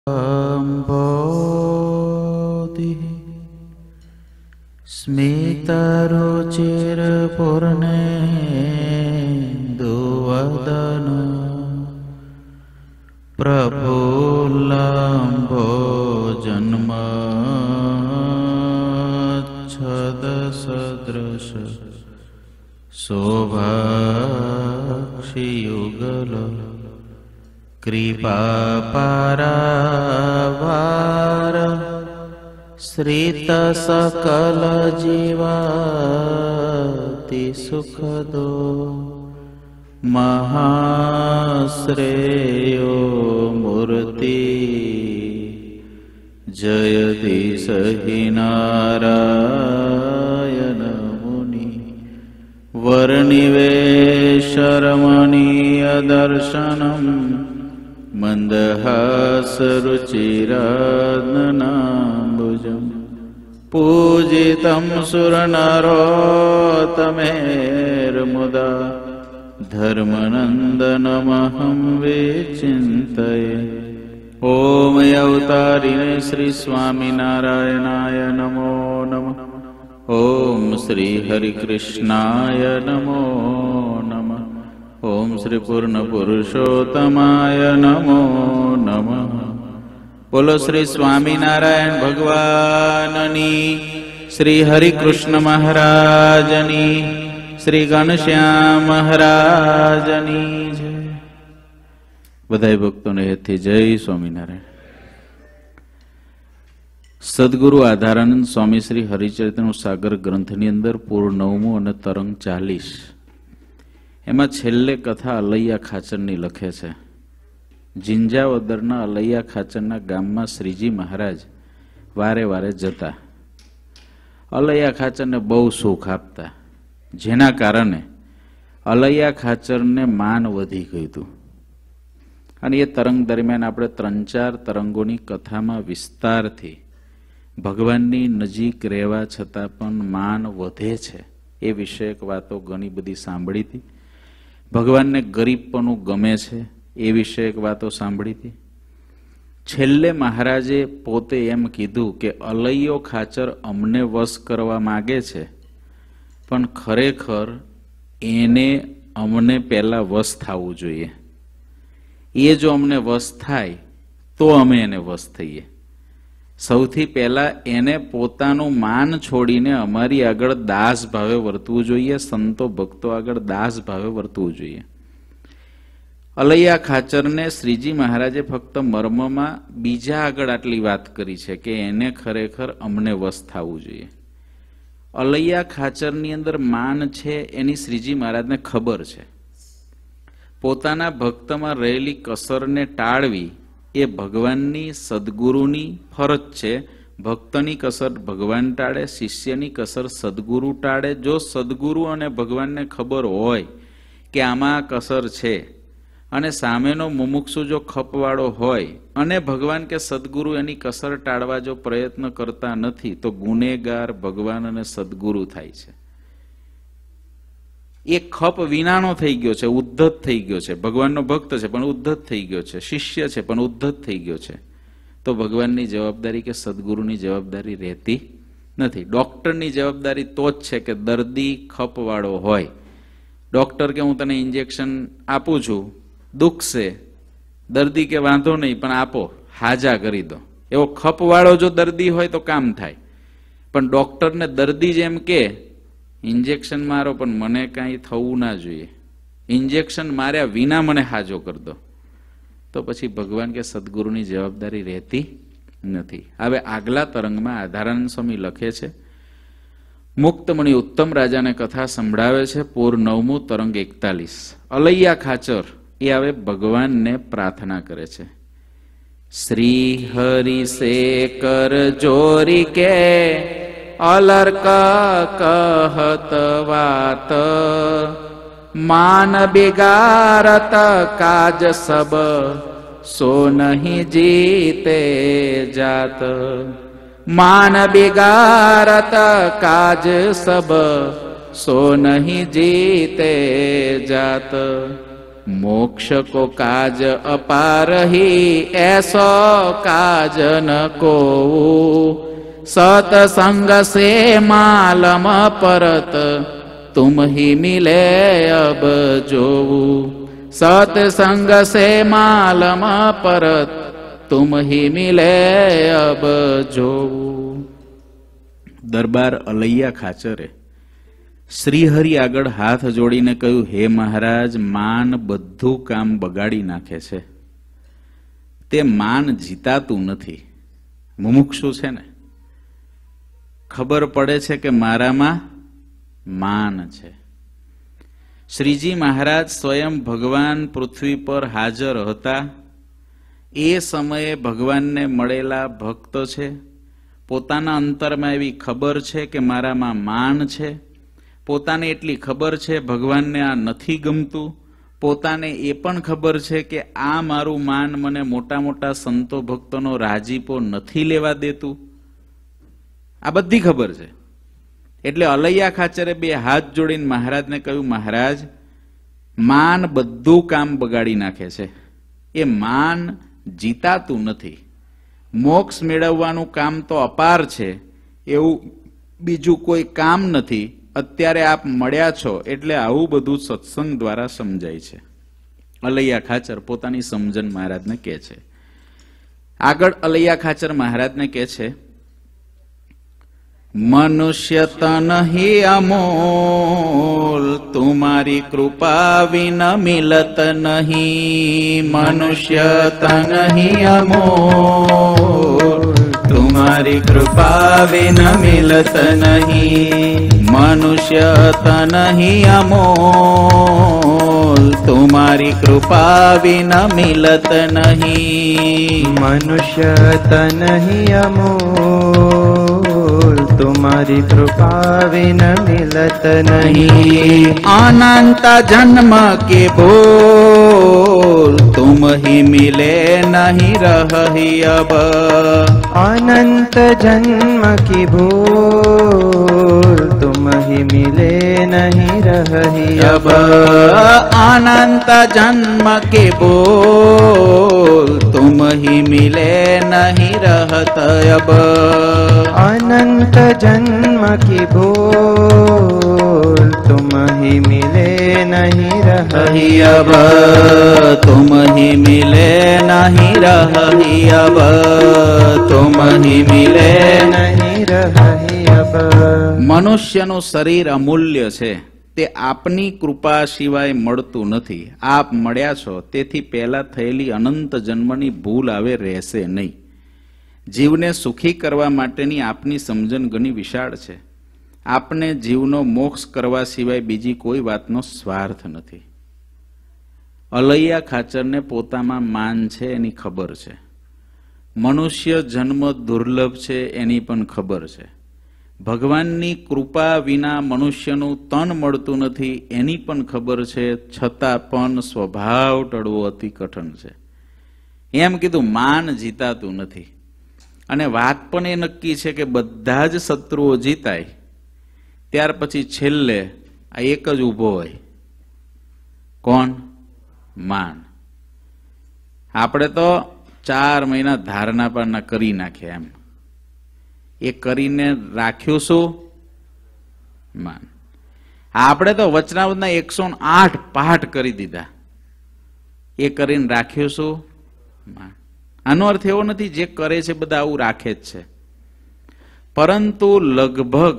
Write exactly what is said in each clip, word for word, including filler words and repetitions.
बोधि स्मितरुचिरपूर्णेन्दुवदन प्रफुल्लम्भो जन्मच्छदसदृश शोभाक्षियुगल कृपापारावार श्रित सकल जीवाति सुखदो महाश्रेयो मूर्ति जयति सहि नारायण मुनि वर्णिवेशरमणीय दर्शनम् मन्दहासरुचिराननाम्बुजम् पूजितं सुरनरोत्तमेर्मुदा धर्मनन्दनमहं विचिन्तये। ॐ अवतारिणे श्री स्वामिनारायणाय नमो नमः। ॐ श्री हरिकृष्णाय नमो नमः। ओम श्री पूर्ण पुरुषोत्तमाय नमो नमः। बोलो श्री स्वामीनारायण भगवाननी, श्री हरिकृष्ण महाराजनी, श्री घनश्याम महाराजनी जय। बधाई भक्तों ने हेतु जय स्वामीनारायण। सद्गुरु आधारानंद स्वामी श्री हरिचरित्र सागर ग्रंथनी अंदर पूर्व नवमु और तरंग चालीस एमा छेल्ले कथा अलैया खाचरनी लखे छे। जिंजावदरना अलैया खाचरना गाममां श्रीजी महाराज वारे वारे जता। अलैया खाचरने बहु सुख आपता, जेना कारणे अलैया खाचरने मान वधी गयुं हतुं। अने ए तरंग दरमियान आपणे त्रण चार तरंगोनी कथामां विस्तारथी भगवाननी नजीक रहेवा छतां पण मान वधे छे ए विषयक वातो घणी बधी सांभळी हती। भगवान ने गरीबपणुं गमे छे ए विषयक वातो सांभळी थी। छेल्ले महाराजे पोते एम कीधुं के अलैयो खाचर अमने वश करवा मागे छे, पण खरेखर एने अमने पहेला वश थवुं जोईए। ए जो अमने वश थाय तो अमे एने वश थईए। सौथी पहेला एने पोतानुं मान छोड़ीने अमारी आगळ दास भावे वर्तवुं जोईए, संतो भक्तो आगळ दास भावे वर्तवुं जोईए। अलैया खाचरने श्रीजी महाराजे फक्त मर्ममां बीजा आगळ आटली वात करी छे के एने खरेखर अमने वश थवुं जोईए। अलैया खाचरनी अंदर मान छे एनी श्रीजी महाराजने खबर छे। पोताना भक्तमां रहेली कसरने टाळवी ए भगवाननी सद्गुरुनी फरज छे। भक्तनी कसर भगवान टाळे, शिष्यनी कसर सद्गुरु टाळे। जो सद्गुरु अने भगवानने खबर होय के आमां कसर छे अने सामेनो मुमुक्षु जो खपवाळो होय अने भगवान के सद्गुरु एनी कसर टाळवा जो प्रयत्न करता नथी तो गुनेगार भगवान अने सद्गुरु थाय छे। एक खप विनानो थई गयो छे, उद्धत थई गयो छे। भगवाननो भक्त छे पण उद्धत थई गयो छे, शिष्य छे पण उद्धत थई गयो छे। तो भगवाननी जवाबदारी के सद्गुरुनी जवाबदारी रहती नथी। डॉक्टरनी जवाबदारी तो ज छे के दर्दी खपवाळो होय। डॉक्टर के हूँ तने इंजेक्शन आपू छुं, दुखशे, दर्दी के वांधो नहीं पण आपो, हाजा करी दो। एवो खपवाळो जो दर्दी होय तो काम थाय। पण डॉक्टर ने दर्दी जेम के इंजेक्शन मारो पण मने काई थवुं ना जोईए, इंजेक्शन मार्या विना मने हाजो कर दो, तो पछी भगवान के सद्गुरुनी जवाबदारी रहती नथी। हवे आगला तरंगमां आधारानंद स्वामी लखे छे, मुक्तमणि उत्तम राजाने कथा संभळावे छे। पूर नवमु तरंग एकतालीस। अलैया खाचर ए हवे भगवान ने प्रार्थना करे छे। श्री हरि से कर जोरी के अलर्क कहत वात, मान बिगारत काज सब सो नहीं जीते जात। मान बिगारत काज सब सो नहीं जीते जात। मोक्ष को काज अपार ही ऐसो काज न को सतसंग से मालम परत तुम ही मिले अब जोऊ सतसंग से मालम परत तुम ही मिले अब जोऊ। दरबार अलैया खाचरे श्रीहरि આગળ હાથ જોડીને કહ્યું, હે મહારાજ, માન બધું કામ બગાડી નાખે છે. તે માન જીતાતું નથી. મુમુક્ષુ છે ને, ખબર પડે છે કે મારામાં માન છે. શ્રીજી મહારાજ સ્વયં ભગવાન પૃથ્વી પર હાજર હતા. એ સમયે ભગવાનને મળેલા ભક્ત છે. પોતાના અંતરમાં એવી ખબર છે કે મારામાં માન છે. પોતાને એટલી ખબર છે ભગવાનને આ નથી ગમતું. પોતાને એ પણ ખબર છે કે આ મારું માન મને મોટા મોટા સંતો ભક્તોનો રાજીપો નથી લેવા દેતું. આ બધી ખબર છે. એટલે અલૈયા ખાચરે બે હાથ જોડીને મહારાજને કહ્યું, મહારાજ, માન બધું કામ બગાડી નાખે છે. એ માન જીતાતું નથી. મોક્ષ મેળવવાનું કામ તો અપાર છે, એવું બીજું કોઈ કામ નથી. અત્યારે આપ મળ્યા છો એટલે આવું બધું સત્સંગ દ્વારા સમજાય છે. અલૈયા ખાચર પોતાની સમજણ મહારાજને કહે છે. આગળ અલૈયા ખાચર મહારાજને કહે છે, મનુષ્ય તન હી અમોલ તુમારી કૃપા વિન મિલત નહીં. મનુષ્ય તન હી અમોલ તુમારી કૃપા વિન મિલત નહીં. मनुष्य तन ही अमोल तुम्हारी कृपा बिना मिलत नहीं. मनुष्य तन ही अमोल तुम्हारी कृपा बिना मिलत नहीं. अनंत जन्म के बोल तुम ही मिले नहीं रही अब. अनंत जन्म की भूल तुम ही मिले नहीं रही अब. अनंत जन्म के बोल तुम ही मिले नहीं रहत अब. अनंत जन्म की भूल तुम ही मिले नहीं रही अब. तुम ही मिले नहीं रही अब. तुम ही मिले नहीं रही अब. મનુષ્યનું શરીર અમૂલ્ય છે. તે આપની કૃપા સિવાય મળતું નથી. આપ મળ્યા છો તેથી પહેલા થયેલી અનંત જન્મની ભૂલ આવે રહેશે નહીં. જીવને સુખી કરવા માટેની આપની સમજણ ઘણી વિશાળ છે. આપને જીવનો મોક્ષ કરવા સિવાય બીજી કોઈ વાતનો સ્વાર્થ નથી. અલૈયા ખાચરને પોતામાં માન છે એની ખબર છે. મનુષ્ય જન્મ દુર્લભ છે એની પણ ખબર છે. ભગવાનની કૃપા વિના મનુષ્યનું તન મળતું નથી એની પણ ખબર છે. છતાં પણ સ્વભાવ ટળવો અતિ કઠણ છે. એમ કીધું, માન જીતાતું નથી. અને વાત પણ એ નક્કી છે કે બધા જ શત્રુઓ જીતાય ત્યાર પછી છેલ્લે આ એક જ ઊભો હોય. કોણ? માન. આપણે તો ચાર મહિના ધારણા પારના કરી નાખ્યા. એમ એ કરીને રાખ્યું શું? માન. આપણે તો વચનાવતના એકસો આઠ પાઠ કરી દીધા. એ કરીને રાખ્યું શું? માન. આનો અર્થ એવો નથી જે કરે છે બધા આવું રાખે જ છે. પરંતુ લગભગ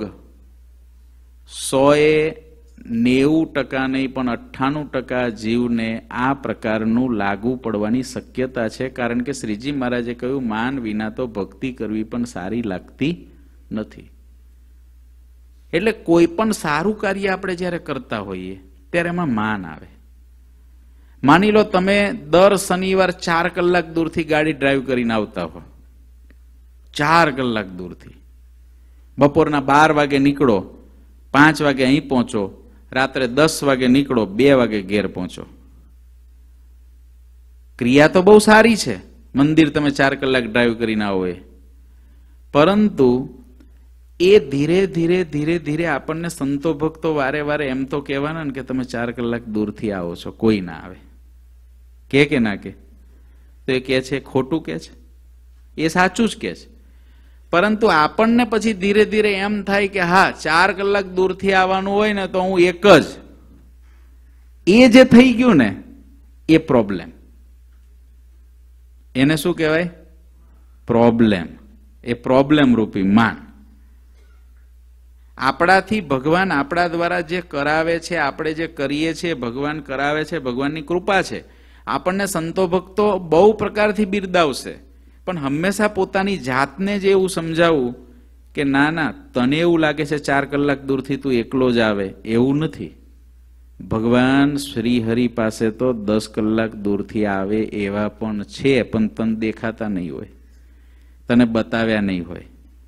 સોએ નેવું ટકા નહીં પણ અઠ્ઠાણું ટકા જીવને આ પ્રકારનું લાગુ પડવાની શક્યતા છે. કારણ કે શ્રીજી મહારાજે કહ્યું, માન વિના તો ભક્તિ કરવી પણ સારી લાગતી નથી. એટલે કોઈ પણ સારું કાર્ય આપણે જયારે કરતા હોઈએ ત્યારે એમાં માન આવે. માની લો તમે દર શનિવાર ચાર કલાક દૂરથી ગાડી ડ્રાઈવ કરીને આવતા હો. ચાર કલાક દૂરથી બપોરના બાર વાગે નીકળો, પાંચ વાગે અહીં પહોંચો, રાત્રે દસ વાગે નીકળો, બે વાગે ઘેર પહોંચો. ક્રિયા તો બહુ સારી છે. મંદિર તમે ચાર કલાક ડ્રાઈવ કરીને આવો એ. પરંતુ એ ધીરે ધીરે ધીરે ધીરે આપણને સંતો ભક્તો વારે વારે એમ તો કહેવાના ને કે તમે ચાર કલાક દૂરથી આવો છો, કોઈ ના આવે. કે કે ના કે? તો એ કે છે ખોટું કે છે? એ સાચું જ કે છે. પરંતુ આપણને પછી ધીરે ધીરે એમ થાય કે હા, ચાર કલાક દૂરથી આવવાનું હોય ને તો હું એક જ, એ જે થઈ ગયું ને એ પ્રોબ્લેમ. એને શું કહેવાય? પ્રોબ્લેમ. એ પ્રોબ્લેમ રૂપી માન. આપણાથી ભગવાન આપણા દ્વારા જે કરાવે છે, આપણે જે કરીએ છીએ ભગવાન કરાવે છે, ભગવાનની કૃપા છે. આપણને સંતો ભક્તો બહુ પ્રકારથી બિરદાવશે, પણ હંમેશા પોતાની જાતને જ એવું સમજાવવું કે ના ના, તને એવું લાગે છે ચાર કલાક દૂરથી તું એકલો જ આવે, એવું નથી. ભગવાન શ્રી હરિ પાસે તો દસ કલાક દૂરથી આવે એવા પણ છે, પણ તને દેખાતા નહીં હોય, તને બતાવ્યા નહીં હોય.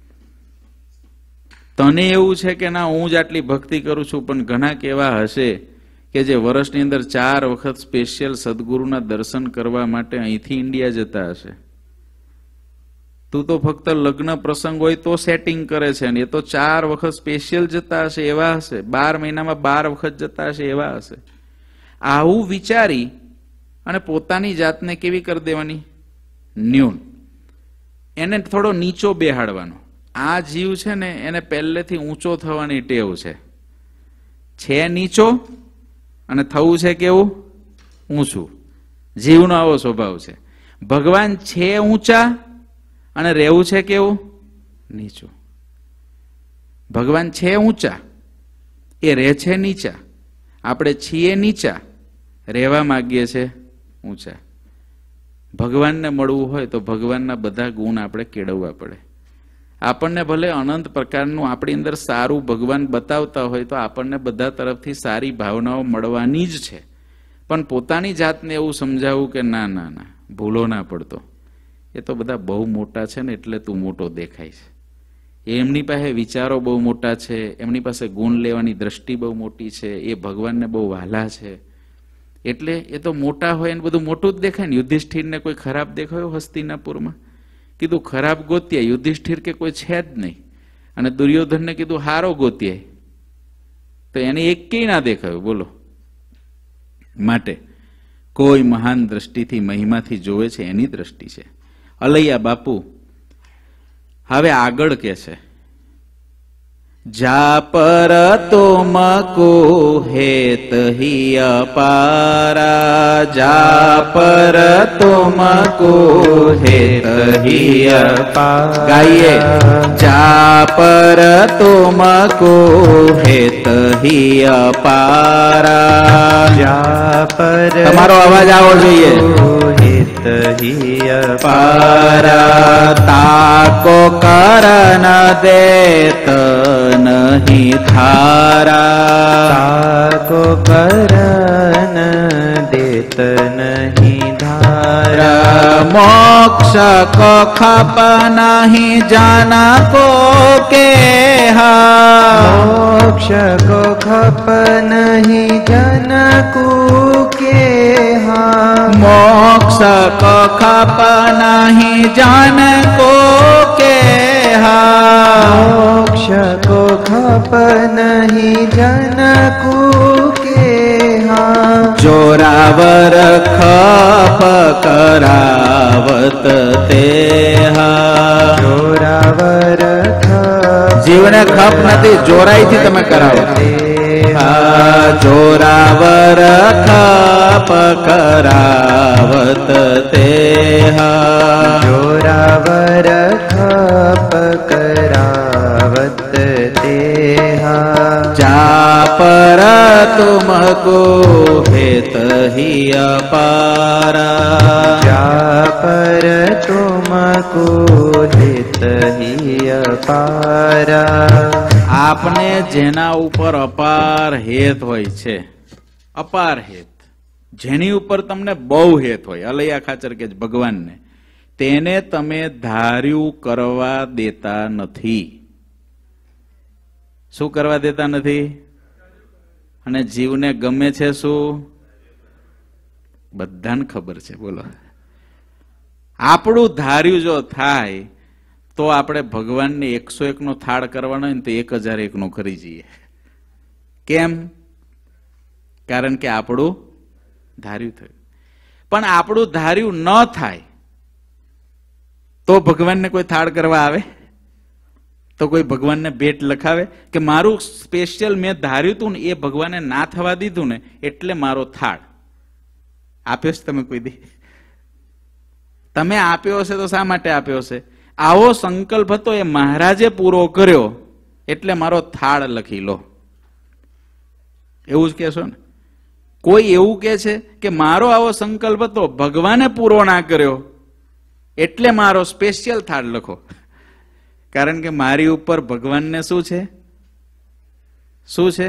તને એવું છે કે ના હું જ આટલી ભક્તિ કરું છું, પણ ઘણા કેવા હશે કે જે વર્ષની અંદર ચાર વખત સ્પેશિયલ સદગુરુના દર્શન કરવા માટે અહીંથી ઇન્ડિયા જતા હશે. તું તો ફક્ત લગ્ન પ્રસંગ હોય તો સેટિંગ કરે છે, ને એ તો ચાર વખત સ્પેશિયલ જતા હશે એવા હશે, બાર મહિનામાં બાર વખત જતા હશે એવા હશે. આવું વિચારી અને પોતાની જાતને કેવી કરી દેવાની? ન્યૂન. એને થોડો નીચો બેહાડવાનો. આ જીવ છે ને એને પહેલેથી ઊંચો થવાની ટેવ છે. છે નીચો અને થવું છે કેવું? ઊંચું. જીવનો આવો સ્વભાવ છે. ભગવાન છે ઊંચા અને રહેવું છે કેવું? નીચું. ભગવાન છે ઊંચા, એ રહે છે નીચા. આપણે છીએ નીચા, રહેવા માંગીએ છે ઊંચા. ભગવાનને મળવું હોય તો ભગવાનના બધા ગુણ આપણે કેળવવા પડે. આપણને ભલે અનંત પ્રકારનું આપણી અંદર સારું ભગવાન બતાવતા હોય તો આપણને બધા તરફથી સારી ભાવનાઓ મળવાની જ છે, પણ પોતાની જાતને એવું સમજાવવું કે ના ના ના, ભૂલો ના પડતો, એ તો બધા બહુ મોટા છે ને એટલે તું મોટો દેખાય છે. એમની પાસે વિચારો બહુ મોટા છે, એમની પાસે ગુણ લેવાની દ્રષ્ટિ બહુ મોટી છે, એ ભગવાનને બહુ વહાલા છે, એટલે એ તો મોટા હોય એને બધું મોટું જ દેખાય ને. યુધિષ્ઠિરને કોઈ ખરાબ દેખાયો હસ્તિનાપુરમાં? કીધું ખરાબ ગોતીએ. યુધિષ્ઠિર કે કોઈ છે જ નહીં. અને દુર્યોધનને કીધું હારો ગોતીએ, તો એને એકેય ના દેખાયું. બોલો. માટે કોઈ મહાન દ્રષ્ટિથી મહિમાથી જોવે છે એની દ્રષ્ટિ છે. અલૈયા બાપુ હવે આગળ કે છે, જા પર તુમકો હેત હી અપારા, જા પર તુમકો હેત હી અપારા. ગાઈએ. જા પર તુમકો હેત હી અપારા. જા પર તમારો અવાજ આવવો જોઈએ. હેત હી અપારા. તાકો કરણ દેત નહીં ધારા. તાકો કરન દેત નહીં ધારા. મોક્ષ કો ખપ નહીં જાના કો કેહા. મોક્ષ કો ખપ નહીં જનકુ કેહા. મોક્ષ કો ખપ નહીં જાન કો કેહા. મોક્ષ કો ખપ નહીં જનકુ કેહા. જોરાવર ખપ કરાવત તેહા. જોરાવર ખપ જીવને ખપ નથી, જોરાઈથી તમે કરાવો. જોરાવર ખપ કરાવત તેહા. જોરાવર ખપ કરાવત તેહા. જા પર તુમકો હેત હી અપારા. જા પર તુમકો હેત હી અપારા. આપને જેના ઉપર અપાર હેત હોય છે, અપાર હેત, જેની ઉપર તમને બહુ હેત હોય, અલૈયા ખાચર કે ભગવાનને, તેને તમે ધાર્યું કરવા દેતા નથી. શું કરવા દેતા નથી? અને જીવને ગમે છે શું? બધાને ખબર છે. બોલો. આપણું ધાર્યું જો થાય તો આપણે ભગવાનને એકસો એક નો થાળ કરવાનો હોય ને તો એક હજાર એક નો કરી જઈએ. કેમ? કારણ કે આપણું ધાર્યું થયું. પણ આપણું ધાર્યું ન થાય તો ભગવાનને કોઈ થાળ કરવા આવે? તો કોઈ ભગવાનને ભેટ લખાવે કે મારું સ્પેશિયલ મેં ધાર્યું હતું ને એ ભગવાને ના થવા દીધું ને એટલે મારો થાળ આપ્યો છે? તમે કોઈ દી તમે આપ્યો હશે તો શા માટે આપ્યો હશે? આવો સંકલ્પ હતો, એ મહારાજે પૂરો કર્યો એટલે મારો થાળ લખી લો, એવું જ કહેશો ને? કોઈ એવું કહે છે કે મારો આવો સંકલ્પ હતો, ભગવાને પૂરો ના કર્યો એટલે મારો સ્પેશિયલ થાળ લખો? કારણ કે મારી ઉપર ભગવાનને શું છે? શું છે?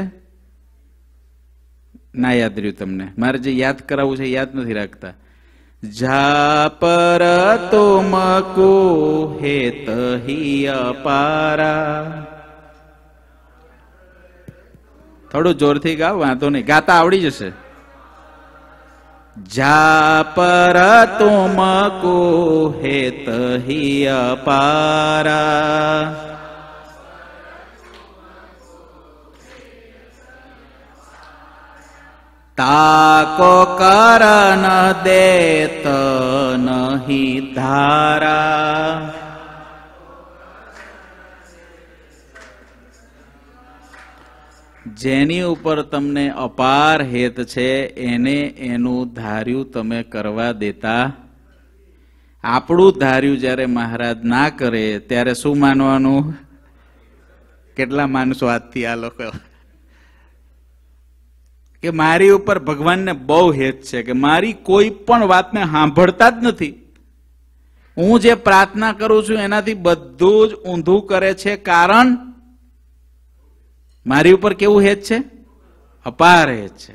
ના યાદ રહ્યું તમને? મારે જે યાદ કરાવવું છે યાદ નથી રાખતા. જા પર તુમકો હેત હી અપારા. થોડું જોરથી ગાવ, વાંધો નહીં, ગાતા આવડી જશે. જા પર તુમકો હેત હી અપારા, તાકો કરન દેત નહીં ધારા. જેની ઉપર તમને અપાર હેત છે એને એનું ધાર્યું તમે કરવા દેતા. આપણું ધાર્યું જ્યારે મહારાજ ના કરે ત્યારે શું માનવાનું? કેટલા માનશો આજથી આ લોકો કે મારી ઉપર ભગવાનને બહુ હેત છે, કે મારી કોઈ પણ વાતને સાંભળતા જ નથી, હું જે પ્રાર્થના કરું છું એનાથી બધું જ ઊંધું કરે છે, કારણ મારી ઉપર કેવું હેત છે? અપાર હેત છે.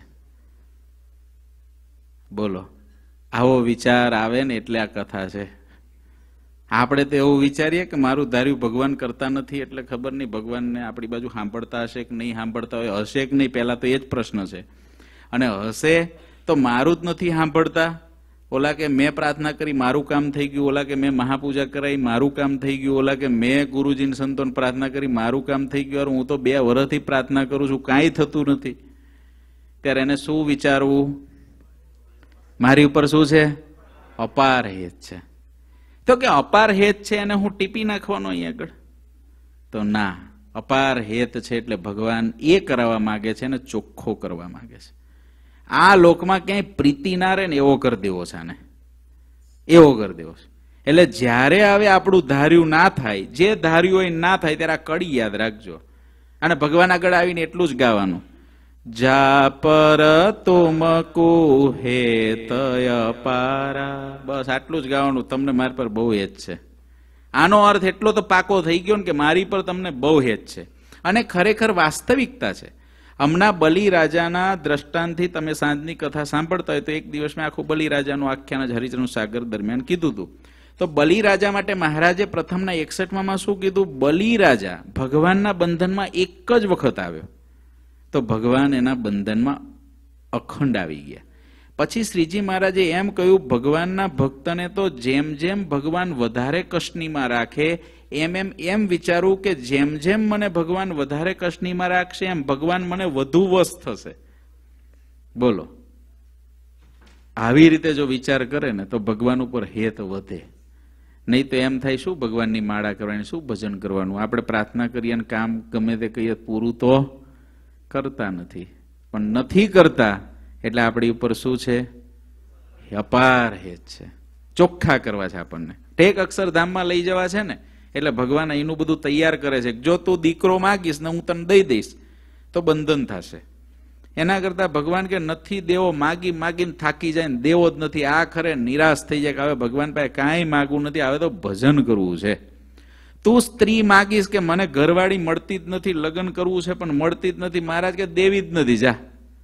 બોલો, આવો વિચાર આવે ને એટલે આ કથા છે. આપણે તો એવું વિચારીએ કે મારું ધાર્યું ભગવાન કરતા નથી એટલે ખબર નહીં ભગવાનને આપણી બાજુ સાંભળતા હશે કે નહીં સાંભળતા હોય. હશે કે નહીં, પહેલા તો એ જ પ્રશ્ન છે. અને હશે તો મારું જ નથી સાંભળતા. ઓલા કે મેં પ્રાર્થના કરી મારું કામ થઈ ગયું, ઓલા કે મેં મહાપૂજા કરાવી મારું કામ થઈ ગયું, ઓલા કે મેં ગુરુજીને સંતોને પ્રાર્થના કરી મારું કામ થઈ ગયું, હું તો બે વર્ષથી પ્રાર્થના કરું છું કાંઈ થતું નથી. ત્યારે એને શું વિચારવું? મારી ઉપર શું છે? અપાર હેત છે. તો કે અપાર હેત છે એને હું ટીપી નાખવાનો અહીં આગળ? તો ના, અપાર હેત છે એટલે ભગવાન એ કરવા માંગે છે ને ચોખ્ખો કરવા માંગે છે. આ લોકમાં ક્યાંય પ્રીતિ ના રહે ને એવો કરી દેવો છે, આને એવો કરી દેવો છે. એટલે જ્યારે આવે આપણું ધાર્યું ના થાય, જે ધાર્યું હોય ના થાય, ત્યારે આ કડી યાદ રાખજો. અને ભગવાન આગળ આવીને એટલું જ ગાવાનું, જા પર તુમકો હેત અપારા. બસ આટલું જ ગાવાનું. તમને મારી પર બહુ હેત છે. આનો અર્થ એટલો તો પાકો થઈ ગયો ને કે મારી પર તમને બહુ હેત છે. અને ખરેખર વાસ્તવિકતા છે. હમણાં બલિરાજાના દ્રષ્ટાંતથી તમે સાંજની કથા સાંભળતા હોય તો એક દિવસ મેં આખું બલિરાજાનું આખ્યાન જ હરિચરણ સાગર દરમિયાન કીધું હતું. તો બલિરાજા માટે મહારાજે પ્રથમના એકસઠમાં શું કીધું? બલિરાજા ભગવાનના બંધનમાં એક જ વખત આવ્યો તો ભગવાન એના બંધનમાં અખંડ આવી ગયા. પછી શ્રીજી મહારાજે એમ કહ્યું, ભગવાનના ભક્તને તો જેમ જેમ ભગવાન વધારે કષ્ટનીમાં રાખે એમ એમ એમ વિચારવું કે જેમ જેમ મને ભગવાન વધારે કષ્ટનીમાં રાખશે એમ ભગવાન મને વધુ વશ થશે. બોલો, આવી રીતે જો વિચાર કરે ને તો ભગવાન ઉપર હેત વધે. નહીં તો એમ થાય શું ભગવાનની માળા કરવાની, શું ભજન કરવાનું? આપણે પ્રાર્થના કરીએ અને કામ ગમે તે કહીએ પૂરું તો કરતા નથી. પણ નથી કરતા એટલે આપણી ઉપર શું છે? અપાર હેત છે. ચોખ્ખા કરવા છે આપણને. ટેક અક્ષરધામમાં લઈ જવા છે ને એટલે ભગવાન એનું બધું તૈયાર કરે છે. જો તું દીકરો માગીશ ને હું તને દઈ દઈશ તો બંધન થશે. એના કરતા ભગવાન કે નથી દેવો, માગી માગીને થાકી જાય ને દેવો જ નથી, આ ખરે નિરાશ થઈ જાય કે હવે ભગવાન પાસે કાંઈ માગવું નથી, હવે તો ભજન કરવું છે. તું સ્ત્રી માગીશ કે મને ઘરવાળી મળતી જ નથી, લગ્ન કરવું છે પણ મળતી જ નથી, મહારાજ કે દેવી જ નથી, જા.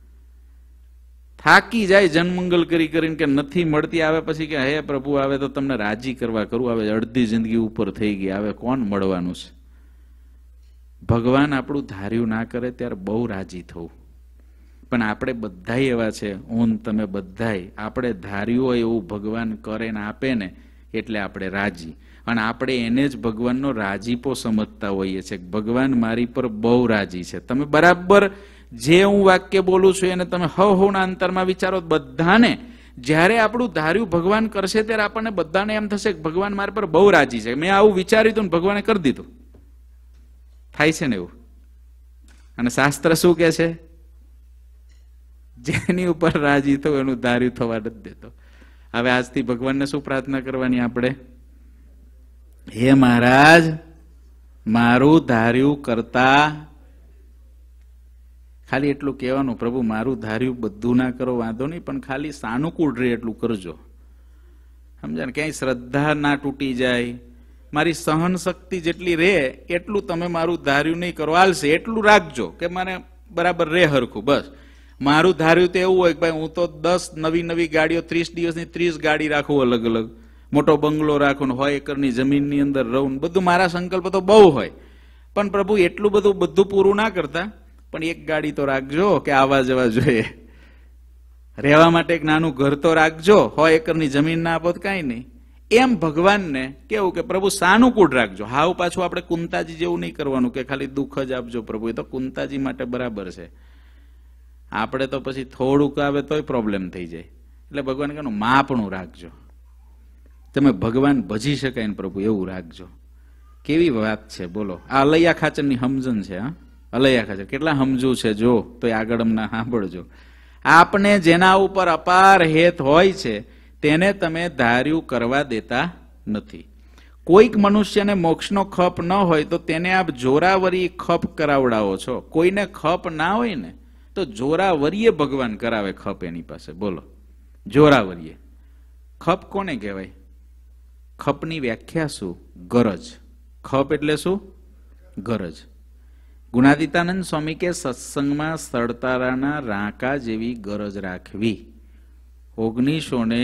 થાકી જાય જનમંગલ કરી કરીને કે નથી મળતી. આવે પછી કે હે પ્રભુ આવે તો તમને રાજી કરવા કરું, આવે અડધી જિંદગી ઉપર થઈ ગઈ, આવે કોણ મળવાનું છે? ભગવાન આપણું ધાર્યું ના કરે ત્યારે બહુ રાજી થવું. પણ આપણે બધા એવા છે, હું તમે બધાય આપણે ધાર્યું હોય એવું ભગવાન કરે ને આપે ને એટલે આપણે રાજી. અને આપણે એને જ ભગવાનનો રાજીપો સમજતા હોઈએ છીએ. ભગવાન મારી પર બહુ રાજી છે. તમે બરાબર જે હું વાક્ય બોલું છું એને તમે હવ હવના અંતરમાં વિચારો, બધાને જ્યારે આપણું ધાર્યું ભગવાન કરશે ત્યારે આપણને બધાને એમ થશે કે ભગવાન મારા પર બહુ રાજી છે, મેં આવું વિચાર્યું હતું ને ભગવાને કરી દીધું. થાય છે ને એવું. અને શાસ્ત્ર શું કે છે? જેની ઉપર રાજી થયું એનું ધાર્યું થવા નથી દેતો. હવે આજથી ભગવાનને શું પ્રાર્થના કરવાની આપણે? હે મહારાજ, મારું ધાર્યું કરતા, ખાલી એટલું કહેવાનું, પ્રભુ મારું ધાર્યું બધું ના કરો વાંધો નહીં, પણ ખાલી સાનુકૂળ રહે એટલું કરજો. સમજ્યા ને? ક્યાંય શ્રદ્ધા ના તૂટી જાય, મારી સહન શક્તિ જેટલી રહે એટલું તમે મારું ધાર્યું નહીં કરો, હાલશે એટલું રાખજો કે મને બરાબર રે હરખું. બસ મારું ધાર્યું તો એવું હોય કે ભાઈ હું તો દસ નવી નવી ગાડીઓ, ત્રીસ દિવસની ત્રીસ ગાડી રાખું, અલગ અલગ મોટો બંગલો રાખું, હોય એકરની જમીનની અંદર રહું, બધું મારા સંકલ્પ તો બહુ હોય. પણ પ્રભુ એટલું બધું બધું પૂરું ના કરતા, પણ એક ગાડી તો રાખજો કે આવા જવા જોઈએ. રહેવા માટે એક નાનું ઘર તો રાખજો, હોય એકરની જમીન ના આપો તો કાંઈ નહીં. એમ ભગવાનને કેવું કે પ્રભુ સાનુકૂળ રાખજો. હાવ પાછું આપણે કુંતાજી જેવું નહીં કરવાનું કે ખાલી દુઃખ જ આપજો પ્રભુ, એ તો કુંતાજી માટે બરાબર છે. આપણે તો પછી થોડુંક આવે તોય પ્રોબ્લેમ થઈ જાય. એટલે ભગવાન કહે માપણું રાખજો, તમે ભગવાન ભજી શકાય ને પ્રભુ એવું રાખજો. કેવી વાત છે બોલો. આ અલૈયા ખાચરની સમજણ છે. હા, અલૈયા ખાચર કેટલા સમજવું છે જો તો આગળ અમને સાંભળજો. આપને જેના ઉપર અપાર હેત હોય છે તેને તમે ધાર્યું કરવા દેતા નથી. કોઈક મનુષ્યને મોક્ષનો ખપ ન હોય તો તેને આપ જોરાવરી ખપ કરાવડાવો છો. કોઈને ખપ ના હોય ને તો જોરાવરીએ ભગવાન કરાવે ખપ એની પાસે. બોલો, જોરાવરીએ. ખપ કોને કહેવાય? ખપની વ્યાખ્યા શું? ગરજ. ખપ એટલે શું? ગરજ. ગુણાતીતાનંદ સ્વામી કે સત્સંગમાં સડતારાના રાંકા જેવી ગરજ રાખવી. ઓગણીસો ને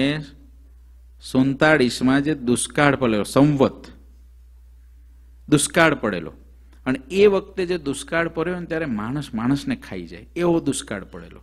સુડતાલીસમાં જે દુષ્કાળ પડેલો, સંવત દુષ્કાળ પડેલો, અને એ વખતે જે દુષ્કાળ પડ્યો ને ત્યારે માણસ માણસને ખાઈ જાય એવો દુષ્કાળ પડેલો.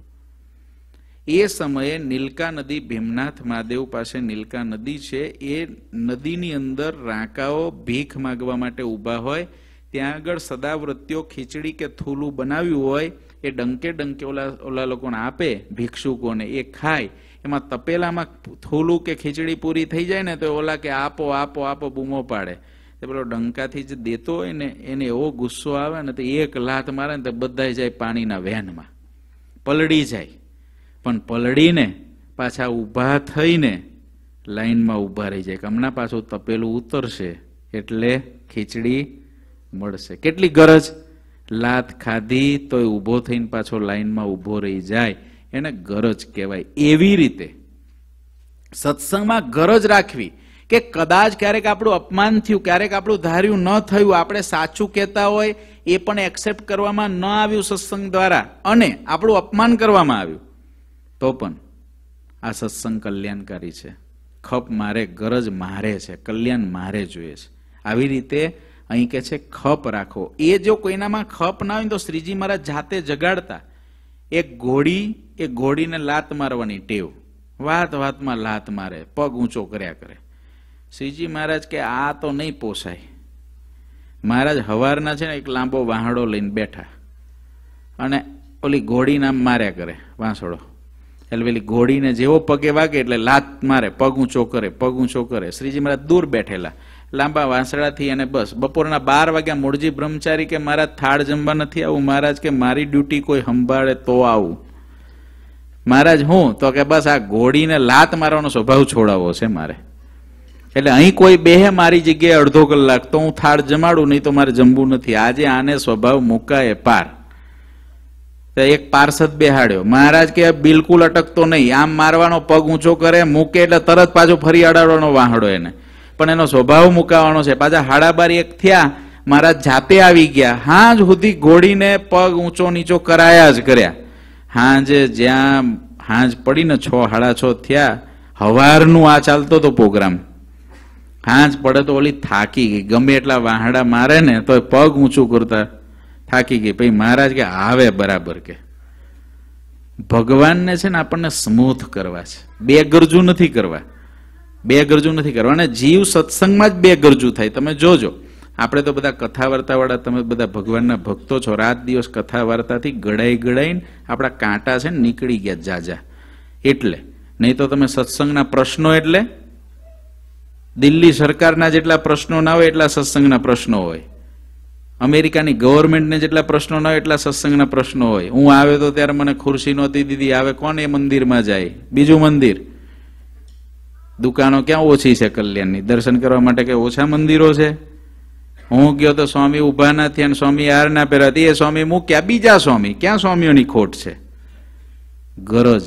એ સમયે નીલકા નદી, ભીમનાથ મહાદેવ પાસે નીલકા નદી છે, એ નદીની અંદર રાંકાઓ ભીખ માગવા માટે ઊભા હોય. ત્યાં આગળ સદાવ્રત્યો ખીચડી કે થૂલું બનાવ્યું હોય એ ડંકે ડંકે ઓલા ઓલા લોકોને આપે, ભિક્ષુકોને. એ ખાય. એમાં તપેલામાં થૂલું કે ખીચડી પૂરી થઈ જાય ને તો ઓલા કે આપો આપો આપો બૂમો પાડે. તો પેલો ડંકાથી જે દેતો હોય ને એને એવો ગુસ્સો આવે ને તો એક લાત મારે ને તો બધા જાય પાણીના વેનમાં, પલળી જાય. પણ પલળીને પાછા ઊભા થઈને લાઈનમાં ઊભા રહી જાય કે હમણાં પાછું તપેલું ઉતરશે એટલે ખીચડી મળશે. કેટલી ગરજ! લાત ખાધી તોય ઊભો થઈને પાછો લાઈનમાં ઊભો રહી જાય, એને ગરજ કહેવાય. એવી રીતે સત્સંગમાં ગરજ રાખવી કે કદાચ ક્યારેક આપણું અપમાન થયું, ક્યારેક આપણું ધાર્યું ન થયું, આપણે સાચું કહેતા હોય એ પણ એક્સેપ્ટ કરવામાં ન આવ્યું સત્સંગ દ્વારા, અને આપણું અપમાન કરવામાં આવ્યું, તો પણ આ સત્સંગ કલ્યાણકારી છે. ખપ મારે, ગરજ મારે છે, કલ્યાણ મારે જોઈએ છે. આવી રીતે અહીં કે છે ખપ રાખો. એ જો કોઈનામાં ખપ ના હોય તો શ્રીજી મહારાજ જાતે જગાડતા. એક ઘોડી, એ ઘોડીને લાત મારવાની ટેવ, વાત વાતમાં લાત મારે, પગ ઊંચો કર્યા કરે. શ્રીજી મહારાજ કે આ તો નહીં પોસાય. મહારાજ હવારના છે ને એક લાંબો વાહડો લઈને બેઠા અને ઓલી ઘોડીને આમ માર્યા કરે વાંસળો. એટલે પેલી ઘોડીને જેવો પગે વાગે એટલે લાત મારે, પગ ઊંચો કરે, પગ ઊંચો કરે. શ્રીજી મહારાજ દૂર બેઠેલા લાંબા વાંસળાથી, અને બસ બપોરના બાર વાગ્યા મૂળજી બ્રહ્મચારી કે મારા થાળ જમવા નથી આવું. મહારાજ કે મારી ડ્યુટી કોઈ સંભાળે તો આવું. મહારાજ હું તો કે બસ આ ઘોડીને લાત મારવાનો સ્વભાવ છોડાવવો છે મારે. એટલે અહીં કોઈ બેહે મારી જગ્યાએ અડધો કલાક તો હું થાળ જમાડું, નહીં તો મારે જમવું નથી. આજે આને સ્વભાવ મુકાય પાર. એક પાર્ષદ બેહાડ્યો. મહારાજ કે બિલકુલ અટકતો નહીં, આમ મારવાનો, પગ ઊંચો કરે, મૂકે એટલે તરત પાછો ફરી અડાડવાનો વાહડો એને. પણ એનો સ્વભાવ મુકાવાનો છે. પાછા હાડા બાર એક થયા, મહારાજ જાતે આવી ગયા. હાંજ સુધી ઘોડીને પગ ઊંચો નીચો કરાયા જ કર્યા. હાંજે જ્યાં હાંજ પડીને છ હાડા છ થયા, હવારનું આ ચાલતો હતો પ્રોગ્રામ. હાંજ પડે તો ઓલી થાકી ગઈ, ગમે એટલા વાહડા મારે ને તો પગ ઊંચું કરતા થાકી ગઈ. પછી મહારાજ કે આવે બરાબર. કે ભગવાનને છે ને આપણને સ્મૂથ કરવા છે, બે ગરજુ નથી કરવા. બે ગરજુ નથી કરવા. અને જીવ સત્સંગમાં જ બે ગરજુ થાય. તમે જોજો, આપણે તો બધા કથા વાર્તા વાળા, તમે બધા ભગવાનના ભક્તો છો, રાત દિવસ કથા વાર્તાથી ગળાઈ ગળાઈને આપણા કાંટા છે ને નીકળી ગયા જાજા. એટલે નહીં તો તમે સત્સંગના પ્રશ્નો એટલે દિલ્હી સરકારના જેટલા પ્રશ્નો ના હોય એટલા સત્સંગના પ્રશ્નો હોય, અમેરિકાની ગવર્મેન્ટને જેટલા પ્રશ્નો ના હોય એટલા સત્સંગના પ્રશ્નો હોય. હું આવે તો ત્યારે મને ખુરશી નહોતી દીધી, આવે કોણ એ મંદિરમાં જાય? બીજું મંદિર. દુકાનો ક્યાં ઓછી છે કલ્યાણની? દર્શન કરવા માટે કે ઓછા મંદિરો છે? હું ગયો તો સ્વામી ઉભા ના થયા, સ્વામી હાર ના પહેરાતી, એ સ્વામી મૂક્યા બીજા સ્વામી. ક્યાં સ્વામીઓની ખોટ છે? ગરજ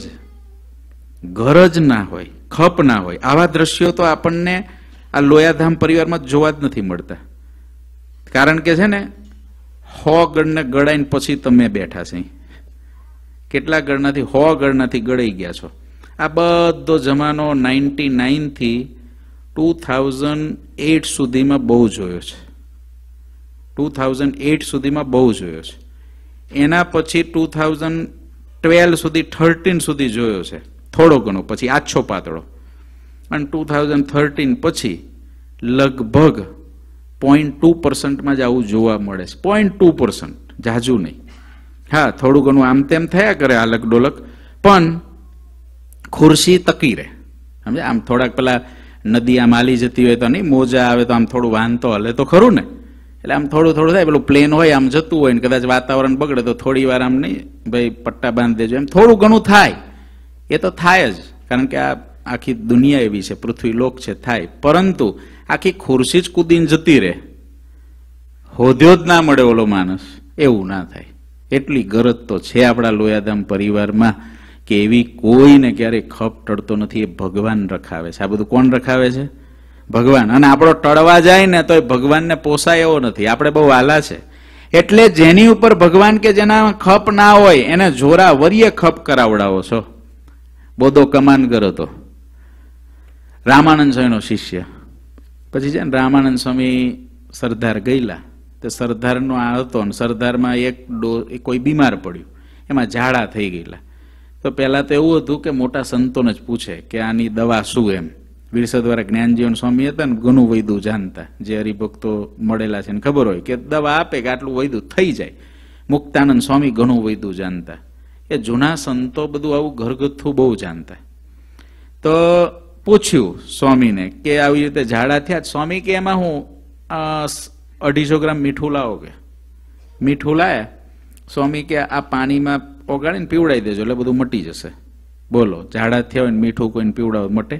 ગરજ ના હોય, ખપ ના હોય. આવા દ્રશ્યો તો આપણને આ લોયાધામ પરિવારમાં જોવા જ નથી મળતા. કારણ કે છે ને, હો ગળને ગળાઈને પછી તમે બેઠા છે. કેટલા ગળનાથી? હો ગળનાથી ગળાઈ ગયા છો. આ બધો જમાનો નાઇન્ટી નાઇન થી ટુ થાઉઝન્ડ એટ સુધીમાં બહુ જોયો છે. ટુ થાઉઝન્ડ એટ સુધીમાં બહુ જોયો છે. એના પછી ટુ થાઉઝન્ડ ટ્વેલ્વ સુધી, થર્ટીન સુધી જોયો છે થોડો ઘણો, પછી આછો પાતળો. અને ટુ થાઉઝન્ડ થર્ટીન પછી લગભગ પોઈન્ટ ટુ પર્સન્ટમાં જ આવું જોવા મળે છે. પોઈન્ટ ટુ પર્સન્ટ, જાજુ નહીં. હા, થોડું ઘણું આમ તેમ થયા કરે આલક ડોલક, પણ ખુરશી તકી રહે. સમજે? આમ થોડાક પેલા નદી આમ હાલી જતી હોય તો નહીં, મોજા આવે તો આમ થોડું વાહન તો હલે તો ખરું ને. એટલે આમ થોડું થોડું થાય. પેલું પ્લેન હોય આમ જતું હોય ને કદાચ વાતાવરણ બગડે તો થોડી વાર આમ નહીં ભાઈ પટ્ટા બાંધી દેજો, એમ થોડું ઘણું થાય. એ તો થાય જ, કારણ કે આ આખી દુનિયા એવી છે, પૃથ્વી લોક છે, થાય. પરંતુ આખી ખુરશી જ કૂદીને જતી રહે, હોદ્યો જ ના મળે ઓલો માણસ, એવું ના થાય. એટલી ગરજ તો છે આપણા લોયાધામ પરિવારમાં કે એવી કોઈને ક્યારેય ખપ ટળતો નથી. એ ભગવાન રખાવે છે. આ બધું કોણ રખાવે છે? ભગવાન. અને આપણો ટળવા જાય ને તો એ ભગવાનને પોસાય એવો નથી. આપણે બહુ આલા છે. એટલે જેની ઉપર ભગવાન કે જેના ખપ ના હોય એને જોરા વરીએ ખપ કરાવડાવો છો. બોધો કમાનગર હતો, રામાનંદ સ્વામીનો શિષ્ય. પછી છે ને રામાનંદ સ્વામી સરદાર ગયેલા, તો સરદારનો આ હતો ને સરદારમાં એક ડો કોઈ બીમાર પડ્યું, એમાં ઝાડા થઈ ગયેલા. તો પહેલા તો એવું હતું કે મોટા સંતોને જ પૂછે કે આની દવા શું એમ. વિરસદ દ્વારા જ્ઞાનજીવન સ્વામી હતા ને, ઘણું વૈદું જાણતા, જે હરિભક્તો મળેલા છે ને ખબર હોય કે દવા આપે કે આટલું વૈદું થઈ જાય. મુક્તાનંદ સ્વામી ઘણું વૈદું જાણતા. એ જૂના સંતો બધું આવું ઘરગથ્થું બહુ જાણતા. તો પૂછ્યું સ્વામીને કે આવી રીતે ઝાડા થયા. સ્વામી કે એમાં હું અઢીસો ગ્રામ મીઠું લાવો કે. મીઠું લાયા. સ્વામી કે આ પાણીમાં ઓગાળીને પીવડાવી દેજો એટલે બધું મટી જશે. બોલો, ઝાડા થયા હોય ને મીઠું કોઈને પીવડાવો મટે?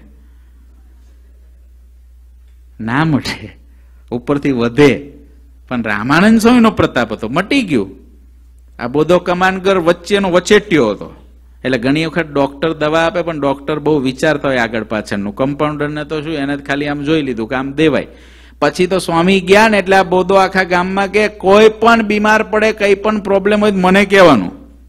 ના મટે, ઉપરથી વધે. પણ રામાનંદ સ્વામીનો પ્રતાપ હતો, મટી ગયું. આ બોધો કમાનગર વચ્ચેનો વચેટિયો હતો. એટલે ઘણી વખત ડોક્ટર દવા આપે પણ ડોક્ટર બહુ વિચારતા હોય આગળ પાછળનું. કમ્પાઉન્ડરને તો શું, એને ખાલી આમ જોઈ લીધું કે આમ દેવાય. પછી તો સ્વામી ગયા ને એટલે આ બોધો આખા ગામમાં કે કોઈ પણ બીમાર પડે, કઈ પણ પ્રોબ્લેમ હોય મને કહેવાનું.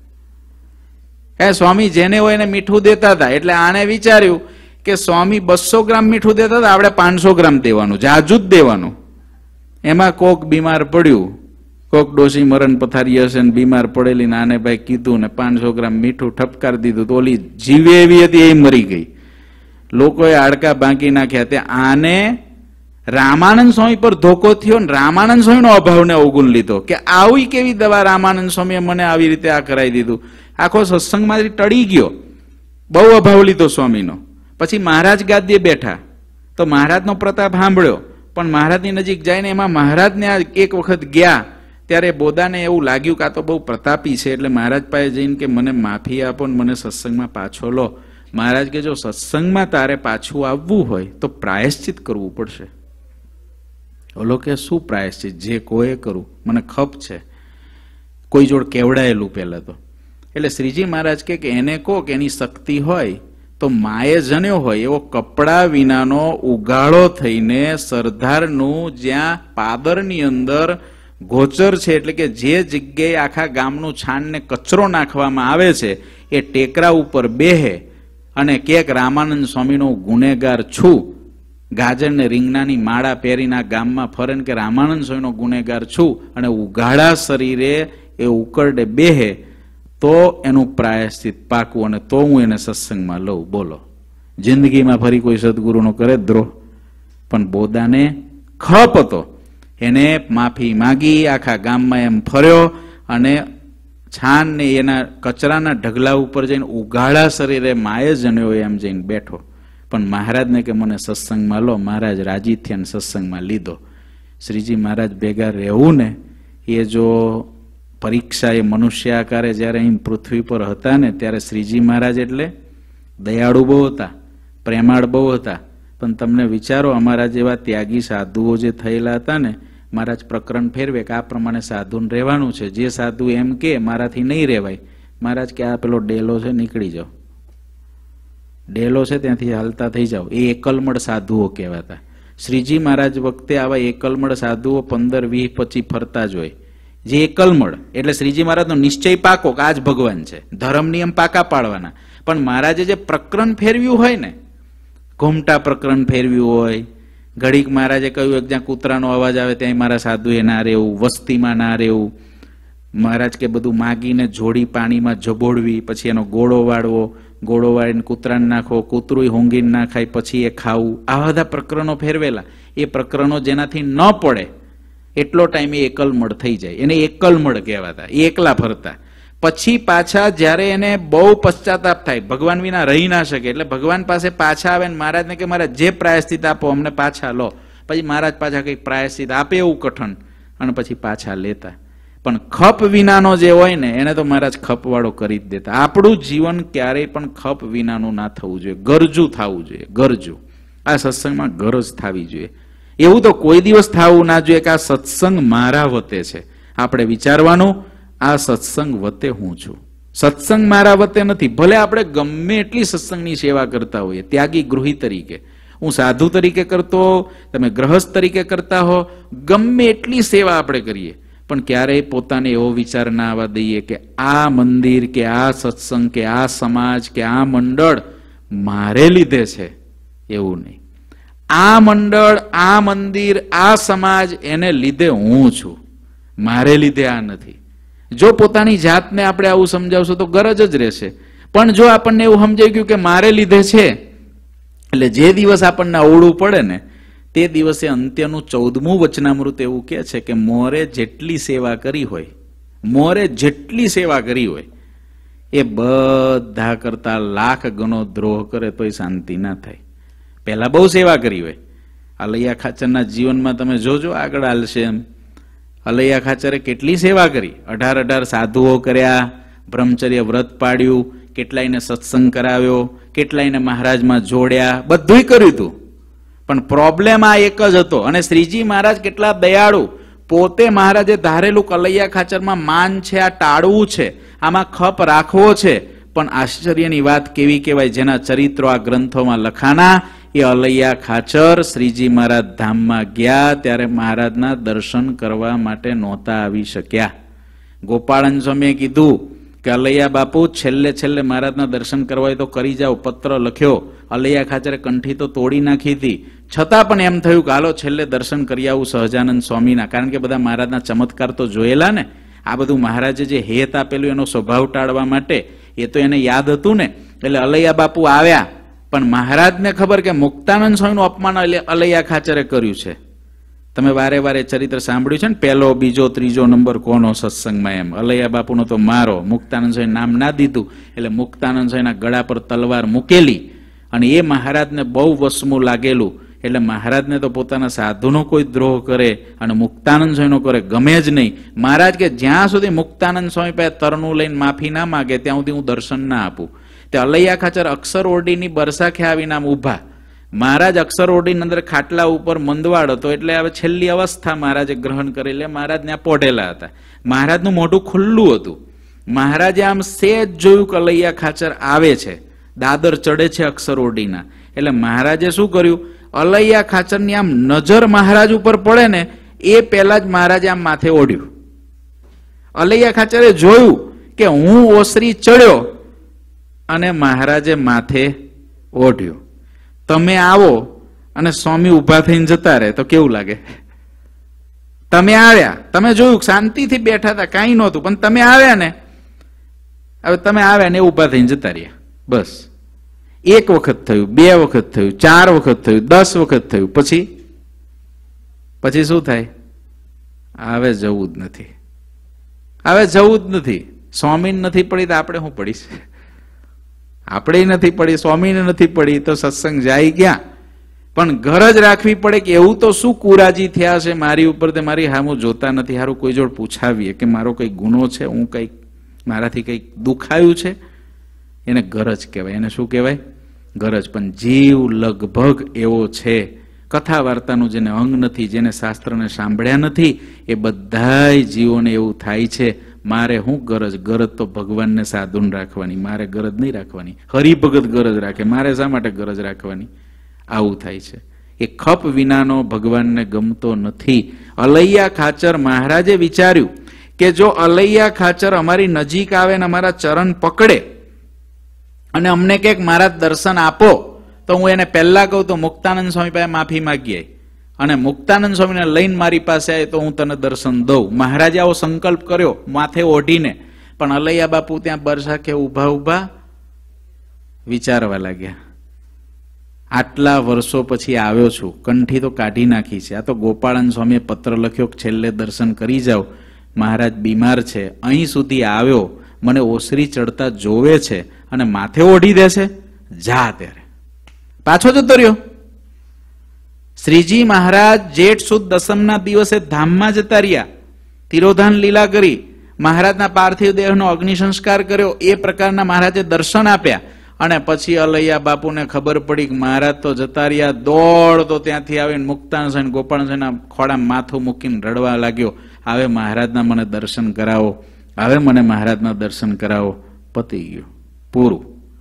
હે સ્વામી જેને હોય એને મીઠું દેતા હતા. એટલે આને વિચાર્યું કે સ્વામી બસો ગ્રામ મીઠું દેતા હતા, આપણે પાંચસો ગ્રામ દેવાનું, જાજુ જ દેવાનું. એમાં કોક બીમાર પડ્યું, કોક ડોસી મરણ પથારી હશે ને બીમાર પડેલી ને આને ભાઈ કીધું ને પાંચસો ગ્રામ મીઠું ઠપકાર દીધું, તો ઓલી જીવે એવી હતી એ મરી ગઈ. લોકોએ હાડકા ભાંગી નાખ્યા. તે આને રામાનંદ સ્વામી પર ધોકો થયો ને રામાનંદ સ્વામીનો અભાવને અવગુણ લીધો કે આવી કેવી દવા રામાનંદ સ્વામીએ મને આવી રીતે આ કરાવી દીધું. આખો સત્સંગમાંથી ટળી ગયો, બહુ અભાવ લીધો સ્વામીનો. પછી મહારાજ ગાદીએ બેઠા તો મહારાજનો પ્રતાપ સાંભળ્યો, પણ મહારાજની નજીક જઈને એમાં મહારાજને એક વખત ગયા ત્યારે બોદાને એવું લાગ્યું કે આ તો બહુ પ્રતાપી છે, એટલે મહારાજ પાસે જઈને કે મને માફી આપો ને મને સત્સંગમાં પાછો લો. મહારાજ કે જો સત્સંગમાં તારે પાછું આવવું હોય તો પ્રાયશ્ચિત કરવું પડશે. ઓલો કે શું પ્રાયશ્ચિત? જે કોઈ કરું, મને ખપ છે. કોઈ જોડ કેવડાયેલું પહેલા તો. એટલે શ્રીજી મહારાજ કે એને કહો કે એની શક્તિ હોય તો માએ જન્યો હોય એવો કપડા વિનાનો ઉગાડો થઈને સરદારનું જ્યાં પાદરની અંદર ગોચર છે, એટલે કે જે જગ્યાએ આખા ગામનું છાણ ને કચરો નાખવામાં આવે છે એ ટેકરા ઉપર બેહે અને કેક રામાનંદ સ્વામીનો ગુનેગાર છું, ગાજર ને રીંગણાની માળા પહેરીને આ ગામમાં ફરે કે રામાનંદ સ્વામીનો ગુનેગાર છું, અને ઉઘાડા શરીરે એ ઉકરડે બેહે તો એનું પ્રાયશ્ચિત પાકું અને તો હું એને સત્સંગમાં લઉં. બોલો, જિંદગીમાં ફરી કોઈ સદગુરુનો કરે દ્રોહ? પણ બોદાને ખપ હતો, એને માફી માગી, આખા ગામમાં એમ ફર્યો અને છાન ને એના કચરાના ઢગલા ઉપર જઈને ઉઘાડા શરીરે માય જણ્યો એમ જઈને બેઠો, પણ મહારાજને કે મને સત્સંગમાં લો. મહારાજ રાજી થયા, સત્સંગમાં લીધો. શ્રીજી મહારાજ ભેગા રહેવું ને એ જો પરીક્ષા એ મનુષ્ય આકારે જ્યારે અહીં પૃથ્વી પર હતા ને ત્યારે શ્રીજી મહારાજ એટલે દયાળુ બહુ હતા, પ્રેમાળ બહુ હતા. પણ તમને વિચારો, અમારા જેવા ત્યાગી સાધુઓ જે થયેલા હતા ને, મહારાજ પ્રકરણ ફેરવે કે આ પ્રમાણે સાધુને રહેવાનું છે. જે સાધુ એમ કે મારાથી નહીં રહેવાય, મહારાજ કે આ પેલો ડેલો છે નીકળી જાઓ, ડેલો છે ત્યાંથી હાલતા થઈ જાઓ. એ એકલમડ સાધુઓ કહેવાતા. શ્રીજી મહારાજ વખતે આવા એકલમડ સાધુઓ પંદર વીસ પચીસ ફરતા જ હોય. જે એકલમડ એટલે શ્રીજી મહારાજનો નિશ્ચય પાકો કે આ જ ભગવાન છે, ધર્મ નિયમ પાકા પાડવાના. પણ મહારાજે જે પ્રકરણ ફેરવ્યું હોય ને, ઘૂમટા પ્રકરણ ફેરવ્યું હોય, ઘડીક મહારાજે કહ્યું એક જ્યાં કૂતરાનો અવાજ આવે ત્યાં મારા સાધુએ ના રહેવું, વસ્તીમાં ના રહેવું. મહારાજ કે બધું માગીને જોડી પાણીમાં જબોડવી, પછી એનો ગોળો વાળવો, ગોળો વાળીને કૂતરાને નાખો, કૂતરું ઊંઘીને ના ખાય પછી એ ખાવું. આવા બધા પ્રકરણો ફેરવેલા. એ પ્રકરણો જેનાથી ન પડે એટલો ટાઈમ એ એકલમડ થઈ જાય, એને એકલમડ કહેવાતા. એ એકલા ફરતા. પછી પાછા જ્યારે એને બહુ પશ્ચાતાપ થાય, ભગવાન વિના રહી ના શકે, એટલે ભગવાન પાસે પાછા આવે ને મહારાજને કે મહારાજ જે પ્રાયશ્ચિત આપો અમને પાછા લો. પછી મહારાજ પાછા કંઈક પ્રાયશ્ચિત આપે એવું કઠણ, અને પછી પાછા લેતા. પણ ખપ વિનાનો જે હોય ને એને તો મહારાજ ખપવાળો કરી જ દેતા. આપણું જીવન ક્યારેય પણ ખપ વિનાનું ના થવું જોઈએ, ગરજુ થવું જોઈએ. ગરજુ આ સત્સંગમાં ગરજ થવી જોઈએ. એવું તો કોઈ દિવસ થવું ના જોઈએ કે આ સત્સંગ મારા વતે છે. આપણે વિચારવાનું, આ સત્સંગ વતે હું છું, સત્સંગ મારા વતે નથી. ભલે આપણે ગમે એટલી સત્સંગની સેવા કરતા હોઈએ, ત્યાગી ગૃહી તરીકે, હું સાધુ તરીકે કરતો, તમે ગ્રહસ્થ તરીકે કરતા હો, ગમે એટલી સેવા આપણે કરીએ, પણ ક્યારેય પોતાને એવો વિચાર ના આવવા દઈએ કે આ મંદિર કે આ સત્સંગ કે આ સમાજ કે આ મંડળ મારે લીધે છે. એવું નહીં. આ મંડળ, આ મંદિર, આ સમાજ એને લીધે હું છું, મારે લીધે આ નથી. જો પોતાની જાતને આપણે આવું સમજાવશું તો ગરજ જ રહેશે. પણ જો આપણને એવું સમજાઈ ગયું કે મારે લીધે છે, એટલે જે દિવસ આપણને અવળું પડે ને તે દિવસે અંત્યનું ચૌદમું વચનામૃત એવું કહે છે કે મોરે જેટલી સેવા કરી હોય, મોરે જેટલી સેવા કરી હોય એ બધા કરતા લાખ ગણો દ્રોહ કરે તોય શાંતિ ના થાય. પહેલા બહુ સેવા કરી હોય. અલૈયા ખાચરના જીવનમાં તમે જોજો, આગળ હાલશે એમ. અલૈયા ખાચરે કેટલી સેવા કરી, અઢાર અઢાર સાધુઓ કર્યા, બ્રહ્મચર્ય વ્રત પાડ્યું, કેટલાયને સત્સંગ કરાવ્યો, કેટલાયને મહારાજમાં જોડ્યા, બધું કર્યું હતું. પણ પ્રોબ્લેમ આ એક જ હતો. અને શ્રીજી મહારાજ કેટલા દયાળુ, પોતે મહારાજે ધારેલું અલૈયા ખાચરમાં માન છે, આ ટાળવું છે, આમાં ખપ રાખવો છે. પણ આશ્ચર્યની વાત કેવી કહેવાય, જેના ચરિત્રો આ ગ્રંથોમાં લખાણા, એ અલૈયા ખાચર શ્રીજી મહારાજ ધામમાં ગયા ત્યારે મહારાજના દર્શન કરવા માટે નહોતા આવી શક્યા. ગોપાળન સ્વામીએ કીધું કે અલૈયા બાપુ છેલ્લે છેલ્લે મહારાજના દર્શન કરવા હોય તો કરી જાઓ, પત્ર લખ્યો. અલૈયા ખાચરે કંઠી તો તોડી નાખી હતી, છતાં પણ એમ થયું કે હાલો છેલ્લે દર્શન કરી આવું સહજાનંદ સ્વામીના. કારણ કે બધા મહારાજના ચમત્કાર તો જોયેલા ને. આ બધું મહારાજે જે હેત આપેલું એનો સ્વભાવ ટાળવા માટે એ તો એને યાદ હતું ને. એટલે અલૈયા બાપુ આવ્યા, પણ મહારાજને ખબર કે મુક્તાનંદ સ્વામીનું અપમાન અલૈયા ખાચરે કર્યું છે. તમે વારે વારે ચરિત્ર સાંભળ્યું છે ને, પહેલો બીજો ત્રીજો નંબર કોનો સત્સંગમાં, એમ. અલૈયા બાપુનો તો મારો. મુક્તાનંદ સ્વામી નામ ના દીધું એટલે મુક્તાનંદ સ્વામીના ગળા પર તલવાર મૂકેલી, અને એ મહારાજને બહુ વસમું લાગેલું. એટલે મહારાજને તો પોતાના સાધુનો કોઈ દ્રોહ કરે અને મુક્તાનંદ સ્વામીનો કરે ગમે જ નહીં. મહારાજ કે જ્યાં સુધી મુક્તાનંદ સ્વામી પાસે તરનું લઈને માફી ના માગે ત્યાં સુધી હું દર્શન ના આપું. તે અલૈયા ખાચર અક્ષર ઓરડીની બરસાખે આવીને આમ ઊભા. મહારાજ અક્ષર ઓરડીની અંદર ખાટલા ઉપર મંદવાડ હતો, એટલે હવે છેલ્લી અવસ્થા મહારાજે ગ્રહણ કરેલી. મહારાજ ત્યાં પોઢેલા હતા, મહારાજનું મોઢું ખુલ્લું હતું. મહારાજે આમ સેજ જોયું કે અલૈયા ખાચર આવે છે, દાદર ચડે છે અક્ષર ઓરડીના. એટલે મહારાજે શું કર્યું, અલૈયા ખાચરની આમ નજર મહારાજ ઉપર પડે ને એ પહેલા જ મહારાજે આમ માથે ઓઢ્યું. અલૈયા ખાચરે જોયું કે હું ઓસરી ચડ્યો અને મહારાજે માથે ઓઢ્યું. તમે આવો અને સ્વામી ઉભા થઈને જતા રહે તો કેવું લાગે? તમે આવ્યા, તમે જોયું શાંતિથી બેઠા હતા, કાંઈ નહોતું, પણ તમે આવ્યા ને, હવે તમે આવ્યા ને ઉભા થઈને જતા રહ્યા. બસ એક વખત થયું, બે વખત થયું, ચાર વખત થયું, દસ વખત થયું, પછી પછી શું થાય? હવે જવું જ નથી, હવે જવું જ નથી. સ્વામીને નથી પડી તો આપણે શું પડીશ? આપણે નથી પડી, સ્વામીને નથી પડી તો સત્સંગ જાય ક્યાં? પણ ગરજ રાખવી પડે કે એવું તો શું કુરાજી થયા છે મારી ઉપર, તે મારી હામું જોતા નથી, હારું કોઈ જોડ પૂછાવીએ કે મારો કઈ ગુનો છે, હું કઈક મારાથી કઈક દુખાયું છે. એને ગરજ કહેવાય. એને શું કહેવાય? ગરજ. પણ જીવ લગભગ એવો છે, કથા વાર્તાનું જેને અંગ નથી, જેને શાસ્ત્રને સાંભળ્યા નથી, એ બધાય જીવોને એવું થાય છે મારે શું ગરજ? ગરજ તો ભગવાનને સાધુન રાખવાની, મારે ગરજ નહીં રાખવાની. હરિભગત ગરજ રાખે, મારે શા માટે ગરજ રાખવાની? આવું થાય છે. એ ખપ વિનાનો ભગવાનને ગમતો નથી. અલૈયા ખાચર મહારાજે વિચાર્યું કે જો અલૈયા ખાચર અમારી નજીક આવે ને અમારા ચરણ પકડે અને અમને કંઈક મારા દર્શન આપો તો હું એને પહેલા કહું તો મુક્તાનંદ સ્વામી પાસે માફી માગીએ, અને મુક્તાનંદ સ્વામીને લઈને મારી પાસે આવે તો હું તને દર્શન દઉં. મહારાજે આવો સંકલ્પ કર્યો માથે ઓઢીને. પણ અલૈયા બાપુ ત્યાં બરસાખે ઉભા ઉભા વિચારવા લાગ્યા. આટલા વર્ષો પછી આવ્યો છું, કંઠી તો કાઢી નાખી છે, આ તો ગોપાળન સ્વામીએ પત્ર લખ્યો છેલ્લે દર્શન કરી જાઓ, મહારાજ બીમાર છે, અહીં સુધી આવ્યો, મને ઓસરી ચડતા જોવે છે અને માથે ઓઢી દેશે, જા ત્યારે પાછો જતો રહ્યો. શ્રીજી મહારાજ જેઠ સુદ દસમના દિવસે ધામમાં જતા રહ્યા, તિરોધાન લીલા કરી, મહારાજના પાર્થિવ દેહનો અગ્નિ સંસ્કાર કર્યો, એ પ્રકારના મહારાજે દર્શન આપ્યા. અને પછી અલૈયા બાપુને ખબર પડી કે મહારાજ તો જતા રહ્યા, દોડતો ત્યાંથી આવીને મુક્તાન સાહેબ ગોપાલ સાહેબના ખોડા માથું મૂકીને રડવા લાગ્યો, હવે મહારાજના મને દર્શન કરાવો, હવે મને મહારાજના દર્શન કરાવો. પતી ગયું, પૂરું,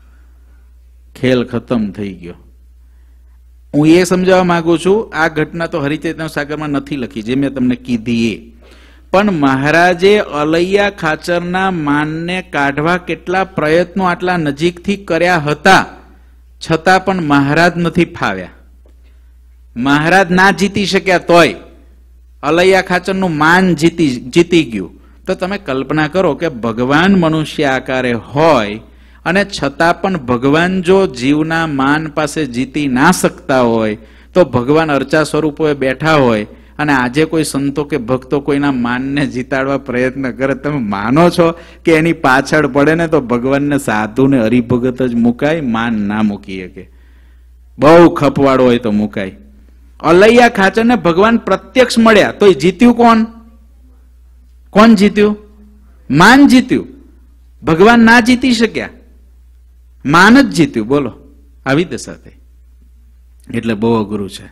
ખેલ ખતમ થઈ ગયો. હું એ સમજાવવા માંગુ છું, આ ઘટના તો હરિચેતન સાગરમાં નથી લખી, જે મેં તમને કીધી એ. પણ મહારાજે અલૈયા ખાચરના માનને કાઢવા કેટલા પ્રયત્નો આટલા નજીકથી કર્યા હતા, છતાં પણ મહારાજ નથી ફાવ્યા. મહારાજ ના જીતી શક્યા તોય અલૈયા ખાચરનું માન જીતી જીતી ગયું. તો તમે કલ્પના કરો કે ભગવાન મનુષ્ય આકારે હોય અને છતાં પણ ભગવાન જો જીવના માન પાસે જીતી ના શકતા હોય, તો ભગવાન અર્ચા સ્વરૂપોએ બેઠા હોય અને આજે કોઈ સંતો કે ભક્તો કોઈના માનને જીતાડવા પ્રયત્ન કરે, તમે માનો છો કે એની પાછળ પડે ને તો ભગવાનને સાધુને હરિભગત જ મુકાય, માન ના મૂકી શકે. બહુ ખપવાળો હોય તો મુકાય. અલૈયા ખાચરને ભગવાન પ્રત્યક્ષ મળ્યા તોય જીત્યું કોણ? કોણ જીત્યું? માન જીત્યું. ભગવાન ના જીતી શક્યા, માન જ જીત્યું. બોલો, આવી દશા થઈ. એટલે બહુ અઘરું છે.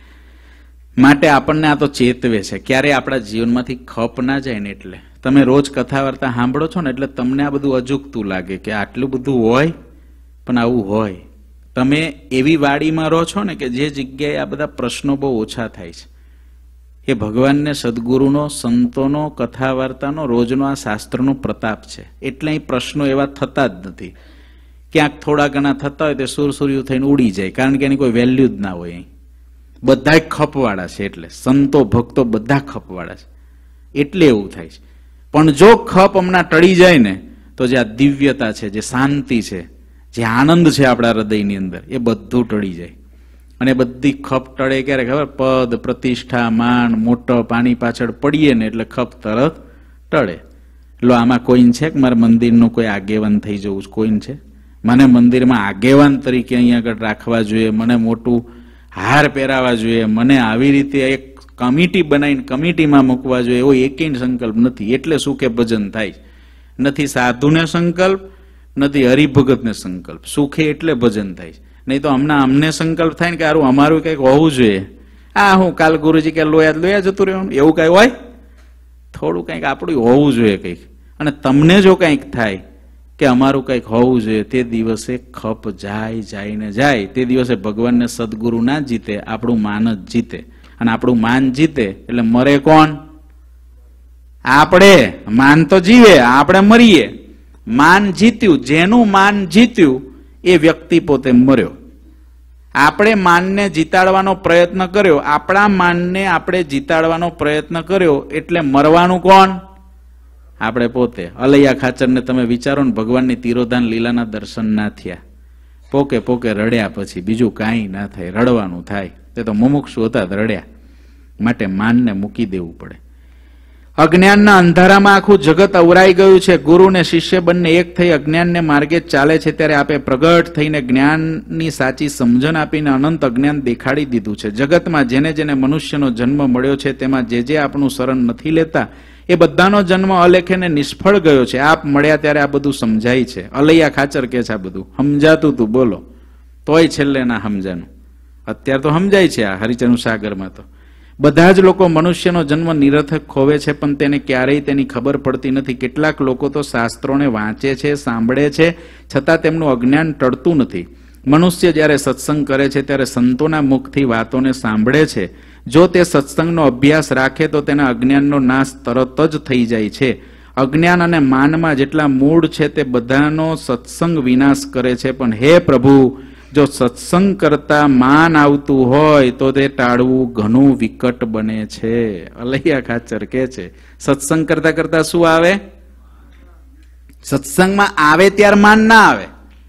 માટે આપણને આ તો ચેતવે છે, ક્યારે આપણા જીવનમાંથી ખપ ના જાય ને. એટલે તમે રોજ કથા વાર્તા સાંભળો છો ને એટલે તમને આ બધું અજુગતું લાગે કે આટલું બધું હોય, પણ આવું હોય. તમે એવી વાડીમાં રહો છો ને કે જે જગ્યાએ આ બધા પ્રશ્નો બહુ ઓછા થાય છે. એ ભગવાનને, સદગુરુનો, સંતોનો, કથા વાર્તાનો, રોજનો આ શાસ્ત્રનો પ્રતાપ છે. એટલે અહીં પ્રશ્નો એવા થતા જ નથી. ક્યાંક થોડા ઘણા થતા હોય તે સુરસુર્યું થઈને ઉડી જાય, કારણ કે એની કોઈ વેલ્યુ જ ના હોય. અહીં બધા ખપવાળા છે, એટલે સંતો ભક્તો બધા ખપવાળા છે, એટલે એવું થાય છે. પણ જો ખપ હમણાં ટળી જાય ને તો જે આ દિવ્યતા છે, જે શાંતિ છે, જે આનંદ છે આપણા હૃદયની અંદર, એ બધું ટળી જાય. અને બધી ખપ ટળે ક્યારે ખબર? પદ, પ્રતિષ્ઠા, માન, મોટો પાણી પાછળ પડીએ ને એટલે ખપ તરત ટળે. લો, આમાં કોઈન છે કે મારે મંદિરનું કોઈ આગેવાન થઈ જવું? કોઈન છે? મને મંદિરમાં આગેવાન તરીકે અહીંયા આગળ રાખવા જોઈએ, મને મોટું હાર પહેરાવા જોઈએ, મને આવી રીતે એક કમિટી બનાવીને કમિટીમાં મૂકવા જોઈએ, એવો એકેય સંકલ્પ નથી. એટલે શું કે ભજન થાય નથી. સાધુને સંકલ્પ નથી, હરિભગતને સંકલ્પ. સુખે એટલે ભજન થાય. નહીં તો હમણાં અમને સંકલ્પ થાય ને કે આરું અમારું કંઈક હોવું જોઈએ. આ હું કાલ ગુરુજી કે લોયા લોયા જતું રહેવાનું, એવું કઈ હોય? થોડું કંઈક આપણું હોવું જોઈએ કંઈક. અને તમને જો કંઈક થાય કે અમારું કંઈક હોવું જોઈએ, તે દિવસે ખપ જાય જાય ને જાય. તે દિવસે ભગવાનને સદગુરુ ના જીતે, આપણું માન જ જીતે. અને આપણું માન જીતે એટલે મરે કોણ? આપણે. માન તો જીવે, આપણે મરીએ. માન જીત્યું, જેનું માન જીત્યું એ વ્યક્તિ પોતે મર્યો. આપણે માનને જીતાડવાનો પ્રયત્ન કર્યો, આપણા માનને આપણે જીતાડવાનો પ્રયત્ન કર્યો, એટલે મરવાનું કોણ? આપણે પોતે. અલૈયા ખાચરને તમે વિચારો ને, ભગવાનની તિરોધાન લીલાના દર્શન ના થયા, પોકે પોકે રડ્યા, પછી બીજું કાંઈ ના થાય, રડવાનું થાય. તે તો મુમુક્ષુ હતા, રડ્યા. માટે માનને મૂકી દેવું પડે. અજ્ઞાનના અંધારામાં આખું જગત અવરાઈ ગયું છે. ગુરુ ને શિષ્ય બંને એક થઈ અજ્ઞાનને માર્ગે ચાલે છે ત્યારે આપે પ્રગટ થઈને જ્ઞાનની સાચી સમજણ આપીને અનંત અજ્ઞાન દેખાડી દીધું છે. જગતમાં જેને જેને મનુષ્યનો જન્મ મળ્યો છે તેમાં જે જે આપણું શરણ નથી લેતા એ બધાનો જન્મ અલેખેને નિષ્ફળ ગયો છે. આપ મળ્યા ત્યારે આ બધું સમજાય છે. અલૈયા ખાચર કે છે આ બધું સમજાતું તું બોલો તોય છેલ્લે ના સમજાનું. અત્યારે તો સમજાય છે આ હરિચરણ સાગરમાં. તો બધા જ લોકો મનુષ્યનો જન્મ નિરર્થક ખોવે છે પણ તેને ક્યારેય તેની ખબર પડતી નથી. કેટલાક લોકો તો શાસ્ત્રોને વાંચે છે, સાંભળે છે, છતાં તેમનું અજ્ઞાન ટળતું નથી. મનુષ્ય જ્યારે સત્સંગ કરે છે ત્યારે સંતોના મુખથી વાતોને સાંભળે છે. જો તે સત્સંગનો અભ્યાસ રાખે તો તેના અજ્ઞાનનો નાશ તરત જ થઈ જાય છે. અજ્ઞાન અને માનમાં જેટલા મૂળ છે તે બધાનો સત્સંગ વિનાશ કરે છે. પણ હે પ્રભુ, જો સત્સંગ કરતા માન આવતું હોય તો તે ટાળવું ઘણું વિકટ બને છે. અલૈયા ખાચર કે છે સત્સંગ કરતા કરતા શું આવે? સત્સંગમાં આવે ત્યારે માન ના આવે.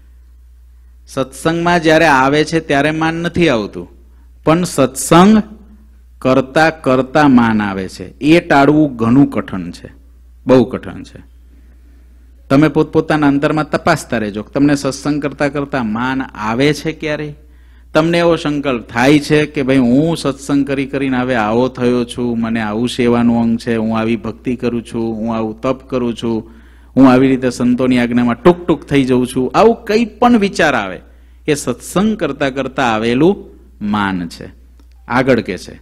સત્સંગમાં જયારે આવે છે ત્યારે માન નથી આવતું, પણ સત્સંગ કરતા કરતા માન આવે છે. એ ટાળવું ઘણું કઠણ છે, બહુ કઠણ છે. તમે પોતપોતાના અંતરમાં તપાસતા રહેજો. તમને સત્સંગ કરતા કરતા માન આવે છે ક્યારે? તમને એવો સંકલ્પ થાય છે કે ભાઈ હું સત્સંગ કરી કરીને હવે આવો થયો છું, મને આવું સેવાનું અંગ છે, હું આવી ભક્તિ કરું છું, હું આવું તપ કરું છું, હું આવી રીતે સંતોની આજ્ઞામાં ટૂંક ટૂંક થઈ જઉં છું, આવું કંઈ પણ વિચાર આવે એ સત્સંગ કરતા કરતા આવેલું માન છે. આગળ કે છે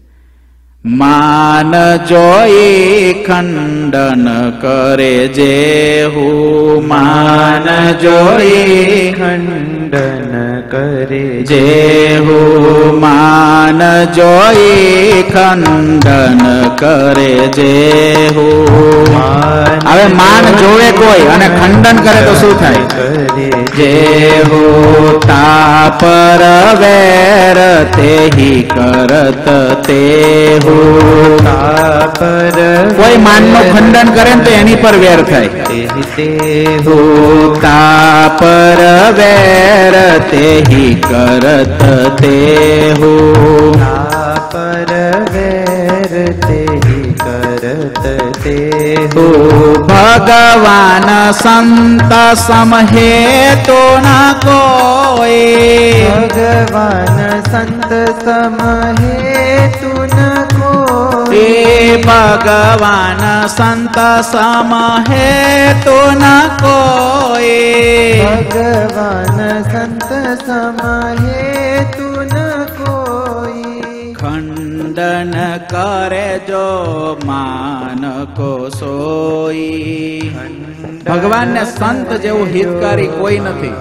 માન જોઈ ખંડન કરે જેહુ, માન જોઈ ખંડન કરે જેહુ, માન જોઈ ખંડન કરે જેહુ. હવે માન જોવે કોઈ અને ખંડન કરે તો શું થાય? જેહુ તાપર વેર તેહી કરત તેહુ. કોઈ માનનું ખંડન કરે તો એની પર વેર થાય. તેહુ તાપર વેર તેહી કરત તેહુ. તાપર વેર તેહી કરત તેહુ. ભગવાન સંત સમહેતો ના કોઈ. ભગવાન સંત સમહેતુ ન કોઈ. ભગવાન સંત સમહેતો ન કોઈ. ભગવાન સંત સમહેતુ ન કોઈ. ખંડન કરે જો માન કો સોઈ. ભગવાનને સંત જેવું હિતકારી કોઈ નથી.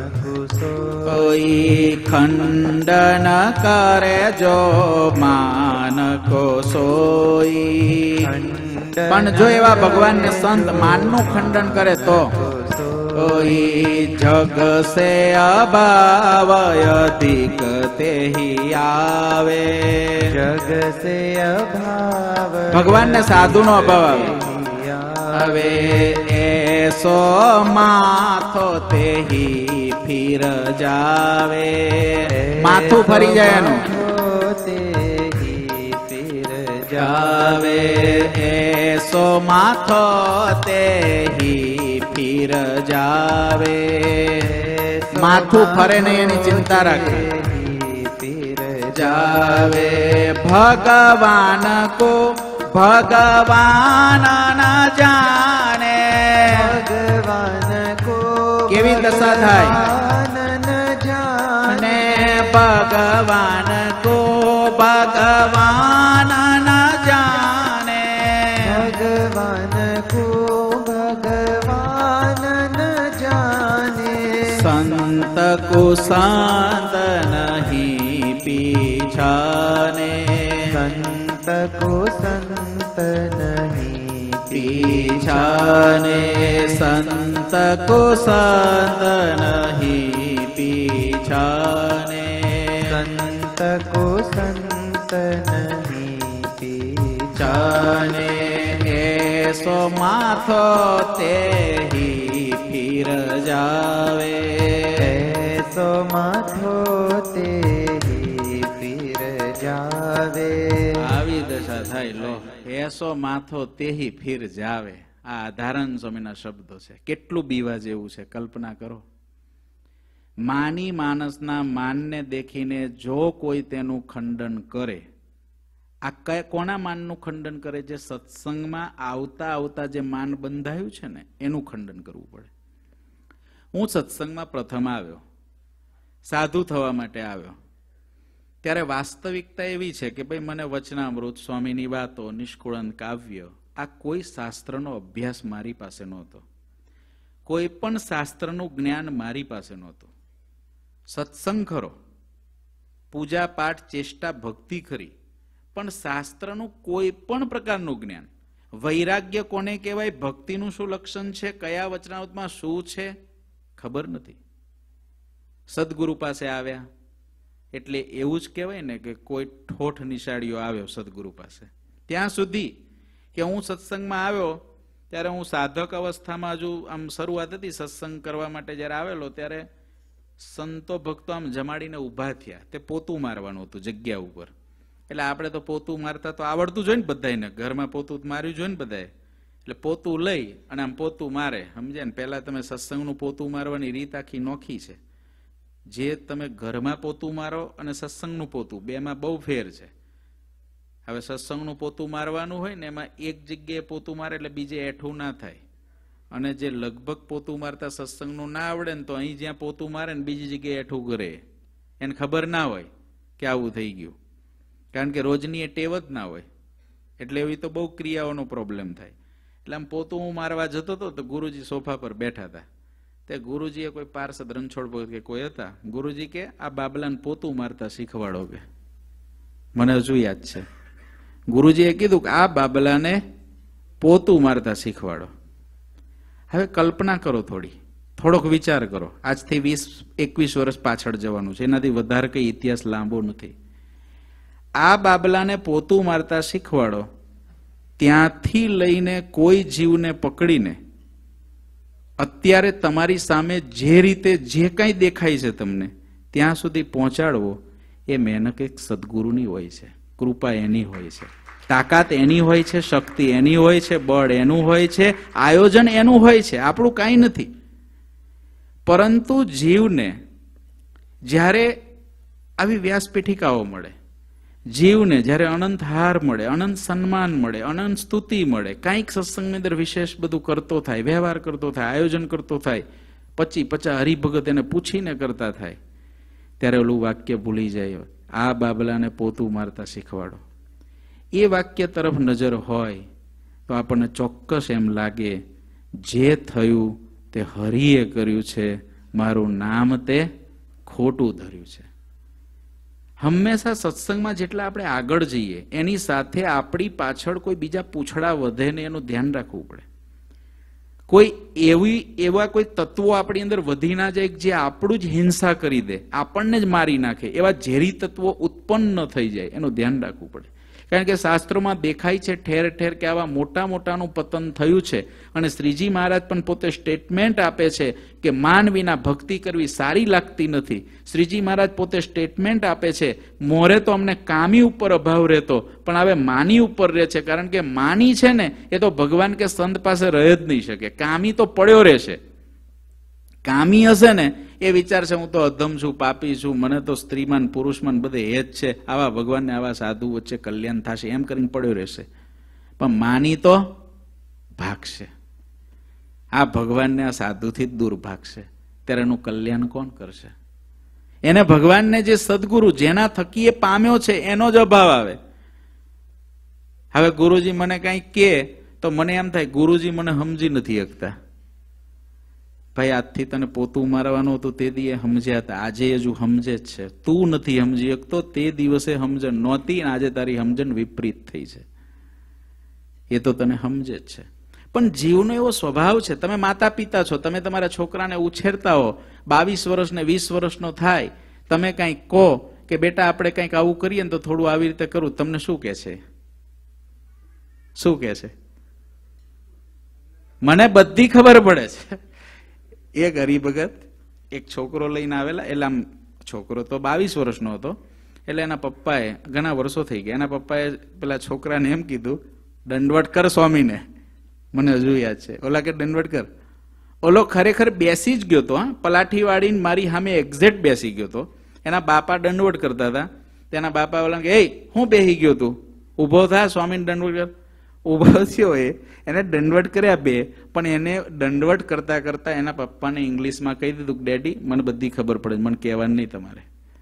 કોઈ ખંડન કરે જો માન કો સોઈ. પણ જો એવા ભગવાનને સંત માનનું ખંડન કરે તો કોઈ જગ સે અભાવ અધિક તેહી આવે. જગ સે અભાવ ભગવાનને સાધુનો અભાવ આવે. હવે એસો માથો તેહી ફીર જાવે. માથું ફરી જાય એનું. તેહી ફિર જાવે. એસો માથો તેહી ફીર જાવે. માથું ફરે નહીં એની ચિંતા રાખે. ફિર જાવે. ભગવાન કો ભગવાન ના જાણે. ભગવાન કો કેવી દશા થાય? ન જાણે. ભગવાન કો ભગવાન ના જાણે. ભગવાન કો ભગવાન ન જાને. સંત કો સંત નહીં પીછાને. સંત કો સંત નહીં પીછાને. સંત કો સંત નહીં પીછાને. સંત કો સંત નહીં પીછાને. એસો માથો તેહી ફીર જાવે. એસો માથો તેહી ફિર જાવે. આવી દશા થાય લો. એસો માથો તેહી ફીર જાવે, આ આધારાનંદ સ્વામીના શબ્દો છે. કેટલું બીવા જેવું છે, કલ્પના કરો. માની માનસના માનને દેખીને જો કોઈ તેનું ખંડન કરે, આ કયા કોના માનનું ખંડન કરે? જે સત્સંગમાં આવતા આવતા જે માન બંધાયું છે ને એનું ખંડન કરવું પડે. હું સત્સંગમાં પ્રથમ આવ્યો, સાધુ થવા માટે આવ્યો, ત્યારે વાસ્તવિકતા એવી છે કે ભાઈ મને વચનામૃત, સ્વામીની વાતો, નિષ્કુળન કાવ્ય, આ કોઈ શાસ્ત્રનો અભ્યાસ મારી પાસે નહોતો. કોઈ પણ શાસ્ત્રનું જ્ઞાન મારી પાસે નહોતું. સત્સંગ ખરો, પૂજા પાઠ ચેષ્ટા ભક્તિ ખરી, પણ શાસ્ત્રનું કોઈ પણ પ્રકારનું જ્ઞાન. વૈરાગ્ય કોને કહેવાય, ભક્તિનું શું લક્ષણ છે, કયા વચનામૃતમાં શું છે, ખબર નથી. સદગુરુ પાસે આવ્યા એટલે એવું જ કહેવાય ને કે કોઈ ઠોઠ નિશાળીઓ આવ્યો સદગુરુ પાસે. ત્યાં સુધી કે હું સત્સંગમાં આવ્યો ત્યારે હું સાધક અવસ્થામાં હજુ આમ શરૂઆત હતી સત્સંગ કરવા માટે. જ્યારે આવેલો ત્યારે સંતો ભક્તો આમ જમાડીને ઊભા થયા. તે પોતું મારવાનું હતું જગ્યા ઉપર. એટલે આપણે તો પોતું મારતા તો આવડતું જોઈએ ને બધાને, ઘરમાં પોતું માર્યું જોઈએ ને બધાએ. એટલે પોતું લઈ અને આમ પોતું મારે, સમજ્યા ને. પહેલા તમે સત્સંગનું પોતું મારવાની રીત આખી નોખી છે. જે તમે ઘરમાં પોતું મારો અને સત્સંગનું પોતું બેમાં બહુ ફેર છે. હવે સત્સંગનું પોતું મારવાનું હોય ને એમાં એક જગ્યાએ પોતું મારે એટલે બીજે એઠું ના થાય. અને જે લગભગ પોતું મારતા સત્સંગનું ના આવડે ને તો અહીં જ્યાં પોતું મારે ને બીજી જગ્યાએ એઠું કરે, એને ખબર ના હોય કે આવું થઈ ગયું. કારણ કે રોજની એ ટેવ જ ના હોય. એટલે એવી તો બહુ ક્રિયાઓનો પ્રોબ્લેમ થાય. એટલે આમ પોતું હું મારવા જતો હતો તો ગુરુજી સોફા પર બેઠા હતા. તે ગુરુજીએ કોઈ પાર્ષદ રણછોડ ભગત કે કોઈ હતા, ગુરુજી કે આ બાબલાને પોતું મારતા શીખવાડો. કે મને હજુ યાદ છે, ગુરુજીએ કીધું કે આ બાબલાને પોતું મારતા શીખવાડો. હવે કલ્પના કરો, થોડી થોડોક વિચાર કરો. આજથી વીસ એકવીસ વર્ષ પાછળ જવાનું છે, એનાથી વધારે કઈ ઇતિહાસ લાંબો નથી. આ બાબલાને પોતું મારતા શીખવાડો, ત્યાંથી લઈને કોઈ જીવને પકડીને અત્યારે તમારી સામે જે રીતે જે કંઈ દેખાય છે તમને ત્યાં સુધી પહોંચાડવો, એ મહેનત એક સદગુરુની હોય છે, કૃપા એની હોય છે, તાકાત એની હોય છે, શક્તિ એની હોય છે, બળ એનું હોય છે, આયોજન એનું હોય છે, આપણું કાંઈ નથી. પરંતુ જીવને જ્યારે આવી વ્યાસપીઠિકાઓ મળે, જીવને જ્યારે અનંત હાર મળે, અનંત સન્માન મળે, અનંત સ્તુતિ મળે, કાંઈક સત્સંગની અંદર વિશેષ બધું કરતો થાય, વ્યવહાર કરતો થાય, આયોજન કરતો થાય, પચી પચા હરિભગત એને પૂછીને કરતા થાય, ત્યારે ઓલું વાક્ય ભૂલી જાય, આ બાબલાને પોતું મારતા શીખવાડો. એ વાક્ય તરફ નજર હોય તો આપણને ચોક્કસ એમ લાગે જે થયું તે હરિએ કર્યું છે, મારું નામ તે ખોટું ધર્યું છે. હંમેશા સત્સંગમાં જેટલા આપણે આગળ જઈએ એની સાથે આપણી પાછળ કોઈ બીજા પૂછડા વધે ને એનું ધ્યાન રાખવું પડે. કોઈ એવી એવા કોઈ તત્વો આપણી અંદર વધી ના જાય જે આપણું જ હિંસા કરી દે, આપણને જ મારી નાખે, એવા ઝેરી તત્વો ઉત્પન્ન ન થઈ જાય એનું ધ્યાન રાખવું પડે. કારણ કે શાસ્ત્રોમાં દેખાય છે ઠેર ઠેર કે આવા મોટા મોટાનું પતન થયું છે. અને શ્રીજી મહારાજ પણ પોતે સ્ટેટમેન્ટ આપે છે કે માન વિના ભક્તિ કરવી સારી લાગતી નથી. શ્રીજી મહારાજ પોતે સ્ટેટમેન્ટ આપે છે, મોરે તો અમને કામી ઉપર અભાવ રહેતો પણ હવે માની ઉપર રહે છે. કારણ કે માની છે ને એ તો ભગવાન કે સંત પાસે રહી જ નહીં શકે, કામી તો પડ્યો રહેશે. કામી હશે ને એ વિચાર છે હું તો અધમ છું, પાપી છું, મને તો સ્ત્રીમાન પુરુષમાન બધે એ જ છે, આવા ભગવાનને આવા સાધુ વચ્ચે કલ્યાણ થશે એમ કરીને પડ્યો રહેશે. પણ માની તો ભાગશે, આ ભગવાનને આ સાધુથી જ દૂર ભાગશે. ત્યારે એનું કલ્યાણ કોણ કરશે? એને ભગવાનને જે સદગુરુ જેના થકી એ પામ્યો છે એનો જ અભાવ આવે. હવે ગુરુજી મને કઈ કે તો મને એમ થાય ગુરુજી મને સમજી નથી શકતા. ભાઈ આજથી તને પોતું મારવાનું હતું તે દીએ સમજ્યા હતા, આજે હજુ સમજે જ છે. તું નથી સમજી શકતો, તે દિવસે સમજણ નહોતી અને આજે તારી સમજણ વિપરીત થઈ છે, એ તો તને સમજે જ છે. પણ જીવનો એવો સ્વભાવ છે, તમે માતા પિતા છો, તમે તમારા છોકરાને ઉછેરતા હો, બાવીસ વર્ષ ને વીસ વર્ષનો થાય, તમે કંઈક કહો કે બેટા આપણે કંઈક આવું કરીએ ને તો થોડું આવી રીતે કરું, તમને શું કે છે? શું કે છે? મને બધી ખબર પડે છે. એક હરિભગત એક છોકરો લઈને આવેલા, એટલે આમ છોકરો તો બાવીસ વર્ષનો હતો, એટલે એના પપ્પાએ ઘણા વર્ષો થઈ ગયા, એના પપ્પાએ પેલા છોકરાને એમ કીધું દંડવટ કર સ્વામીને, મને હજુ યાદ છે. ઓલા કે દંડવટ કર. ઓલો ખરેખર બેસી જ ગયો હતો, હા, પલાઠી વાળીને મારી સામે એક્ઝેક્ટ બેસી ગયો હતો. એના બાપા દંડવટ કરતા હતા. તેના બાપા ઓલા કે, એ હું બેસી ગયો તું, ઊભો થા, સ્વામીને દંડવટ કર. ઊભો થયો, એ એને દંડવટ કર્યા બે, પણ એને દંડવટ કરતા કરતા એના પપ્પાને ઇંગ્લિશમાં કહી દીધું, ડેડી મને બધી ખબર પડે, મને કહેવાનું નહીં તમારે.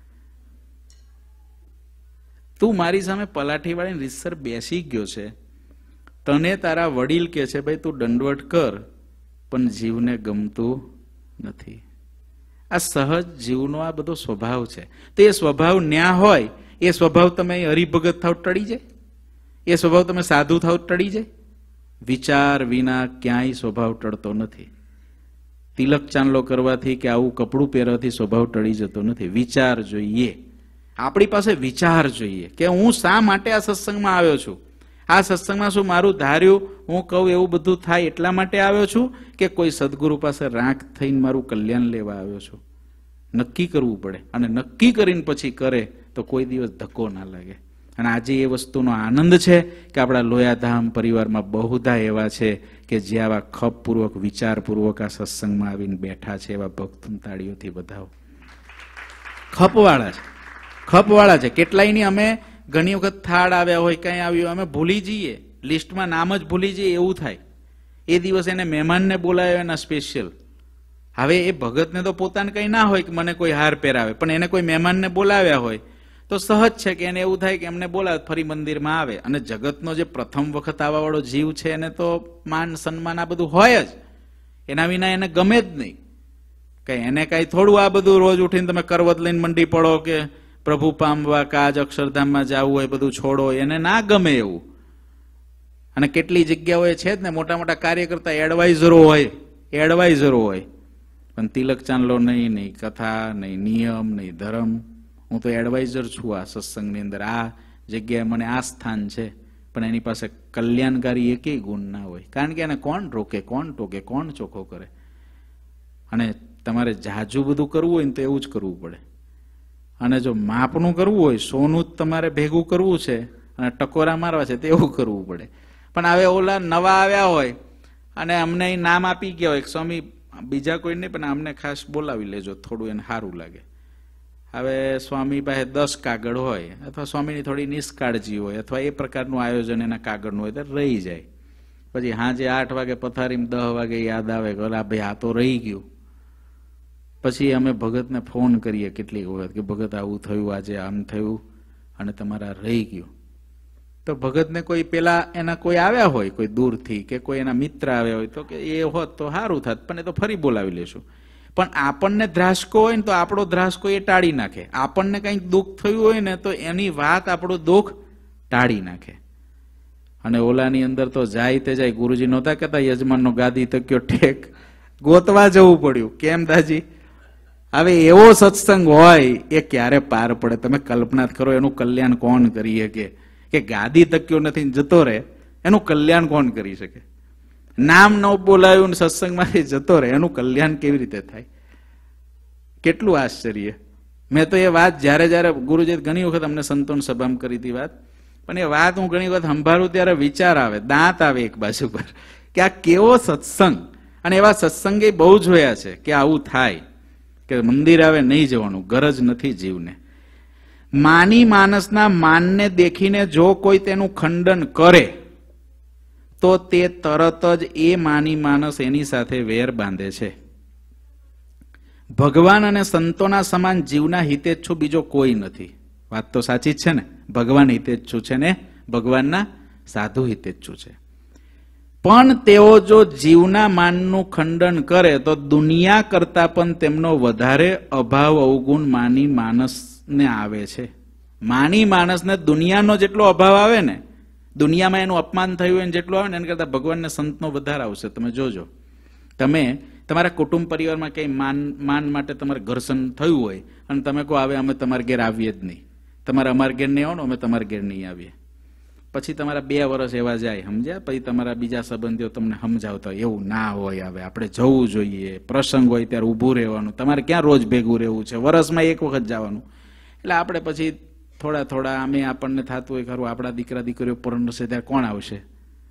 તું મારી સામે પલાઠી વાળીને રીતસર બેસી ગયો છે, તને તારા વડીલ કે છે ભાઈ તું દંડવટ કર, પણ જીવને ગમતું નથી. આ સહજ જીવનો આ બધો સ્વભાવ છે. તો એ સ્વભાવ ન્યા હોય, એ સ્વભાવ તમે હરિભગત થાવ ટળી જાય, એ સ્વભાવ તમે સાધુ થાવ ટળી જાય. વિચાર વિના ક્યાંય સ્વભાવ ટળતો નથી. તિલક ચાંદલો કરવાથી કે આવું કપડું પહેરવાથી સ્વભાવ ટળી જતો નથી. વિચાર જોઈએ, આપણી પાસે વિચાર જોઈએ કે હું શા માટે આ સત્સંગમાં આવ્યો છું. આ સત્સંગમાં શું મારું ધાર્યું હું કહું એવું બધું થાય એટલા માટે આવ્યો છું, કે કોઈ સદગુરુ પાસે રાખ થઈને મારું કલ્યાણ લેવા આવ્યો છું. નક્કી કરવું પડે, અને નક્કી કરીને પછી કરે તો કોઈ દિવસ ધક્કો ના લાગે. અને આજે એ વસ્તુનો આનંદ છે કે આપણા લોયાધામ પરિવારમાં બહુધા એવા છે કે જે આવા ખપપૂર્વક વિચારપૂર્વક આ સત્સંગમાં આવીને બેઠા છે. એવા ભક્ત તાળીઓથી વધાવો. ખપવાળા છે, ખપવાળા છે. કેટલાયની અમે ઘણી વખત થાળ આવ્યા હોય, કઈ આવ્યું અમે ભૂલી જઈએ, લિસ્ટમાં નામ જ ભૂલી જઈએ એવું થાય. એ દિવસ એને મહેમાનને બોલાવ્યો એના સ્પેશિયલ. હવે એ ભગતને તો પોતાને કઈ ના હોય કે મને કોઈ હાર પહેરાવે, પણ એને કોઈ મહેમાનને બોલાવ્યા હોય તો સહજ છે કે એને એવું થાય કે એમને બોલાવે ફરી મંદિરમાં આવે. અને જગતનો જે પ્રથમ વખત આવવાવાળો જીવ છે એને તો માન સન્માન આ બધું હોય જ, એના વિના એને ગમે જ નહીં. કઈ એને કઈ થોડું આ બધું રોજ ઉઠીને તમે કરવત લઈને મંડી પડો કે પ્રભુ પામવા કાજ અક્ષરધામમાં જવું હોય બધું છોડો, એને ના ગમે એવું. અને કેટલી જગ્યાઓ છે જ ને મોટા મોટા કાર્યકર્તા એડવાઇઝરો હોય, એડવાઇઝરો હોય, પણ તિલક ચાંદલો નહીં, નહીં કથા, નહીં નિયમ, નહીં ધર્મ. હું તો એડવાઇઝર છું આ સત્સંગની અંદર. આ જગ્યાએ મને આ સ્થાન છે, પણ એની પાસે કલ્યાણકારી એકેય ગુણ ના હોય. કારણ કે એને કોણ રોકે, કોણ ટોકે, કોણ ચોખ્ખો કરે. અને તમારે જાજુ બધું કરવું હોય ને તો એવું જ કરવું પડે. અને જો માપનું કરવું હોય, સોનું જ તમારે ભેગું કરવું છે અને ટકોરા મારવા છે, તો એવું કરવું પડે. પણ હવે ઓલા નવા આવ્યા હોય અને અમને નામ આપી ગયા હોય સ્વામી, બીજા કોઈ નહીં પણ અમને ખાસ બોલાવી લેજો, થોડું એને સારું લાગે. હવે સ્વામી પાસે દસ કાગળ હોય, અથવા સ્વામીની થોડી નિષ્કાળજી હોય, અથવા એ પ્રકારનું આયોજન એના કાગળનું હોય તો રહી જાય. પછી હાજે આઠ વાગે પથારીમાં દસ વાગે યાદ આવે કે ઓલા ભાઈ આ તો રહી ગયું. પછી અમે ભગતને ફોન કરીએ કેટલીક વખત કે ભગત આવું થયું, આજે આમ થયું અને તમારા રહી ગયું. તો ભગતને કોઈ પેલા એના કોઈ આવ્યા હોય, કોઈ દૂરથી કે કોઈ એના મિત્ર આવ્યા હોય તો કે એ હોત તો સારું થાત, પણ એ તો ફરી બોલાવી લેશું. પણ આપણને ધ્રાસકો હોય ને તો આપણો ધ્રાસકો એ ટાળી નાખે. આપણને કંઈક દુઃખ થયું હોય ને તો એની વાત આપણું દુઃખ ટાળી નાખે. અને ઓલાની અંદર તો જાય તે જાય. ગુરુજી નહોતા કહેતા યજમાનનો ગાદી તક્યો ઠેક, ગોતવા જવું પડ્યું. કેમ દાજી? હવે એવો સત્સંગ હોય એ ક્યારે પાર પડે? તમે કલ્પના કરો એનું કલ્યાણ કોણ કરી શકે? કે ગાદી તક્યો નથી જતો રહે, એનું કલ્યાણ કોણ કરી શકે? નામ ન બોલાયું ને સત્સંગમાંથી જતો રહે, એનું કલ્યાણ કેવી રીતે થાય? કેટલું આશ્ચર્ય. મેં તો એ વાત જયારે જયારે ગુરુજી ઘણી વખત અમને સંતોન સભામાં કરી હતી વાત, પણ એ વાત હું ઘણી વખત સંભાળું ત્યારે વિચાર આવે, દાંત આવે એક બાજુ પર કે આ કેવો સત્સંગ. અને એવા સત્સંગે બહુ જોયા છે કે આવું થાય કે મંદિર આવે નહીં જવાનું, ગરજ નથી જીવને. માની માનસના માનને દેખીને જો કોઈ તેનું ખંડન કરે તો તે તરત જ એ માની માનસ એની સાથે વેર બાંધે છે. ભગવાન અને સંતોના સમાન જીવના હિતેચ્છુ બીજો કોઈ નથી. વાત તો સાચી જ છે ને? ભગવાન હિતેચ્છુ છે ને ભગવાનના સાધુ હિતેચ્છુ છે. પણ તેઓ જો જીવના માનનું ખંડન કરે તો દુનિયા કરતા પણ તેમનો વધારે અભાવ અવગુણ માની માનસને આવે છે. માની માણસને દુનિયાનો જેટલો અભાવ આવે ને, દુનિયામાં એનું અપમાન થયું હોય જેટલું આવે ને, એને કરતા ભગવાનને સંતનો વધારે આવશે. તમે જોજો. તમે તમારા કુટુંબ પરિવારમાં કઈ માન માન માટે તમારે ઘર્ષણ થયું હોય અને તમે કહો આવે અમે તમારા ઘેર આવીએ જ નહીં, તમારે અમારા ઘેર નહીં આવો ને અમે તમારા ઘેર નહીં આવીએ. પછી તમારા બે વર્ષ એવા જાય, સમજ્યા? પછી તમારા બીજા સંબંધીઓ તમને સમજાવતા હોય એવું ના હોય, હવે આપણે જવું જોઈએ, પ્રસંગ હોય ત્યારે ઊભું રહેવાનું, તમારે ક્યાં રોજ ભેગું રહેવું છે, વર્ષમાં એક વખત જવાનું. એટલે આપણે પછી થોડા થોડા અમે આપણને થતું હોય ખરું, આપણા દીકરા દીકરીઓ પરણશે ત્યારે કોણ આવશે?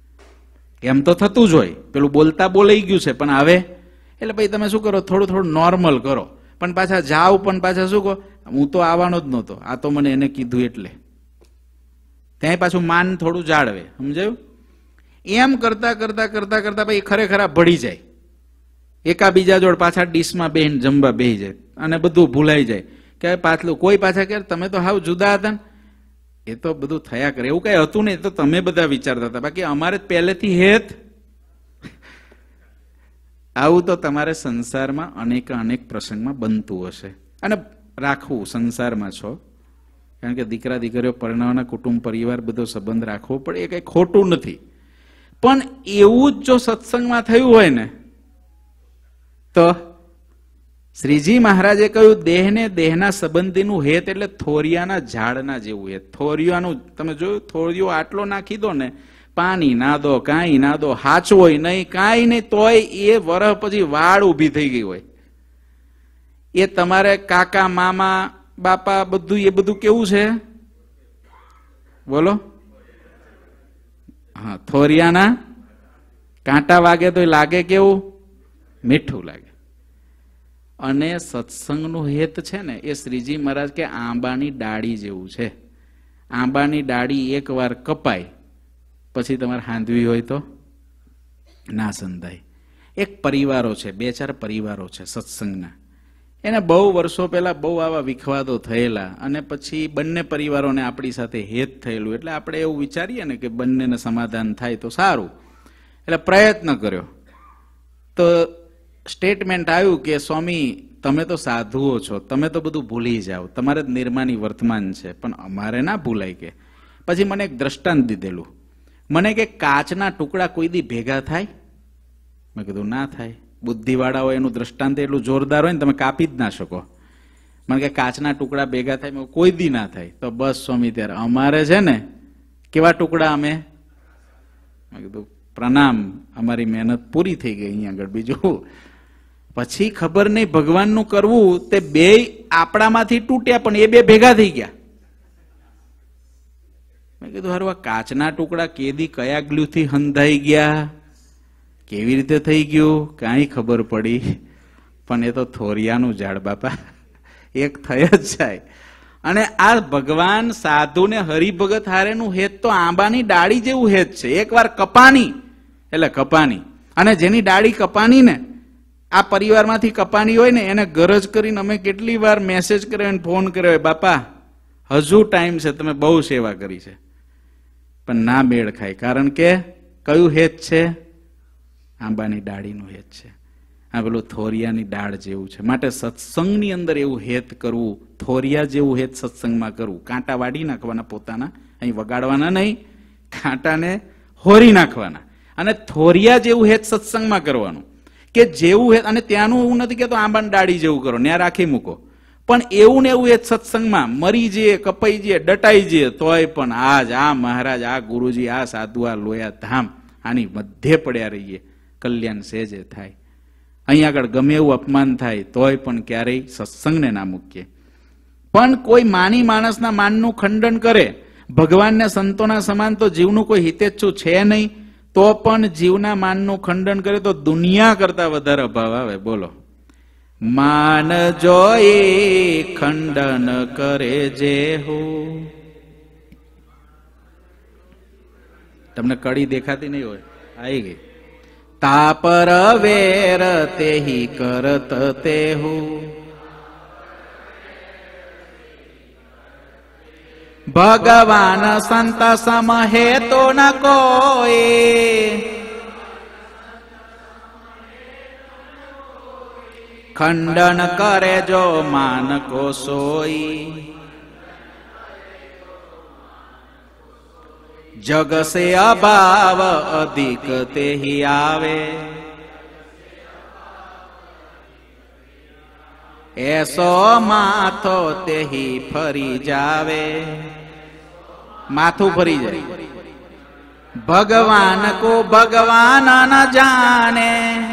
એમ તો થતું જ હોય, પેલું બોલતા બોલાઈ ગયું છે, પણ હવે એટલે ભાઈ તમે શું કરો, થોડું થોડું નોર્મલ કરો, પણ પાછા જાઓ, પણ પાછા શું કહો, હું તો આવવાનો જ નહોતો, આ તો મને એને કીધું એટલે, ત્યાં પાછું માન થોડું જાળવે, સમજાયું? એમ કરતા કરતા કરતા કરતા ભાઈ ખરેખર ભળી જાય, એકાબીજા જોડે પાછા ડીશમાં બેહીને જમવા બેહી જાય અને બધું ભૂલાઈ જાય કે પાછલું કોઈ પાછા કે તમે તો હાવ જુદા હતા ને, એ તો બધું થયા કરે, એવું કઈ હતું નહીં, તો તમે બધા વિચારતા હતા, બાકી અમારે પહેલેથી હેત. આવું તો તમારે સંસારમાં અનેક અનેક પ્રસંગમાં બનતું હશે, અને રાખવું સંસારમાં છો, કારણ કે દીકરા દીકરીઓ પરણાવવાના કુટુંબ પરિવાર બધો સંબંધ રાખવો પડે, એ કઈ ખોટું નથી, પણ એવું જ જો સત્સંગમાં થયું હોય ને તો શ્રીજી મહારાજે કહ્યું દેહને દેહના સંબંધીનું હેત એટલે થોરિયાના ઝાડના જેવું હેત. થોરિયાનું તમે જોયું, થોરિયો આટલો નાખી દો ને, પાણી ના દો, કાંઈ ના દો, હાચવોય નહીં, કાંઈ નહીં, તોય એ વરહ પછી વાળ ઊભી થઈ ગઈ હોય. એ તમારે કાકા મામા બાપા બધું એ બધું કેવું છે બોલો? હા, થોરિયાના કાંટા વાગે તો લાગે કેવું? મીઠું લાગે. અને સત્સંગનું હેત છે ને એ શ્રીજી મહારાજ કે આંબાની ડાળી જેવું છે. આંબાની ડાળી એક વાર કપાય પછી તમારે હાંધવી હોય તો ના સંધાય. એક પરિવારો છે, બે ચાર પરિવારો છે સત્સંગના, એને બહુ વર્ષો પહેલા બહુ આવા વિખવાદો થયેલા, અને પછી બંને પરિવારોને આપણી સાથે હેત થયેલું, એટલે આપણે એવું વિચારીએ ને કે બંનેને સમાધાન થાય તો સારું, એટલે પ્રયત્ન કર્યો તો સ્ટેટમેન્ટ આવ્યું કે સ્વામી તમે તો સાધુઓ છો, તમે તો બધું ભૂલી જાઓ, તમારે જ નિર્માની વર્તમાન છે, પણ અમારે ના ભૂલાય. કે પછી મને એક દ્રષ્ટાંત દીધેલું, મને કે કાચના ટુકડા કોઈ દી ભેગા થાય? મેં કીધું ના થાય. બુદ્ધિવાળા હોય એનું દ્રષ્ટાંત એટલું જોરદાર હોય ને તમે કાપી જ ના શકો. મને કે કાચના ટુકડા ભેગા થાય? મેં કોઈ દી ના થાય. તો બસ સ્વામી ત્યારે અમારે છે ને કેવા ટુકડા અમે? મેં કીધું પ્રણામ, અમારી મહેનત પૂરી થઈ ગઈ અહીંયા આગળ. બીજું પછી ખબર નહીં ભગવાનનું કરવું તે બે આપણામાંથી તૂટ્યા, પણ એ બે ભેગા થઈ ગયા. મેં કીધું હારું આ કાચના ટુકડા કેદી કયા ગ્લુથી હંધાઈ ગયા, કેવી રીતે થઈ ગયું કાંઈ ખબર પડી, પણ એ તો થોરિયાનું ઝાડ બાપા એક થઈ જ જાય. અને આ ભગવાન સાધુ ને હરિભગત હારેનું હેત તો આંબાની ડાળી જેવું હેત છે. એક વાર કપાની એટલે કપાની, અને જેની ડાળી કપાની ને આ પરિવારમાંથી કપાની હોય ને એને ગરજ કરીને અમે કેટલી વાર મેસેજ કર્યો, ફોન કર્યો, બાપા હજુ ટાઈમ છે, તમે બહુ સેવા કરી છે, પણ ના મેળ ખાય. કારણ કે કયું હેત છે? આંબાની ડાળીનું હેત છે. આ પેલું થોરિયાની ડાળ જેવું છે. માટે સત્સંગની અંદર એવું હેત કરવું, થોરિયા જેવું હેત સત્સંગમાં કરવું. કાંટા વાડી નાખવાના પોતાના, અહીં વગાડવાના નહીં, કાંટાને હોરી નાખવાના, અને થોરિયા જેવું હેત સત્સંગમાં કરવાનું. કે જેવું હેત, અને ત્યાંનું એવું નથી કે તો આંબાની ડાળી જેવું કરો, ત્યાં રાખી મૂકો, પણ એવું ને એવું હેત સત્સંગમાં મરી જઈએ, કપાઈ જઈએ, ડટાઈ જઈએ, તોય પણ આજ આ મહારાજ, આ ગુરુજી, આ સાધુ, આ લોયા ધામ, આની મધ્ય પડ્યા રહીએ, કલ્યાણ સહેજે થાય. અહીં આગળ ગમે એવું અપમાન થાય તોય પણ ક્યારેય સત્સંગને ના મૂકીએ. પણ કોઈ માની માણસના માનનું ખંડન કરે, ભગવાનને સંતોના સમાન તો જીવનું કોઈ હિતેચ્છુ છે નહીં, તો પણ જીવના માનનું ખંડન કરે તો દુનિયા કરતા વધારે અભાવ આવે. બોલો, માન જોઈ ખંડન કરે જે હો. તમને કડી દેખાતી નહીં હોય? આવી ગઈ. તાપર વેર તેહી કરત તેહુ, ભગવાન સંત સમ હેતો ન કોઈ, ખંડન કરે જો માન કો સોઈ, જગ સે અભાવ અધિક તેહી આવે, એસો માથો તેહી ફરી જાવે. માથું ફરી જાય. ભગવાન કો ભગવાન ન જાને,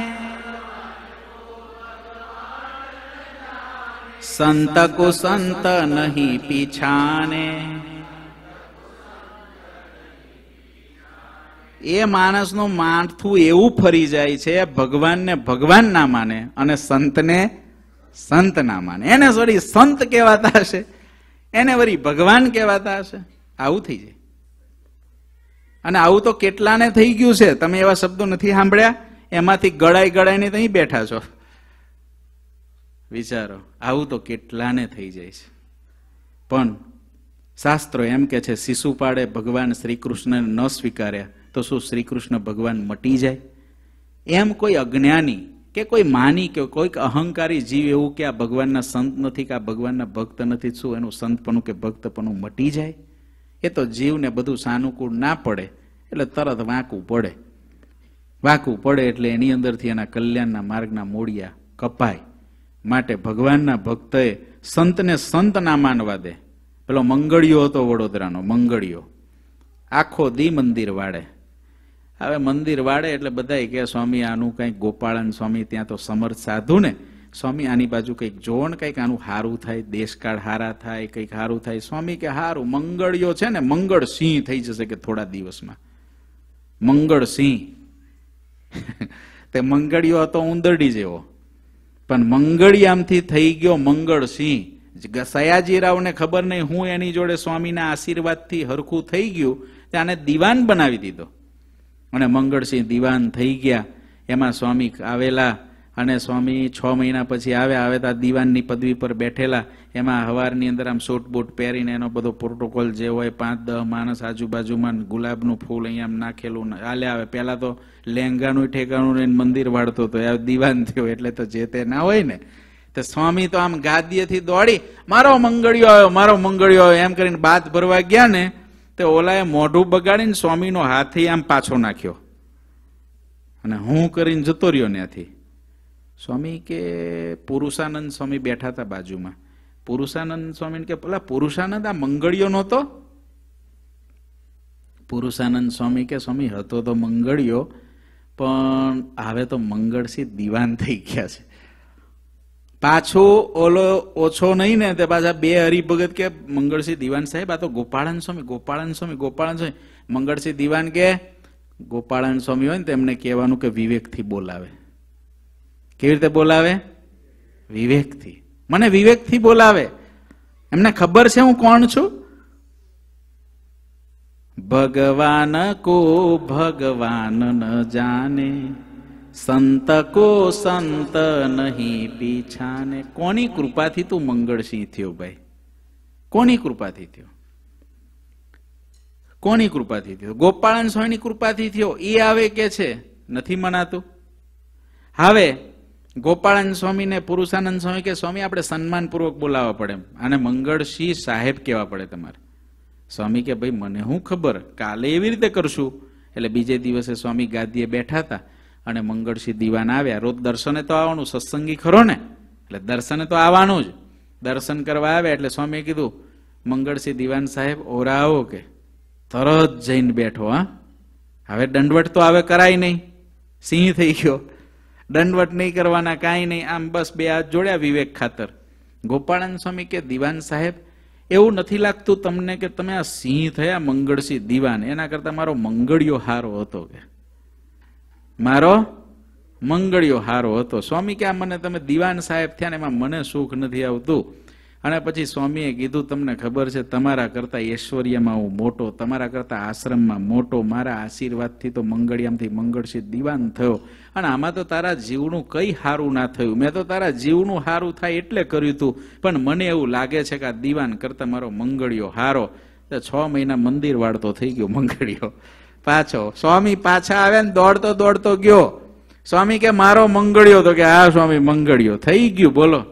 સંત કો સંત નહીં પીછાને. એ માણસનું માથું એવું ફરી જાય છે, ભગવાનને ભગવાન ના માને અને સંતને સંત ના માને. એને વળી સંત કહેવાતા હશે, એને વળી ભગવાન કહેવાતા હશે. આવું થઈ જાય. અને આવું તો કેટલાને થઈ ગયું છે. તમે એવા શબ્દો નથી સાંભળ્યા? એમાંથી ગળાઈ ગળાઈને અહીં બેઠા છો. વિચારો, આવું તો કેટલાને થઈ જાય છે. પણ શાસ્ત્રો એમ કે છે, શિશુપાળે ભગવાન શ્રી કૃષ્ણને ન સ્વીકાર્યા તો શું શ્રી કૃષ્ણ ભગવાન મટી જાય? એમ કોઈ અજ્ઞાની કે કોઈ માની કે કોઈક અહંકારી જીવ એવું કે આ ભગવાનના સંત નથી કે આ ભગવાનના ભક્ત નથી, શું એનું સંતપણું કે ભક્તપણું મટી જાય? એ તો જીવને બધું સાનુકૂળ ના પડે એટલે તરત વાંકવું પડે. વાંકવું પડે એટલે એની અંદરથી એના કલ્યાણના માર્ગના મૂળિયા કપાય. માટે ભગવાનના ભક્તએ સંતને સંત ના માનવા દે. પેલો મંગળિયો હતો વડોદરાનો, મંગળિયો આખો દી મંદિર વાળે. હવે મંદિર વાળે એટલે બધા કે સ્વામી આનું કંઈક ગોપાળન સ્વામી ત્યાં તો સમર્થ સાધુ ને, સ્વામી આની બાજુ કંઈક જોવો ને, કંઈક આનું હારું થાય, દેશકાળ હારા થાય, કંઈક હારું થાય. સ્વામી કે હારું, મંગળિયો છે ને મંગળ સિંહ થઈ જશે કે થોડા દિવસમાં. મંગળ સિંહ તે મંગળિયો હતો ઉંદરડી જેવો, પણ મંગળિયામથી થઈ ગયો મંગળ સિંહ. સયાજીરાવને ખબર નહીં હું એની જોડે સ્વામીના આશીર્વાદથી હરખું થઈ ગયું, ત્યાંને દીવાન બનાવી દીધો. અને મંગળસિંહ દીવાન થઈ ગયા. એમાં સ્વામી આવેલા અને સ્વામી છ મહિના પછી આવ્યા. આવે તો દીવાનની પદવી પર બેઠેલા. એમાં હવારની અંદર આમ સૂટ બૂટ પહેરીને એનો બધો પ્રોટોકોલ જે હોય, પાંચ દસ માણસ આજુબાજુમાં, ગુલાબનું ફૂલ અહીંયા આમ નાખેલું હાલે આવે. પહેલા તો લેંગાનું ઠેકાણું લઈને મંદિર વાળતો હતો, દીવાન થયો એટલે તો જે તે ના હોય ને. તો સ્વામી તો આમ ગાદીએથી દોડી મારો મંગળિયો આવ્યો, મારો મંગળિયો આવ્યો એમ કરીને બાત ભરવા ગયા ને, તો ઓલાએ મોઢું બગાડીને સ્વામીનો હાથી આમ પાછો નાખ્યો અને હું કરીને જતો રહ્યો ત્યાંથી. સ્વામી કે પુરુષાનંદ સ્વામી બેઠા હતા બાજુમાં. પુરુષાનંદ સ્વામી કે પેલા પુરુષાનંદ આ મંગળિયો નહોતો? પુરુષાનંદ સ્વામી કે સ્વામી હતો તો મંગળિયો, પણ હવે તો મંગળસિંહ દીવાન થઈ ગયા છે. પાછો ઓલો ઓછો નહીં ને, તે પાછા બે હરિભગત કે મંગળસિંહ દીવાન સાહેબ આ તો ગોપાળન સ્વામી, ગોપાળન સ્વામી, ગોપાળન સ્વામી. મંગળસિંહ દીવાન કે ગોપાળન સ્વામી હોય ને તેમને કહેવાનું કે વિવેકથી બોલાવે. કેવી રીતે બોલાવે? વિવેકથી. મને વિવેકથી બોલાવે. એમને ખબર છે હું કોણ છું. ભગવાન કો ભગવાન ન જાને, સંત કો સંત નહીં પીછાને. કોની કૃપાથી તું મંગળસિંહ થયો ભાઈ? કોની કૃપાથી થયો? કોની કૃપાથી થયો? ગોપાળન સ્વામીની કૃપાથી થયો. એ આવે કે છે નથી મનાતું. હવે ગોપાળન સ્વામી ને પુરુષાનંદ સ્વામી કે સ્વામી આપણે સન્માનપૂર્વક બોલાવવા પડે, આને મંગળસિંહ સાહેબ કહેવા પડે તમારે. સ્વામી કે ભાઈ મને શું ખબર, કાલે એવી રીતે કરશું. એટલે બીજે દિવસે સ્વામી ગાદીએ બેઠા હતા અને મંગળસિંહ દીવાન આવ્યા. રોજ દર્શને તો આવવાનું, સત્સંગી ખરો ને, એટલે દર્શને તો આવવાનું જ. દર્શન કરવા આવ્યા એટલે સ્વામીએ કીધું મંગળસિંહ દીવાન સાહેબ ઓરા આવો. કે તરત જઈને બેઠો. હા હવે દંડવટ તો હવે કરાય નહીં, સિંહ થઈ ગયો, દંડવટ નહીં કરવાના, કાંઈ નહીં, આમ બસ બે હાથ જોડ્યા વિવેક ખાતર. ગોપાળન સ્વામી કે દીવાન સાહેબ એવું નથી લાગતું તમને કે તમે આ સિંહ થયા મંગળસિંહ દીવાન, એના કરતા મારો મંગળિયો હારો હતો. કે મારો મંગળિયો હારો હતો. સ્વામી કે આ મને તમે દીવાન સાહેબ થયા ને એમાં મને સુખ નથી આવતું. અને પછી સ્વામીએ કીધું તમને ખબર છે તમારા કરતા ઐશ્વર્યમાં હું મોટો, તમારા કરતા આશ્રમમાં મોટો, મારા આશીર્વાદથી તો મંગળિયામથી મંગળસિંહ દીવાન થયો. અને આમાં તો તારા જીવનું કઈ હારું ના થયું. મેં તો તારા જીવનું હારું થાય એટલે કર્યું હતું, પણ મને એવું લાગે છે કે આ દીવાન કરતા મારો મંગળિયો હારો. તો છ મહિના મંદિર વાળતો થઈ ગયો મંગળિયો પાછો. સ્વામી પાછા આવ્યા ને દોડતો દોડતો ગયો. સ્વામી કે મારો મંગળિયો, તો કે હા સ્વામી મંગળિયો થઈ ગયું. બોલો,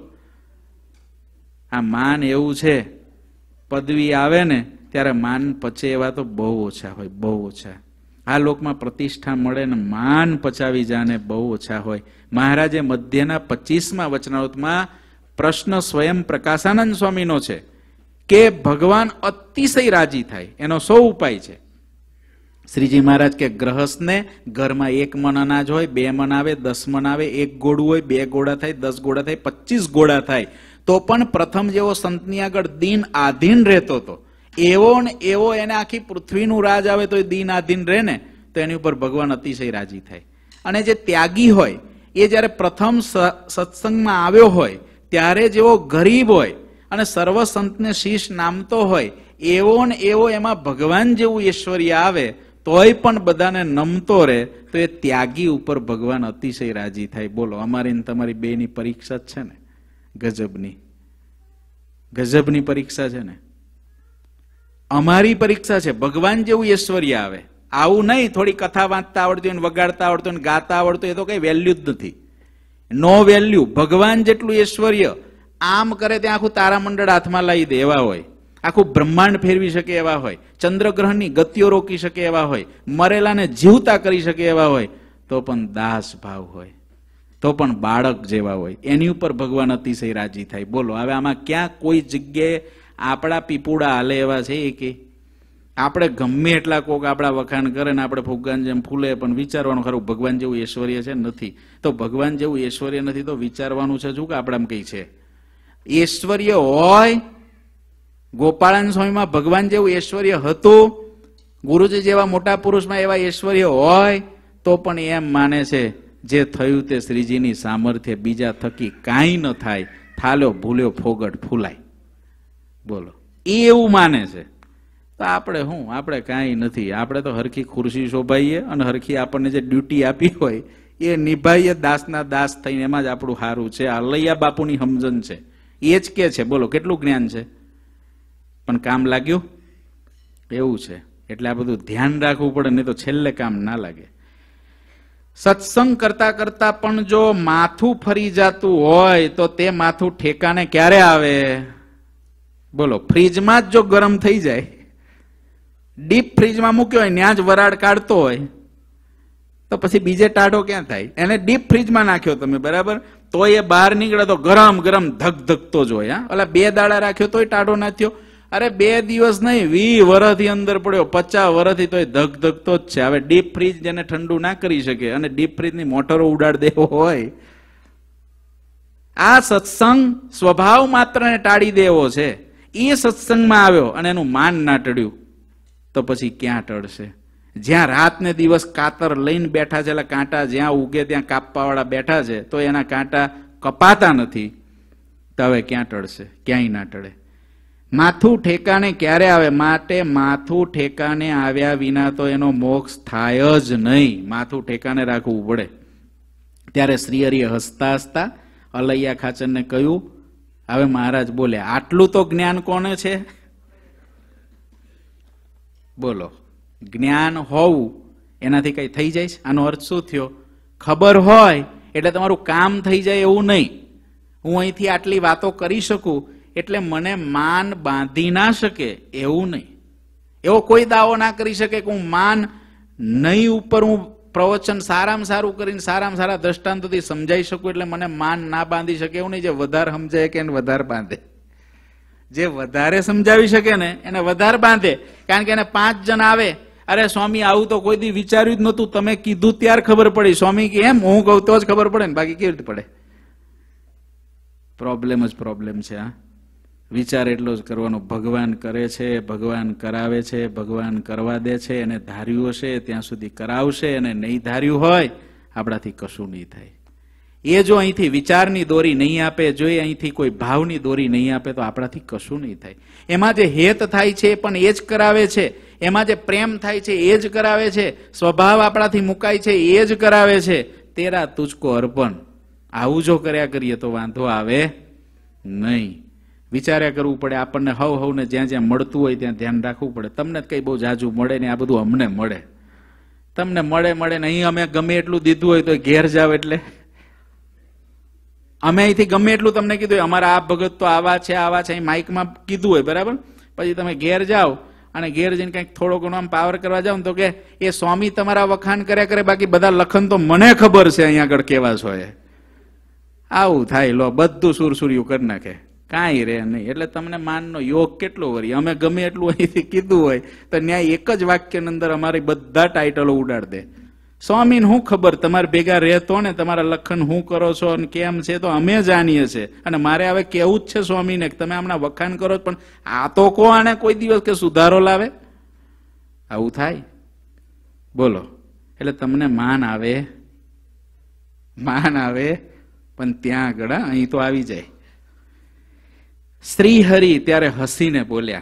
આ માન એવું છે, પદવી આવે ને ત્યારે માન પચે એવા તો બહુ ઓછા હોય, બહુ ઓછા. આ લોકમાં પ્રતિષ્ઠા મળે ને માન પચાવી જાને બહુ ઓછા હોય. મહારાજે મધ્યના પચીસમાં વચનાવતમાં પ્રશ્ન સ્વયં પ્રકાશાનંદ સ્વામીનો છે કે ભગવાન અતિશય રાજી થાય એનો સૌ ઉપાય છે. શ્રીજી મહારાજ કે ગ્રહસ્થને ઘરમાં એક મણ અનાજ હોય, બે મણ આવે, દસ મણ આવે, એક ગોળું હોય, બે ગોળા થાય, દસ ગોળા થાય, પચીસ ગોળા થાય, તો પણ પ્રથમ જેવો સંતની આગળ દીન આધીન રહેતો હતો એવો ને એવો એને આખી પૃથ્વીનું રાજ આવે તો દીન આધીન રહે ને. તો એની ઉપર ભગવાન અતિશય રાજી થાય. અને જે ત્યાગી હોય એ જ્યારે પ્રથમ સત્સંગમાં આવ્યો હોય ત્યારે જેવો ગરીબ હોય અને સર્વ સંતને શીશ નામતો હોય એવો ને એવો એમાં ભગવાન જેવું ઐશ્વર્ય આવે તોય પણ બધાને નમતો રહે, તો એ ત્યાગી ઉપર ભગવાન અતિશય રાજી થાય. બોલો, અમારી ને તમારી બેની પરીક્ષા જ છે ને, ગજબની ગજબની પરીક્ષા છે ને. અમારી પરીક્ષા છે ભગવાન જેવું ઐશ્વર્ય આવે. આવું નહીં થોડી કથા વાંચતા આવડતી હોય, વગાડતા આવડતું હોય, ગાતા આવડતું, એ તો કઈ વેલ્યુ જ નથી. No value. ભગવાન જેટલું ઐશ્વર્ય આમ કરે ત્યાં આખું તારામંડળ હાથમાં લાવી દે એવા હોય, આખું બ્રહ્માંડ ફેરવી શકે એવા હોય, ચંદ્રગ્રહણની ગતિઓ રોકી શકે એવા હોય, મરેલાને જીવતા કરી શકે એવા હોય, તો પણ દાસ ભાવ હોય, તો પણ બાળક જેવા હોય, એની ઉપર ભગવાન અતિશય રાજી થાય. બોલો, હવે આમાં ક્યાં કોઈ જગ્યાએ આપણા પીપુડા હાલે એવા છે એ કે? આપણે ગમે એટલા કોક આપણા વખાણ કરે ને આપણે ફુગ્ગાન જેમ ફૂલે, પણ વિચારવાનું ખરું ભગવાન જેવું ઐશ્વર્ય છે નથી. તો ભગવાન જેવું ઐશ્વર્ય નથી તો વિચારવાનું છે શું કે આપણામાં કઈ છે? ઐશ્વર્ય હોય, ગોપાળાન સ્વામીમાં ભગવાન જેવું ઐશ્વર્ય હતું, ગુરુજી જેવા મોટા પુરુષમાં એવા ઐશ્વર્ય હોય, તો પણ એમ માને છે જે થયું તે શ્રીજીની સામર્થ્ય, બીજા થકી કાંઈ ન થાય, થાલ્યો ભૂલ્યો ફોગટ ફૂલાય. બોલો, એ એવું માને છે. તો આપણે શું, આપણે કાંઈ નથી. આપણે તો હરખી ખુરશી શોભાઈએ અને હરખી આપણને જે ડ્યુટી આપી હોય એ નિભાઈએ, દાસના દાસ થઈને. એમાં જ આપણું સારું છે. અલૈયા બાપુની સમજણ છે, એ જ કે છે. બોલો, કેટલું જ્ઞાન છે, પણ કામ લાગ્યું એવું છે. એટલે આ બધું ધ્યાન રાખવું પડે, નહીં તો છેલ્લે કામ ના લાગે. સત્સંગ કરતા કરતા પણ જો માથું ફરી જતું હોય તો તે માથું ઠેકાને ક્યારે આવે? બોલો, ફ્રીજમાં જ જો ગરમ થઈ જાય, ડીપ ફ્રીજમાં મૂક્યો હોય ત્યાં જ વરાળ કાઢતો હોય, તો પછી બીજે ટાઢો ક્યાં થાય? એને ડીપ ફ્રીજમાં નાખ્યો તમે, બરાબર, તો એ બહાર નીકળે તો ગરમ ગરમ ધક ધકતો જ હોય. હા, ઓલા બે દાડા રાખ્યો તોય ટાઢો ના થયો. અરે બે દિવસ નહીં, વી વર્ષથી અંદર પડ્યો, પચાસ વર્ષથી તોય ધક ધકતો જ છે. હવે ડીપ ફ્રીજ જેને ઠંડુ ના કરી શકે અને ડીપ ફ્રીજની મોટરો ઉડાડ દેવો હોય, આ સત્સંગ સ્વભાવ માત્રને ટાળી દેવો છે. એ સત્સંગમાં આવ્યો અને એનું માન ના ટળ્યું તો પછી ક્યાં ટળશે? જ્યાં રાત ને દિવસ કાતર લઈને બેઠા છે, એટલે કાંટા જ્યાં ઉગે ત્યાં કાપવા વાળા બેઠા છે, તો એના કાંટા કપાતા નથી, તો હવે ક્યાં ટળશે? ક્યાંય ના ટળે. માથું ઠેકાને ક્યારે આવે? માટે માથું ઠેકાને આવ્યા વિના તો એનો મોક્ષ થાય જ નહીં. માથું ઠેકાને રાખવું પડે. ત્યારે શ્રી હરિએ હસતા હસતા અલૈયા ખાચરને કહ્યું, હવે મહારાજ બોલે, આટલું તો જ્ઞાન કોને છે? બોલો, જ્ઞાન હોવું એનાથી કઈ થઈ જાય છે? આનો અર્થ શું થયો? ખબર હોય એટલે તમારું કામ થઈ જાય એવું નહીં. હું અહીંથી આટલી વાતો કરી શકું એટલે મને માન બાંધી ના શકે એવું નહીં. એવો કોઈ દાવો ના કરી શકે કે હું માન નહીં ઉપર હું પ્રવચન સારામાં સારું કરીને સારામાં સારા દ્રષ્ટાંતોથી સમજાઈ શકું એટલે મને માન ના બાંધી શકે એવું નહીં. જે વધારે સમજાય કે એને વધારે બાંધે, જે વધારે સમજાવી શકે ને એને વધારે બાંધે. કારણ કે એને પાંચ જણ આવે, અરે સ્વામી આવું તો કોઈ દી વિચાર્યું જ નહોતું, તમે કીધું ત્યાર ખબર પડી. સ્વામી કે એમ હું કહું તો જ ખબર પડે ને, બાકી કેવી રીતે પડે? પ્રોબ્લેમ જ પ્રોબ્લેમ છે. હા, વિચાર એટલો જ કરવાનો. ભગવાન કરે છે, ભગવાન કરાવે છે, ભગવાન કરવા દે છે. એને ધાર્યું હશે ત્યાં સુધી કરાવશે, અને નહીં ધાર્યું હોય આપણાથી કશું નહીં થાય. એ જો અહીંથી વિચારની દોરી નહીં આપે, જો એ અહીંથી કોઈ ભાવની દોરી નહીં આપે તો આપણાથી કશું નહીં થાય. એમાં જે હેત થાય છે પણ એ જ કરાવે છે, એમાં જે પ્રેમ થાય છે એ જ કરાવે છે, સ્વભાવ આપણાથી મુકાય છે એ જ કરાવે છે. તેરા તુજકો અર્પણ. આવું જો કર્યા કરીએ તો વાંધો આવે નહીં. વિચાર્યા કરવું પડે. આપણને હવ હવને જ્યાં જ્યાં મળતું હોય ત્યાં ધ્યાન રાખવું પડે. તમને કઈ બહુ જાજુ મળે ને, આ બધું અમને મળે. તમને મળે મળે ને અહીં અમે ગમે એટલું દીધું હોય તો ઘેર જાવ એટલે અમે અહીંથી ગમે એટલું તમને કીધું હોય અમારા આ ભગત તો આવા છે આવા છે, અહીં માઇકમાં કીધું હોય, બરાબર, પછી તમે ઘેર જાઓ અને ઘેર જઈને કંઈક થોડો ઘણો આમ પાવર કરવા જાવ ને તો કે એ સ્વામી તમારા વખાણ કર્યા કરે, બાકી બધા લખન તો મને ખબર છે અહીંયા આગળ કેવા છો. એ આવું થાય. લો, બધું સુરસુર્યું કરી નાખે, કાંઈ રે નહીં. એટલે તમને માનનો યોગ કેટલો વરી. અમે ગમે એટલું અહીંથી કીધું હોય તો ન્યાય એક જ વાક્યની અંદર અમારી બધા ટાઇટલો ઉડાડ દે. સ્વામીને શું ખબર તમારે ભેગા રહેતો ને તમારા લખન શું કરો છો અને કેમ છે તો અમે જાણીએ છીએ. અને મારે હવે કેવું જ છે સ્વામીને કે તમે હમણાં વખાણ કરો પણ આ તો કો આને કોઈ દિવસ કે સુધારો લાવે. આવું થાય. બોલો, એટલે તમને માન આવે, માન આવે, પણ ત્યાં આગળ અહીં તો આવી જાય. શ્રી હરિ ત્યારે હસીને બોલ્યા.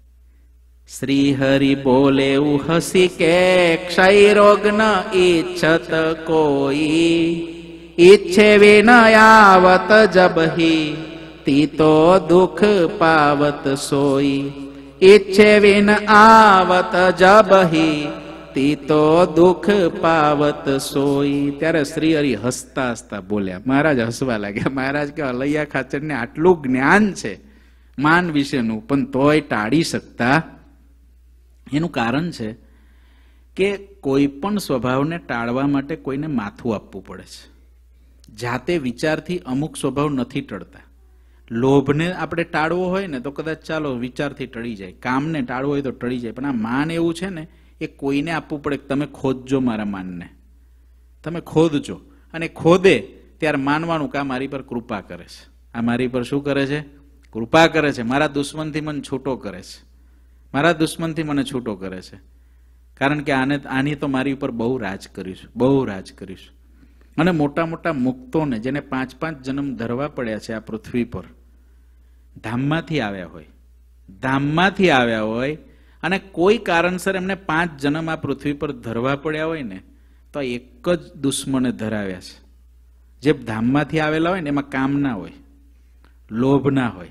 શ્રી હરિ બોલે એવું હસી કે ક્ષય રોગ ન ઈચ્છત કોઈ, ઈચ્છે વિન આવત જબહી, તીતો દુઃખ પાવત સોઈ. ઈચ્છે વિન આવત જબહી, તીતો દુઃખ પાવત સોઈ. ત્યારે શ્રી હરિ હસતા હસતા બોલ્યા. મહારાજ હસવા લાગ્યા. મહારાજ કે અલૈયા ખાચરને આટલું જ્ઞાન છે માન વિશેનું, પણ તોય ટાળી શકતા. એનું કારણ છે કે કોઈ પણ સ્વભાવને ટાળવા માટે કોઈને માથું આપવું પડે છે. જાતે વિચારથી અમુક સ્વભાવ નથી ટળતા. લોભને આપણે ટાળવો હોય ને તો કદાચ ચાલો વિચારથી ટળી જાય, કામને ટાળવો હોય તો ટળી જાય, પણ આ માન એવું છે ને એ કોઈને આપવું પડે. તમે ખોદજો મારા માનને, તમે ખોદજો, અને ખોદે ત્યારે માનવાનું કે આ મારી પર કૃપા કરે છે, આ મારી પર શું કરે છે? કૃપા કરે છે. મારા દુશ્મનથી મને છૂટો કરે છે, મારા દુશ્મનથી મને છૂટો કરે છે, કારણ કે આને આની તો મારી ઉપર બહુ રાજ કરીશું, બહુ રાજ કરીશું. અને મોટા મોટા મુક્તોને જેને પાંચ પાંચ જન્મ ધરવા પડ્યા છે આ પૃથ્વી પર, ધામમાંથી આવ્યા હોય, ધામમાંથી આવ્યા હોય, અને કોઈ કારણસર એમને પાંચ જન્મ આ પૃથ્વી પર ધરવા પડ્યા હોય ને, તો એક જ દુશ્મને ધરાવ્યા છે. જે ધામમાંથી આવેલા હોય ને એમાં કામ ના હોય, લોભ ના હોય,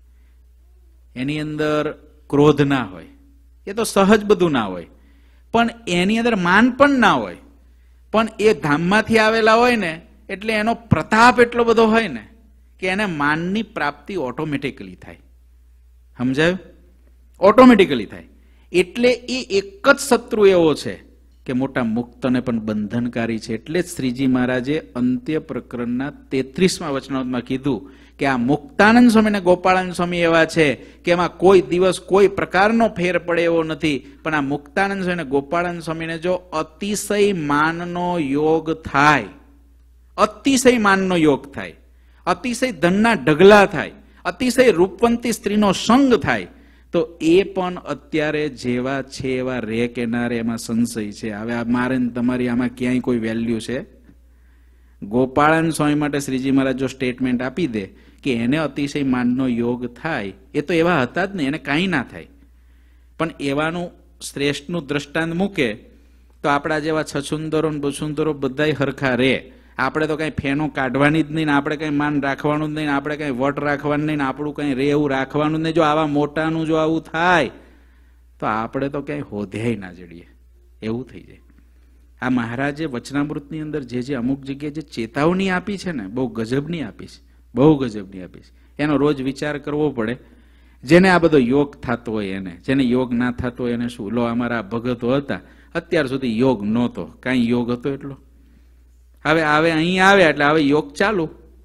એની અંદર ક્રોધ ના હોય, એ તો સહજ બધું ના હોય, પણ એની અંદર માન પણ ના હોય. પણ એ ધામમાંથી આવેલા હોય ને એટલે એનો પ્રતાપ એટલો બધો હોય ને કે એને માનની પ્રાપ્તિ ઓટોમેટિકલી થાય. સમજાયું? ઓટોમેટિકલી થાય. એટલે એ એક જ શત્રુ એવો છે કે મોટા મુક્તને પણ બંધનકારી છે. એટલે જ શ્રીજી મહારાજે અંત્ય પ્રકરણના તેત્રીસમાં વચનામૃતમાં કીધું કે આ મુક્તાનંદ સ્વામી અને ગોપાળાનંદ સ્વામી એવા છે કે એમાં કોઈ દિવસ કોઈ પ્રકારનો ફેર પડે એવો નથી. પણ આ મુક્તાનંદ સ્વામી અને ગોપાળાનંદ સ્વામીને જો અતિશય માનનો યોગ થાય, અતિશય માનનો યોગ થાય, અતિશય ધનના ઢગલા થાય, અતિશય રૂપવંતી સ્ત્રીનો સંગ થાય, તો એ પણ અત્યારે જેવા છે એવા રે કે ના રે એમાં સંશય છે. હવે આ મારે તમારી આમાં ક્યાંય કોઈ વેલ્યુ છે? ગોપાળાનંદ સ્વામી માટે શ્રીજી મહારાજ જો સ્ટેટમેન્ટ આપી દે કે એને અતિશય માનનો યોગ થાય, એ તો એવા હતા જ નહીં, એને કાંઈ ના થાય. પણ એવાનું શ્રેષ્ઠનું દ્રષ્ટાંત મૂકે તો આપણા જેવા છછુંદરો ને બસુંદરો બધાય હરખા રે. આપણે તો કઈ ફેનો કાઢવાની જ નહીં ને આપણે કઈ માન રાખવાનું જ નહીં ને આપણે કઈ વટ રાખવાનું નહીં ને આપણું કઈ રે એવું રાખવાનું જ નહીં. જો આવા મોટાનું જો આવું થાય તો આપણે તો ક્યાંય હોધ્યાય ના જડીએ, એવું થઈ જાય. આ મહારાજે વચનામૃતની અંદર જે જે અમુક જગ્યાએ જે ચેતવણી આપી છે ને, બહુ ગજબની આપી છે, બહુ ગજબની આપી છે. એનો રોજ વિચાર કરવો પડે. જેને આ બધો યોગ થતો હોય એને, જેને યોગ ના થતો હોય એને શું? લો અમારા ભગતો હતા, અત્યાર સુધી યોગ નહોતો, કાંઈ યોગ હતો એટલો. હવે આવે અહીં આવ્યા એટલે હવે યોગ ચાલુ,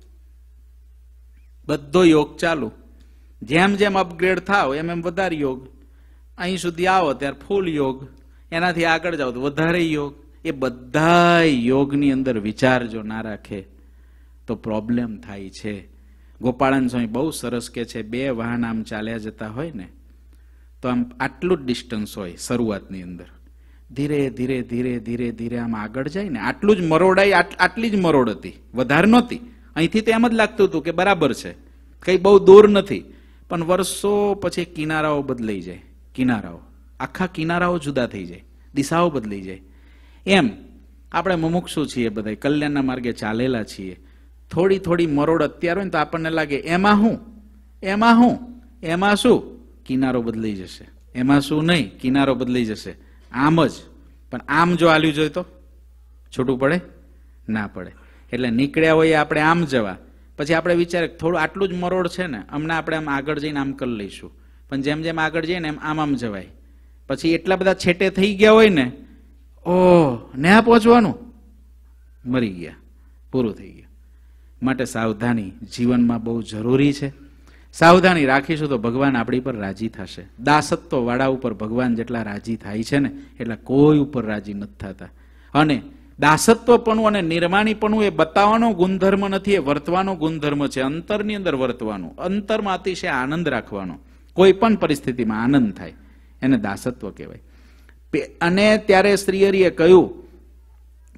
બધો યોગ ચાલુ. જેમ જેમ અપગ્રેડ થાવ એમ એમ વધારે યોગ. અહીં સુધી આવો ત્યારે ફૂલ યોગ, એનાથી આગળ જાઓ તો વધારે યોગ. એ બધા યોગની અંદર વિચાર જો ના રાખે તો પ્રોબ્લેમ થાય છે. ગોપાળાનંદ સ્વામી બહુ સરસ કે છે, બે વાહન આમ ચાલ્યા જતા હોય ને તો આમ આટલું જ ડિસ્ટન્સ હોય શરૂઆતની અંદર, ધીરે ધીરે ધીરે ધીરે ધીરે આમ આગળ જાય ને આટલું જ મરોડાઈ, આટલી જ મરોડ હતી, વધારે નહોતી. અહીંથી તો એમ જ લાગતું હતું કે બરાબર છે, કઈ બહુ દૂર નથી. પણ વર્ષો પછી કિનારાઓ બદલાઈ જાય, કિનારાઓ આખા કિનારાઓ જુદા થઈ જાય, દિશાઓ બદલાઈ જાય. એમ આપણે મુમુક્ષુ છીએ, બધા કલ્યાણના માર્ગે ચાલેલા છીએ. થોડી થોડી મરોડ અત્યારે હોય ને તો આપણને લાગે એમાં હું, એમાં હું, એમાં શું, કિનારો બદલાઈ જશે. એમાં શું નહીં, કિનારો બદલાઈ જશે. આમ જ. પણ આમ જો હાલ્યું જોઈએ તો છૂટું પડે ના પડે. એટલે નીકળ્યા હોય આપણે આમ જવા, પછી આપણે વિચારે થોડું આટલું જ મરોડ છે ને, હમણાં આપણે આમ આગળ જઈને આમ કરી લઈશું. પણ જેમ જેમ આગળ જઈએ ને એમ આમ આમ જવાય. પછી એટલા બધા છેટે થઈ ગયા હોય ને, ઓહ ન્યા પહોંચવાનું, મરી ગયા, પૂરું થઈ ગયું. માટે સાવધાની જીવનમાં બહુ જરૂરી છે. સાવધાની રાખીશું તો ભગવાન આપણી પર રાજી થશે. દાસત્વ વાળા ઉપર ભગવાન જેટલા રાજી થાય છે ને એટલા કોઈ ઉપર રાજી નથી થતા. અને દાસત્વપણું અને નિર્માણીપણું એ બતાવવાનો ગુણધર્મ નથી, એ વર્તવાનો ગુણધર્મ છે. અંતરની અંદર વર્તવાનું, અંતરમાં અતિશય આનંદ રાખવાનો, કોઈ પણ પરિસ્થિતિમાં આનંદ થાય, એને દાસત્વ કહેવાય. અને ત્યારે શ્રી હરિએ કહ્યું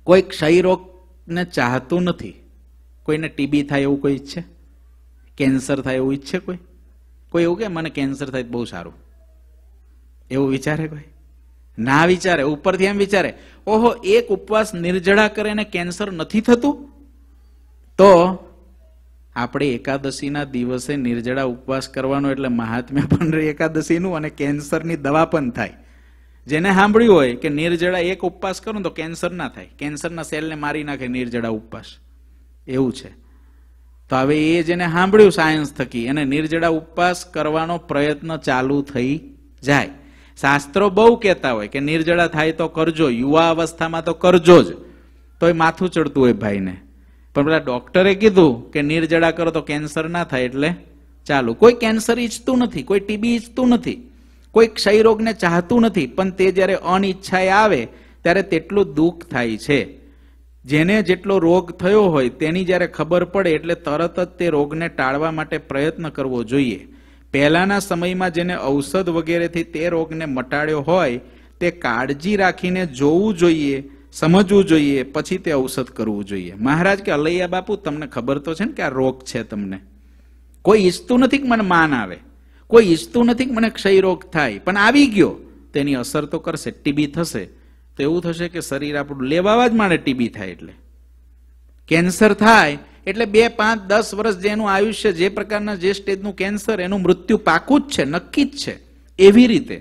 કોઈ ક્ષયરોગને ચાહતું નથી. કોઈને ટીબી થાય એવું કોઈ ઈચ્છે? કેન્સર થાય એવું ઈચ્છે કોઈ? કોઈ એવું કે મને કેન્સર થાય બહુ સારું, એવું વિચારે કોઈ? ના વિચારે. ઉપરથી એમ વિચારે, ઓહો એક ઉપવાસ નિર્જળા કરે ને કેન્સર નથી થતું. તો આપણે એકાદશીના દિવસે નિર્જળા ઉપવાસ કરવાનો એટલે મહાત્મ્ય પણ એકાદશીનું અને કેન્સરની દવા પણ થાય. જેને સાંભળ્યું હોય કે નિર્જળા એક ઉપવાસ કરો તો કેન્સર ના થાય, કેન્સરના સેલને મારી નાખે નિર્જળા ઉપવાસ, એવું છે. તો હવે એ જેને સાંભળ્યું સાયન્સ થકી એને નિર્જળા ઉપવાસ કરવાનો પ્રયત્ન ચાલુ થઈ જાય. શાસ્ત્રો બહુ કહેતા હોય કે નિર્જળા થાય તો કરજો, યુવા અવસ્થામાં તો કરજો જ, તો એ માથું ચડતું હોય ભાઈને. પણ પેલા ડોક્ટરે કીધું કે નિર્જળા કરો તો કેન્સર ના થાય એટલે ચાલુ. કોઈ કેન્સર ઈચ્છતું નથી, કોઈ ટીબી ઈચ્છતું નથી, કોઈ ક્ષયરોગને ચાહતું નથી, પણ તે જ્યારે અનિચ્છાએ આવે ત્યારે તેટલું દુઃખ થાય છે. જેને જેટલો રોગ થયો હોય તેની જ્યારે ખબર પડે એટલે તરત જ તે રોગને ટાળવા માટે પ્રયત્ન કરવો જોઈએ. પહેલાના સમયમાં જેને ઔષધ વગેરેથી તે રોગને મટાડ્યો હોય તે કાળજી રાખીને જોવું જોઈએ, સમજવું જોઈએ, પછી તે ઔષધ કરવું જોઈએ. મહારાજ કે અલૈયા બાપુ તમને ખબર તો છે ને કે આ રોગ છે, તમને કોઈ ઈચ્છતું નથી કે મને માન આવે, કોઈ ઈચ્છતું નથી કે મને ક્ષય રોગ થાય, પણ આવી ગયો તેની અસર તો કરશે. ટીબી થશે તો એવું થશે કે શરીર આપણું લેવાવા જ માંડે. ટીબી થાય એટલે કેન્સર થાય એટલે બે પાંચ દસ વર્ષ જેનું આયુષ્ય, જે પ્રકારના જે સ્ટેજનું કેન્સર, એનું મૃત્યુ પાકું જ છે, નક્કી જ છે. એવી રીતે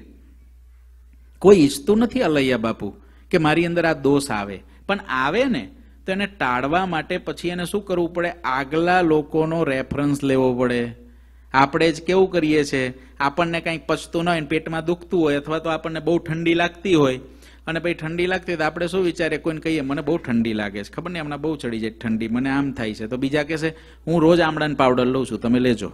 કોઈ ઈચ્છતું નથી અલૈયા બાપુ કે મારી અંદર આ દોષ આવે, પણ આવે ને તો એને ટાળવા માટે પછી એને શું કરવું પડે? આગલા લોકોનો રેફરન્સ લેવો પડે. આપણે જ કેવું કરીએ છીએ, આપણને કંઈક પચતું ન હોય, પેટમાં દુખતું હોય, અથવા તો આપણને બહુ ઠંડી લાગતી હોય, અને પછી ઠંડી લાગતી હોય તો આપણે શું વિચારીએ? કોઈને કહીએ મને બહુ ઠંડી લાગે છે, ખબર નહીં હમણાં બહુ ચડી જાય ઠંડી, મને આમ થાય છે, તો બીજા કહેશે હું રોજ આમળાનું પાવડર લઉં છું, તમે લેજો.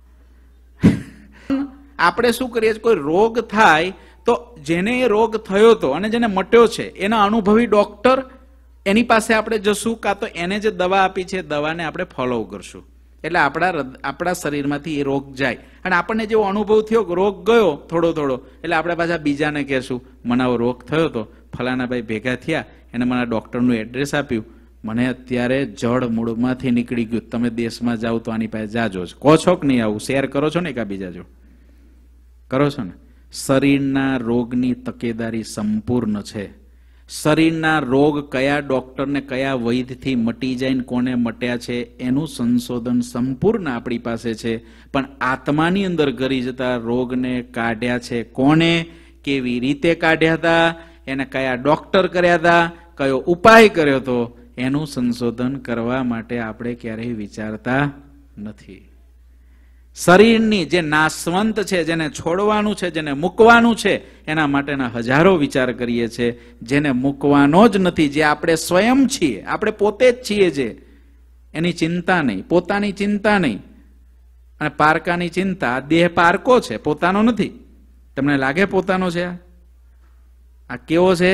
આપણે શું કરીએ છીએ? કોઈ રોગ થાય તો જેને એ રોગ થયો હતો અને જેને મટ્યો છે એના અનુભવી ડોક્ટર, એની પાસે આપણે જશું, કાં તો એને જે દવા આપી છે દવાને આપણે ફોલો કરશું. એટલે આપણા આપણા શરીરમાંથી એ રોગ જાય. અને આપણને જેવો અનુભવ થયો, રોગ ગયો થોડો થોડો, એટલે આપણે પાછા બીજાને કહેશું મને આવો રોગ થયો હતો, ફલાના ભાઈ ભેગા થયા, એને મને ડોક્ટરનું એડ્રેસ આપ્યું, મને અત્યારે જળ મૂળમાંથી નીકળી ગયું, તમે દેશમાં જાઓ તો આની પાસે જાજો જ. કહો છો કે નહીં? આવું શેર કરો છો ને એકાબીજા જો? કરો છો ને? શરીરના રોગની તકેદારી સંપૂર્ણ છે. શરીરના રોગ કયા ડોક્ટરને કયા વૈદ્યથી મટી જાય ને કોને મટ્યા છે એનું સંશોધન સંપૂર્ણ આપણી પાસે છે. પણ આત્માની અંદર ગરી જતા રોગને કાઢ્યા છે કોને, કેવી રીતે કાઢ્યા હતા, એને કયા ડોક્ટર કર્યા હતા, કયો ઉપાય કર્યો હતો, એનું સંશોધન કરવા માટે આપણે ક્યારેય વિચારતા નથી. શરીરની જે નાશવંત છે, જેને છોડવાનું છે, જેને મૂકવાનું છે, એના માટેના હજારો વિચાર કરીએ છીએ. જેને મૂકવાનો જ નથી, જે આપણે સ્વયં છીએ, આપણે પોતે જ છીએ, જે એની ચિંતા નહીં, પોતાની ચિંતા નહીં, અને પારકાની ચિંતા. દેહ પારકો છે, પોતાનો નથી. તમને લાગે પોતાનો છે? આ કેવો છે?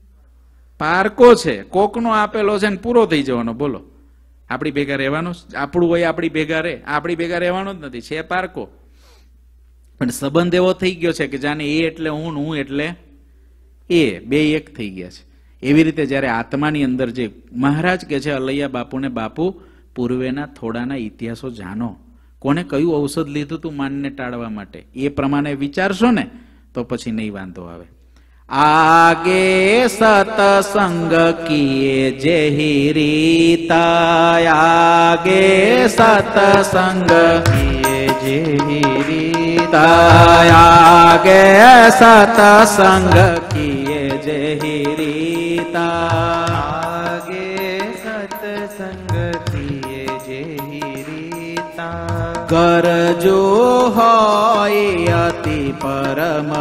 પારકો છે, કોકનો આપેલો છે ને પૂરો થઈ જવાનો. બોલો, આપણી ભેગા રહેવાનો? આપણું હોય આપણી ભેગા રહે, આપણી ભેગા રહેવાનો જ નથી, છે પારકો. પણ સંબંધ એવો થઈ ગયો છે કે જાણે એ એટલે હું, હું એટલે એ, બે એક થઈ ગયા છે. એવી રીતે જયારે આત્માની અંદર જે મહારાજ કે છે અલૈયા બાપુને, બાપુ પૂર્વેના થોડાના ઇતિહાસો જાણો, કોને કયું ઔષધ લીધું તું માનને ટાળવા માટે, એ પ્રમાણે વિચારશો ને તો પછી નહીં વાંધો આવે. आगे सतसंग किए जेहि रीता, आगे सतसंग किए जेहि रीता, आगे सतसंग किए जेहि रीता, आगे सतसंग किए जेहि रीता, गरजो होय अति परम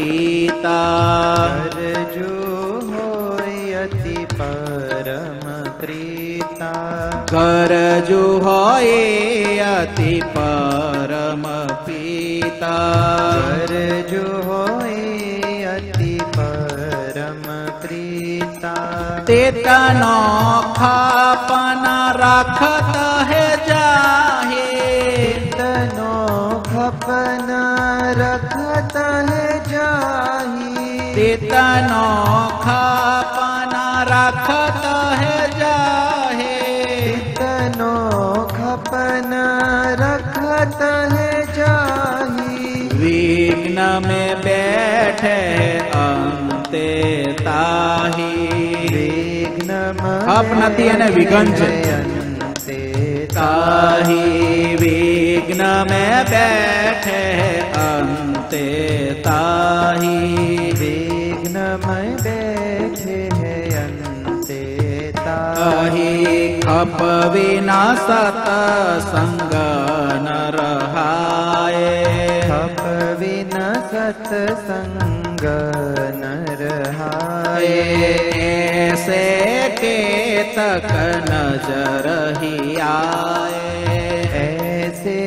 प्रीता, गरजो होय अति परम प्रीता, गरजो होय अति परम प्रीता, गरजो होय अति परम प्रीता, तेतनो खापना रखत है जाहे, तेतनो खपना रखत है जाहि, तेतनो खापना रखत रखत है जाही। विघ्न में बैठे अंते ताही। विघ्न खप નથી અને વિઘન છે अंते ताही। विघ्न में बैठे अंते ताही। विघ्न में बैठे है अंते ताही। खप विना सतसंग न रहाए। खप विना सत्संग न रहाए। ऐसे केतक नजर ही आए। ऐसे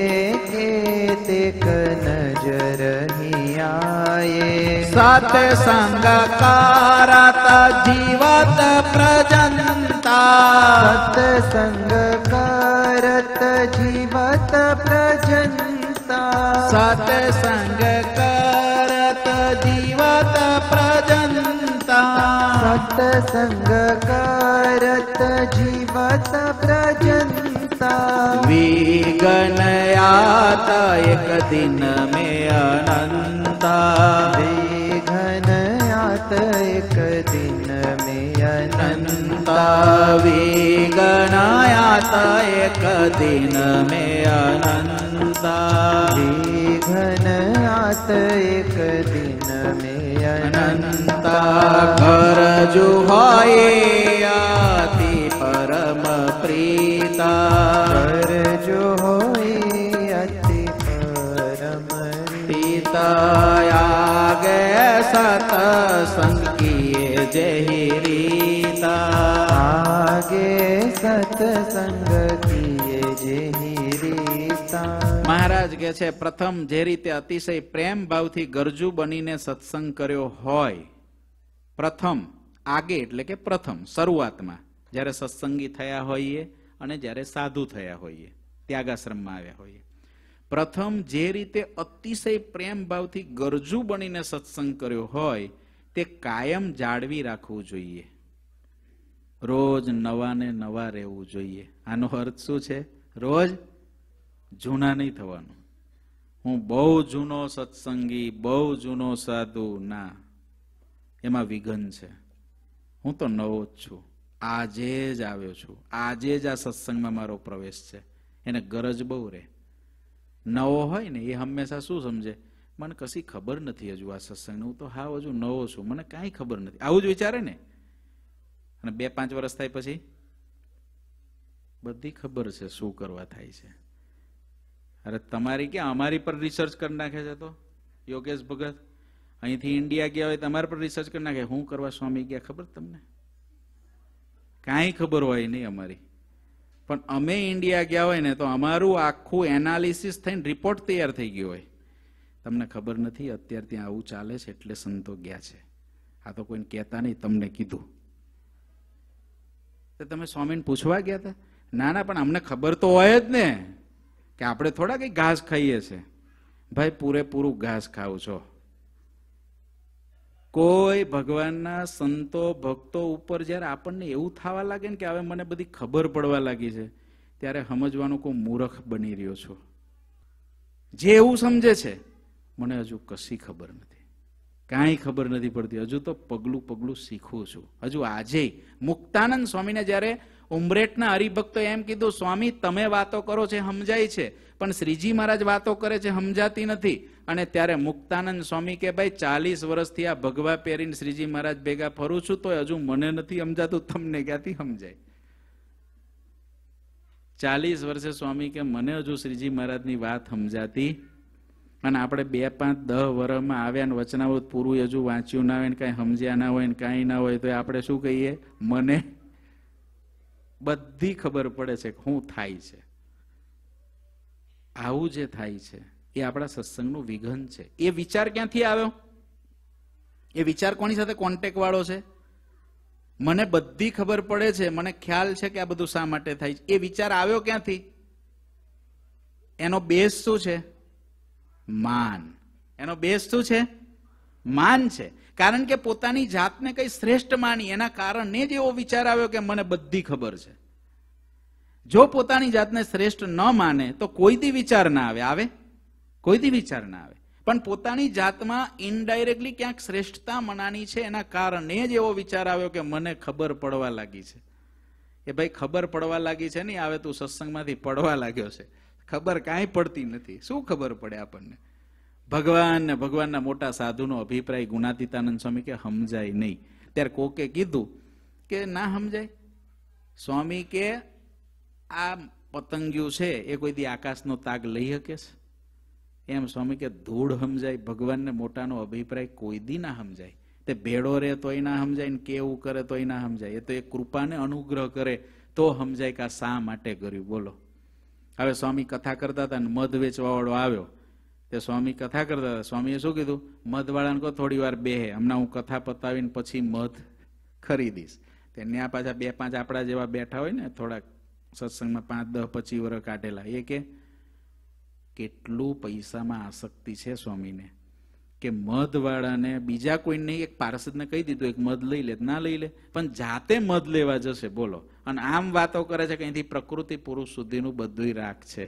केतक नजर ही आए। सत्संग कारत जीवत प्रजंता। सत्संग करत जीवत प्रजंता। सत्संग करत जीवत प्रजंता। सत्संग करत जीवत प्रजंता। विघ्न आत एक दिन में अनंता। विघ्न आत एक दिन में अनंता। विघ्न आत एक दिन में अनंता। विघ्न आत एक दिन में अनंता। घर जो होए अति परम प्रीता। कर जो होई अति परम प्रीता। आगे सतसंग किए जही रीता। आगे सत्संग किए जेही रीता। મહારાજ કહે છે પ્રથમ જે રીતે અતિશય પ્રેમ ભાવથી ગરજુ બનીને સત્સંગ કર્યો હોય, પ્રથમ આગે એટલે કે પ્રથમ શરૂઆતમાં જ્યારે સત્સંગી થયા હોઈએ અને જ્યારે સાધુ થયા હોઈએ, ત્યાગાશ્રમમાં આવ્યા હોઈએ, પ્રથમ જે રીતે અતિશય પ્રેમ ભાવથી ગરજુ બનીને સત્સંગ કર્યો હોય તે કાયમ જાળવી રાખવું જોઈએ. રોજ નવા ને નવા રહેવું જોઈએ. આનો અર્થ શું છે? રોજ જૂના નહીં થવાનું. હું બહુ જૂનો સત્સંગી, બહુ જૂનો સાધુ, ના, એમાં વિઘન છે. હું તો નવો જ છું, આજે જ આવ્યો છું, આજે જ આ સત્સંગમાં મારો પ્રવેશ છે. એને ગરજ બહુ રહે. નવો હોય ને એ હંમેશા શું સમજે, મને કશી ખબર નથી હજુ આ સત્સંગ, હું તો હા હજુ નવો છું, મને કાંઈ ખબર નથી, આવું જ વિચારે ને. અને બે પાંચ વર્ષ થાય પછી બધી ખબર છે શું કરવા થાય છે. અરે તમારી ક્યાં, અમારી પર રિસર્ચ કરી નાખે છે. તો યોગેશ ભગત અહીંથી ઇન્ડિયા ગયા હોય તમારા પર રિસર્ચ કરી નાખે. શું કરવા સ્વામી ગયા ખબર તમને? કાંઈ ખબર હોય નહીં અમારી. પણ અમે ઇન્ડિયા ગયા હોય ને તો અમારું આખું એનાલિસિસ થઈને રિપોર્ટ તૈયાર થઈ ગયો હોય. તમને ખબર નથી અત્યારે ત્યાં આવું ચાલે છે એટલે સંતો ગયા છે, આ તો કોઈને કહેતા નહીં, તમને કીધું. તો તમે સ્વામીને પૂછવા ગયા હતા? ના ના, પણ અમને ખબર તો હોય જ ને કે આપણે થોડા કઈ ઘાસ ખાઈએ છે. ભાઈ પૂરેપૂરું ઘાસ ખાવ છો. કોઈ ભગવાનના સંતો ભક્તો ઉપર જયારે આપણને એવું થવા લાગે ને કે હવે મને બધી ખબર પડવા લાગી છે, ત્યારે સમજવાનું કોઈ મૂર્ખ બની રહ્યો છો. જે એવું સમજે છે મને હજુ કશી ખબર નથી, કાંઈ ખબર નથી પડતી, હજુ તો પગલું પગલું શીખું છું. હજુ આજે મુક્તાનંદ સ્વામીને જયારે ઉમરેઠના હરિભક્તો એમ કીધું, સ્વામી તમે વાતો કરો છો સમજાય છે, પણ શ્રીજી મહારાજ વાતો કરે છે સમજાતી નથી. અને ત્યારે મુક્તાનંદ સ્વામી કે ભાઈ ચાલીસ વર્ષથી આ ભગવા પહેરીને શ્રીજી મહારાજ ભેગા ફરું છું તો હજુ મને નથી સમજાતું, તમને ક્યાંથી સમજાય? ચાલીસ વર્ષે સ્વામી કે મને હજુ શ્રીજી મહારાજની વાત સમજાતી. અને આપણે બે પાંચ દહ વર્ષમાં આવ્યા ને વચનાવૃત પૂરું હજુ વાંચ્યું ના હોય ને કાંઈ સમજ્યા ના હોય ને કાંઈ ના હોય તો આપણે શું કહીએ? મને બધી ખબર પડે છે શું થાય છે. આવું જે થાય છે એ આપણા સત્સંગનું વિઘન છે. એ વિચાર ક્યાંથી આવ્યો? એ વિચાર કોની સાથે કોન્ટેક્ટ વાળો છે? મને બધી ખબર પડે છે, મને ખ્યાલ છે કે આ બધું શા માટે થાય છે. એ વિચાર આવ્યો ક્યાંથી? એનો બેઝ શું છે? માન. એનો બેઝ શું છે? માન છે. કારણ કે પોતાની જાતને કઈ શ્રેષ્ઠ માની, એના કારણે જ એવો વિચાર આવ્યો કે મને બધી ખબર છે. જો પોતાની જાતને શ્રેષ્ઠ ન માને તો કોઈ દી વિચાર ના આવે. આવે કોઈ દી વિચાર ના આવે. પણ પોતાની જાતમાં ઇનડાયરેક્ટલી ક્યાંક શ્રેષ્ઠતા મનાની છે, એના કારણે જ એવો વિચાર આવ્યો કે મને ખબર પડવા લાગી છે. એ ભાઈ ખબર પડવા લાગી છે નહીં, આવે તું સત્સંગમાંથી પડવા લાગ્યો છે. ખબર કાંઈ પડતી નથી. શું ખબર પડે આપણને? ભગવાન ને ભગવાનના મોટા સાધુનો અભિપ્રાય ગુણાતીતાનંદ સ્વામી કે સમજાય નહીં. ત્યારે કોકે કીધું કે ના સમજાય. સ્વામી કે આ પતંગિયું છે એ કોઈ દી આકાશનો તાગ લઈ શકે છે? એમ સ્વામી કે ધૂળ સમજાય, ભગવાનને મોટાનો અભિપ્રાય કોઈ દી ના સમજાય. તે ભેડો રે તોય ના સમજાય ને કેવું કરે તોય ના સમજાય. એ તો એક કૃપાને અનુગ્રહ કરે તો સમજાય કે આ શા માટે કર્યું. બોલો. હવે સ્વામી કથા કરતા હતા ને મધ વેચવા વાળો આવ્યો. તે સ્વામી કથા કરતા હતા. સ્વામીએ શું કીધું? મધવાળાને કહો થોડી વાર બેહે, હમણાં હું કથા પતાવીને પછી મધ ખરીદીશ. તે ત્યાં પાછા બે પાંચ આપણા જેવા બેઠા હોય ને, થોડાક સત્સંગમાં પાંચ દસ પચીસ વર્ષ કાઢેલા, એ કે કેટલું પૈસામાં આસક્તિ છે સ્વામીને કે મધવાળાને બીજા કોઈને નહીં, એક પાર્ષદને કહી દીધું એક મધ લઈ લે, ના લઈ લે, પણ જાતે મધ લેવા જશે. બોલો. અને આમ વાતો કરે છે કે અહીંથી પ્રકૃતિ પુરુષ સુધીનું બધું રાખ છે.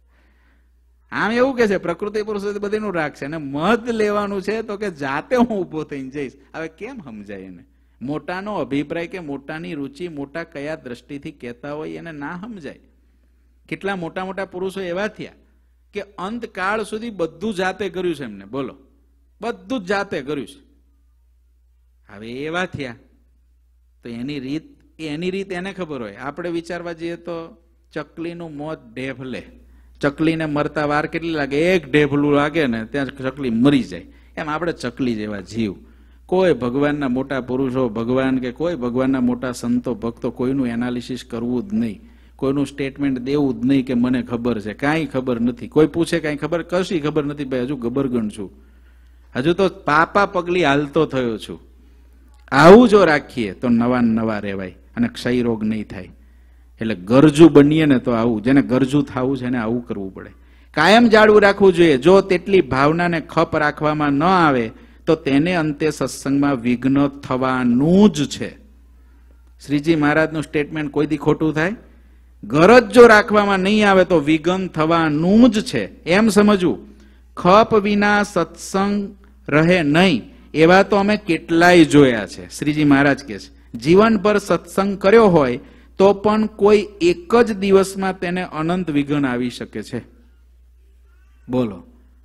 આમ એવું કે છે પ્રકૃતિ પુરુષ સુધી બધીનું રાખ છે, અને મધ લેવાનું છે તો કે જાતે હું ઉભો થઈને જઈશ. હવે કેમ સમજાય એને? મોટાનો અભિપ્રાય કે મોટાની રુચિ મોટા કયા દ્રષ્ટિથી કહેતા હોય એને ના સમજાય. કેટલા મોટા મોટા પુરુષો એવા થયા કે અંતકાળ સુધી બધું જાતે કર્યું છે એમને. બોલો. બધું જ જાતે કર્યું છે. હવે એવા થયા તો એની રીત એની રીત એને ખબર હોય. આપણે વિચારવા જઈએ તો ચકલીનું મોત ઢેફલે. ચકલીને મરતા વાર કેટલી લાગે? એક ઢેફલું લાગે ને ત્યાં ચકલી મરી જાય. એમ આપણે ચકલી જેવા જીવ. કોઈ ભગવાનના મોટા પુરુષો ભગવાન કે કોઈ ભગવાનના મોટા સંતો ભક્તો કોઈનું એનાલિસિસ કરવું જ નહીં, કોઈનું સ્ટેટમેન્ટ દેવું જ નહીં કે મને ખબર છે. કાંઈ ખબર નથી. કોઈ પૂછે કાંઈ ખબર? કશી ખબર નથી ભાઈ, હજુ ગબરગણ છું, હજુ તો પાપા પગલી હાલતો થયો છું. આવું જો રાખીએ તો નવા નવા રહેવાય અને ક્ષય રોગ નહીં થાય. એટલે ગરજુ બનીએ ને તો આવું, જેને ગરજુ થવું છે એને આવું કરવું પડે. કાયમ જાળવું રાખવું જોઈએ. જો તેટલી ભાવનાને ખપ રાખવામાં ન આવે તો તેને અંતે સત્સંગમાં વિઘ્ન થવાનું જ છે. શ્રીજી મહારાજનું સ્ટેટમેન્ટ કોઈ દી ખોટું થાય? ગરજ જો રાખવામાં નહીં આવે તો વિઘ્ન થવાનું જ છે, એમ સમજવું. ખપ વિના સત્સંગ રહે નહીં એવા તો અમે કેટલાય જોયા છે. શ્રીજી મહારાજ કહે છે જીવન પર સત્સંગ કર્યો હોય તો પણ કોઈ એક જ દિવસમાં તેને અનંત વિઘ્ન આવી શકે છે. બોલો.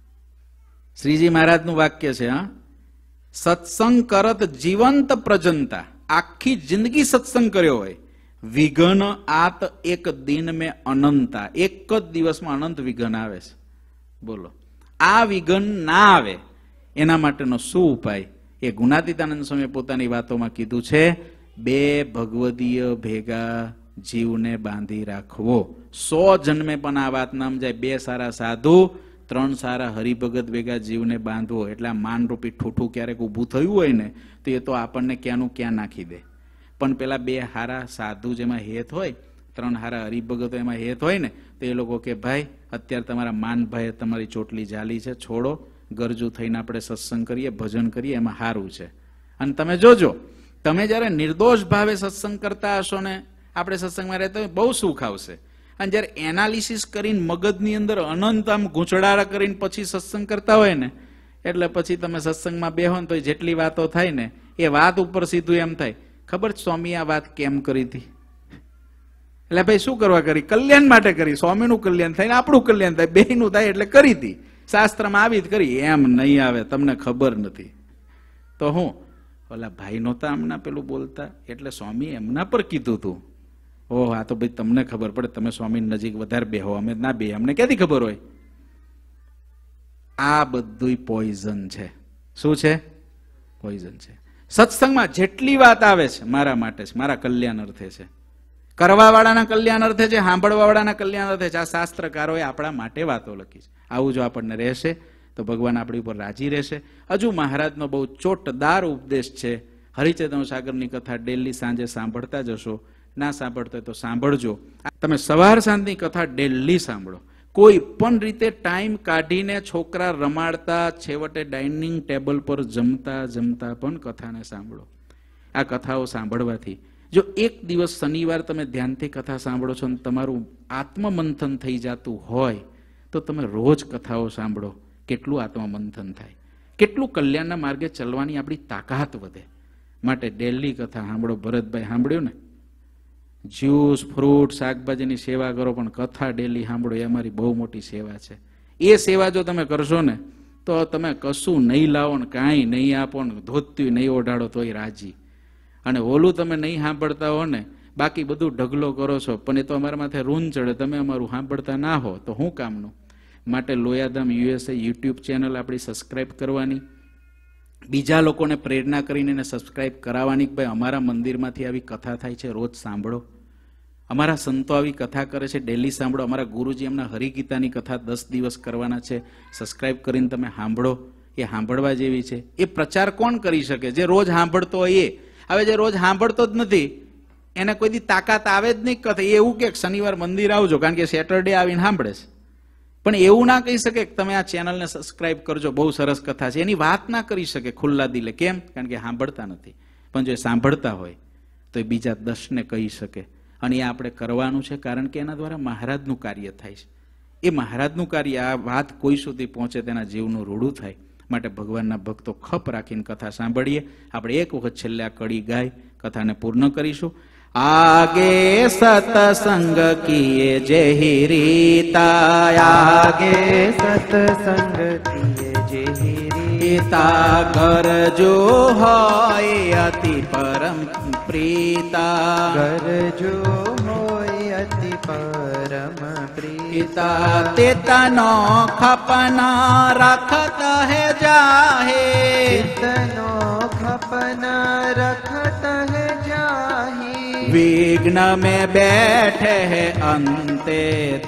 શ્રીજી મહારાજનું વાક્ય છે. હા, સત્સંગ કરત જીવંત પ્રજનતા. આખી જિંદગી સત્સંગ કર્યો હોય, વિઘ્ન આત એક દિન મેં અનંતા. એક જ દિવસમાં અનંત વિઘ્ન આવે છે. બોલો. આ વિઘ્ન ના આવે એના માટેનો શું ઉપાય? એ ગુણાતીતાનંદ સ્વામીએ પોતાની વાતોમાં કીધું છે. બે ભગવદીય ભેગા જીવને બાંધી રાખવો. સો જન્મે પણ આ વાત ના સમજાય. બે સારા સાધુ, ત્રણ સારા હરિભગત ભેગા જીવને બાંધવો. એટલે આ માનરૂપી ઠૂઠું ક્યારેક ઊભું થયું હોય ને તો એ તો આપણને ક્યાંનું ક્યાં નાખી દે. પણ પેલા બે હારા સાધુ જેમાં હેત હોય, ત્રણ હારા હરિભગતો એમાં હેત હોય ને તો એ લોકો કે ભાઈ અત્યારે તમારા માનભાઈ તમારી ચોટલી જાલી છે, છોડો, ગરજુ થઈને આપણે સત્સંગ કરીએ, ભજન કરીએ, એમાં સારું છે. અને તમે જોજો, તમે જયારે નિર્દોષ ભાવે સત્સંગ કરતા હશો ને, આપણે સત્સંગમાં રહેતા હોય બહુ સુખ આવશે. અને જયારે એનાલિસિસ કરીને મગજની અંદર અનંત આમ ગૂંચડારા કરીને પછી સત્સંગ કરતા હોય ને, એટલે પછી તમે સત્સંગમાં બેહો ને તો જેટલી વાતો થાય ને એ વાત ઉપર સીધું એમ થાય, ખબર સ્વામી આ વાત કેમ કરી હતી? એટલે ભાઈ શું કરવા કરી? કલ્યાણ માટે કરી. સ્વામીનું કલ્યાણ થાય ને આપણું કલ્યાણ થાય, બેયનું થાય એટલે કરી હતી. શાસ્ત્રમાં આવી જ કરી. એમ નહીં આવે, તમને ખબર નથી. તો હું ઓલા ભાઈ નહોતા હમણાં પેલું બોલતા, એટલે સ્વામી એમના પર કીધું હતું. ઓહ, આ તો ભાઈ તમને ખબર પડે, તમે સ્વામી નજીક વધારે બેહો, અમે ના બે, અમને ક્યાંથી ખબર હોય? આ બધું પોઈઝન છે. શું છે? પોઈઝન છે. સત્સંગમાં જેટલી વાત આવે છે મારા માટે છે, મારા કલ્યાણ અર્થે છે, કરવા વાળાના કલ્યાણ અર્થે છે, સાંભળવા વાળાના કલ્યાણ અર્થે છે. આ શાસ્ત્રકારોએ આપણા માટે વાતો લખી છે. આવું જો આપણને રહેશે તો ભગવાન આપણી ઉપર રાજી રહેશે. હજુ મહારાજનો બહુ ચોટદાર ઉપદેશ છે. હરિચેતન સાગરની કથા ડેલી સાંજે સાંભળતા જશો. ના સાંભળતો હોય તો સાંભળજો. તમે સવાર સાંજની કથા ડેલી સાંભળો. કોઈ પણ રીતે ટાઈમ કાઢીને છોકરા રમાડતા, છેવટે ડાઇનિંગ ટેબલ પર જમતા જમતા પણ કથાને સાંભળો. આ કથાઓ સાંભળવાથી જો એક દિવસ શનિવાર તમે ધ્યાનથી કથા સાંભળો છો અને તમારું આત્મમંથન થઈ જતું હોય તો તમે રોજ કથાઓ સાંભળો, કેટલું આત્મમંથન થાય, કેટલું કલ્યાણના માર્ગે ચલવાની આપણી તાકાત વધે. માટે ડેલી કથા સાંભળો. ભરતભાઈ સાંભળ્યું ને, જ્યુસ ફ્રૂટ શાકભાજીની સેવા કરો પણ કથા ડેલી સાંભળો, એ અમારી બહુ મોટી સેવા છે. એ સેવા જો તમે કરશો ને તો તમે કશું નહીં લાવો ને કાંઈ નહીં આપો ને ધોત્યું નહીં ઓઢાડો તોય રાજી. અને ઓલું તમે નહીં સાંભળતા હો ને, બાકી બધું ઢગલો કરો છો પણ એ તો અમારા માથે રૂન ચડે, તમે અમારું સાંભળતા ના હો તો શું કામનું. માટે લોયાધામ યુએસએ યુટ્યુબ ચેનલ આપણી સબસ્ક્રાઈબ કરવાની, બીજા લોકોને પ્રેરણા કરીને એને સબસ્ક્રાઈબ કરાવવાની કે ભાઈ અમારા મંદિરમાંથી આવી કથા થાય છે, રોજ સાંભળો. અમારા સંતો આવી કથા કરે છે, ડેલી સાંભળો. અમારા ગુરુજી એમના હરિગીતાની કથા દસ દિવસ કરવાના છે, સબસ્ક્રાઈબ કરીને તમે સાંભળો. એ સાંભળવા જેવી છે. એ પ્રચાર કોણ કરી શકે? જે રોજ સાંભળતો હોય એ. હવે જે રોજ સાંભળતો જ નથી એને કોઈ દી તાકાત આવે જ નહીં કથા. એ એવું કે શનિવાર મંદિર આવજો કારણ કે સેટરડે આવીને સાંભળે છે, પણ એવું ના કહી શકે કે તમે આ ચેનલને સબસ્ક્રાઇબ કરજો, બહુ સરસ કથા છે. એની વાત ના કરી શકે ખુલ્લા દિલે. કેમ? કારણ કે સાંભળતા નથી. પણ જો સાંભળતા હોય તો એ બીજા દસને કહી શકે. અને એ આપણે કરવાનું છે, કારણ કે એના દ્વારા મહારાજનું કાર્ય થાય છે. એ મહારાજનું કાર્ય, આ વાત કોઈ સુધી પહોંચે તેના જીવનું રૂડું થાય. માટે ભગવાનના ભક્તો ખપ રાખીને કથા સાંભળીએ. આપણે એક વખત છેલ્લે આ કડી ગાય કથાને પૂર્ણ કરીશું. आगे सतसंग किए जेहि रीता, आगे सतसंग किए जेहि रीता, घर जो होय अति परम प्रीता, घर जो होय अति परम प्रीता, तेतनो खपना रखत है जाहे, तेतनो खपना रखत है जाहे, विघ्न में बैठे है अंते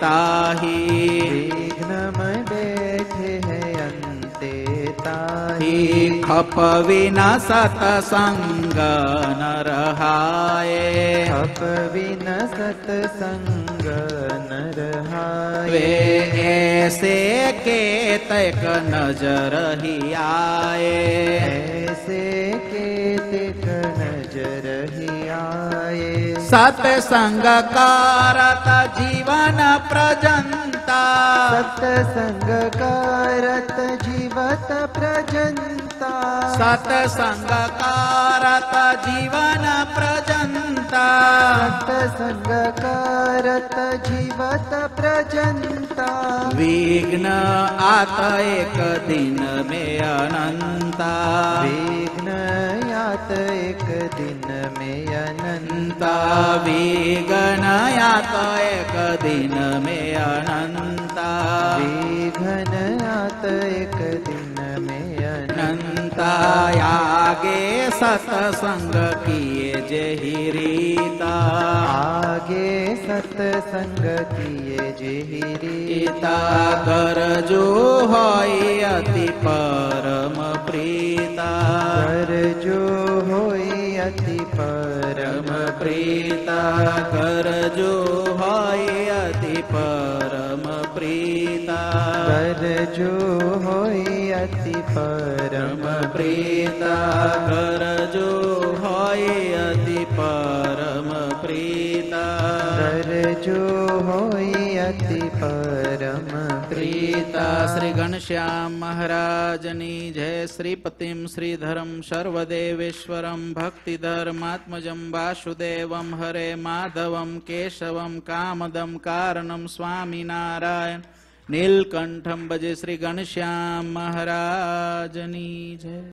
ताही, विघ्न में बैठे है अंते ताही, खप विना सतसंग न रहाए, खप विना सतसंग न रहाए, वे ऐसे के तक नजर ही आए, ऐसे के तक नजर ही आए, सतसंग कारत जीवन प्रजंता, सतसंग कारत जीवत प्रजंता, सतसंग कारत जीवन प्रजंता, सतसंग कारत जीवत प्रजंता, विघ्न आत एक दिन में अनंता, विघ्न आत एक दिन में अनंता, विघ्न आत एक दिन में अनंता, विघ्न आत एक दिन में अनंता, आगे सतसंग किए जेहि रीता, आगे सतसंग किए जेहि रीता, घर जो होय अति परम प्रीता, घर जो होय अति परम प्रीता, घर जो होय अति परम प्रीता, घर जो होय अति परम प्रीता, घर जो होय अति परम प्रीता, घर जो होय अति परम प्रीता. श्री घनश्याम महाराजनी जय. श्रीपतिम श्रीधरम सर्वदेवेश्वरम भक्तिधर्मात्मजं वासुदेवं हरे माधवं केशवं कामदं कारणं स्वामिनारायण नीलकंठम भजे. श्री घनश्याम महाराजनी जय.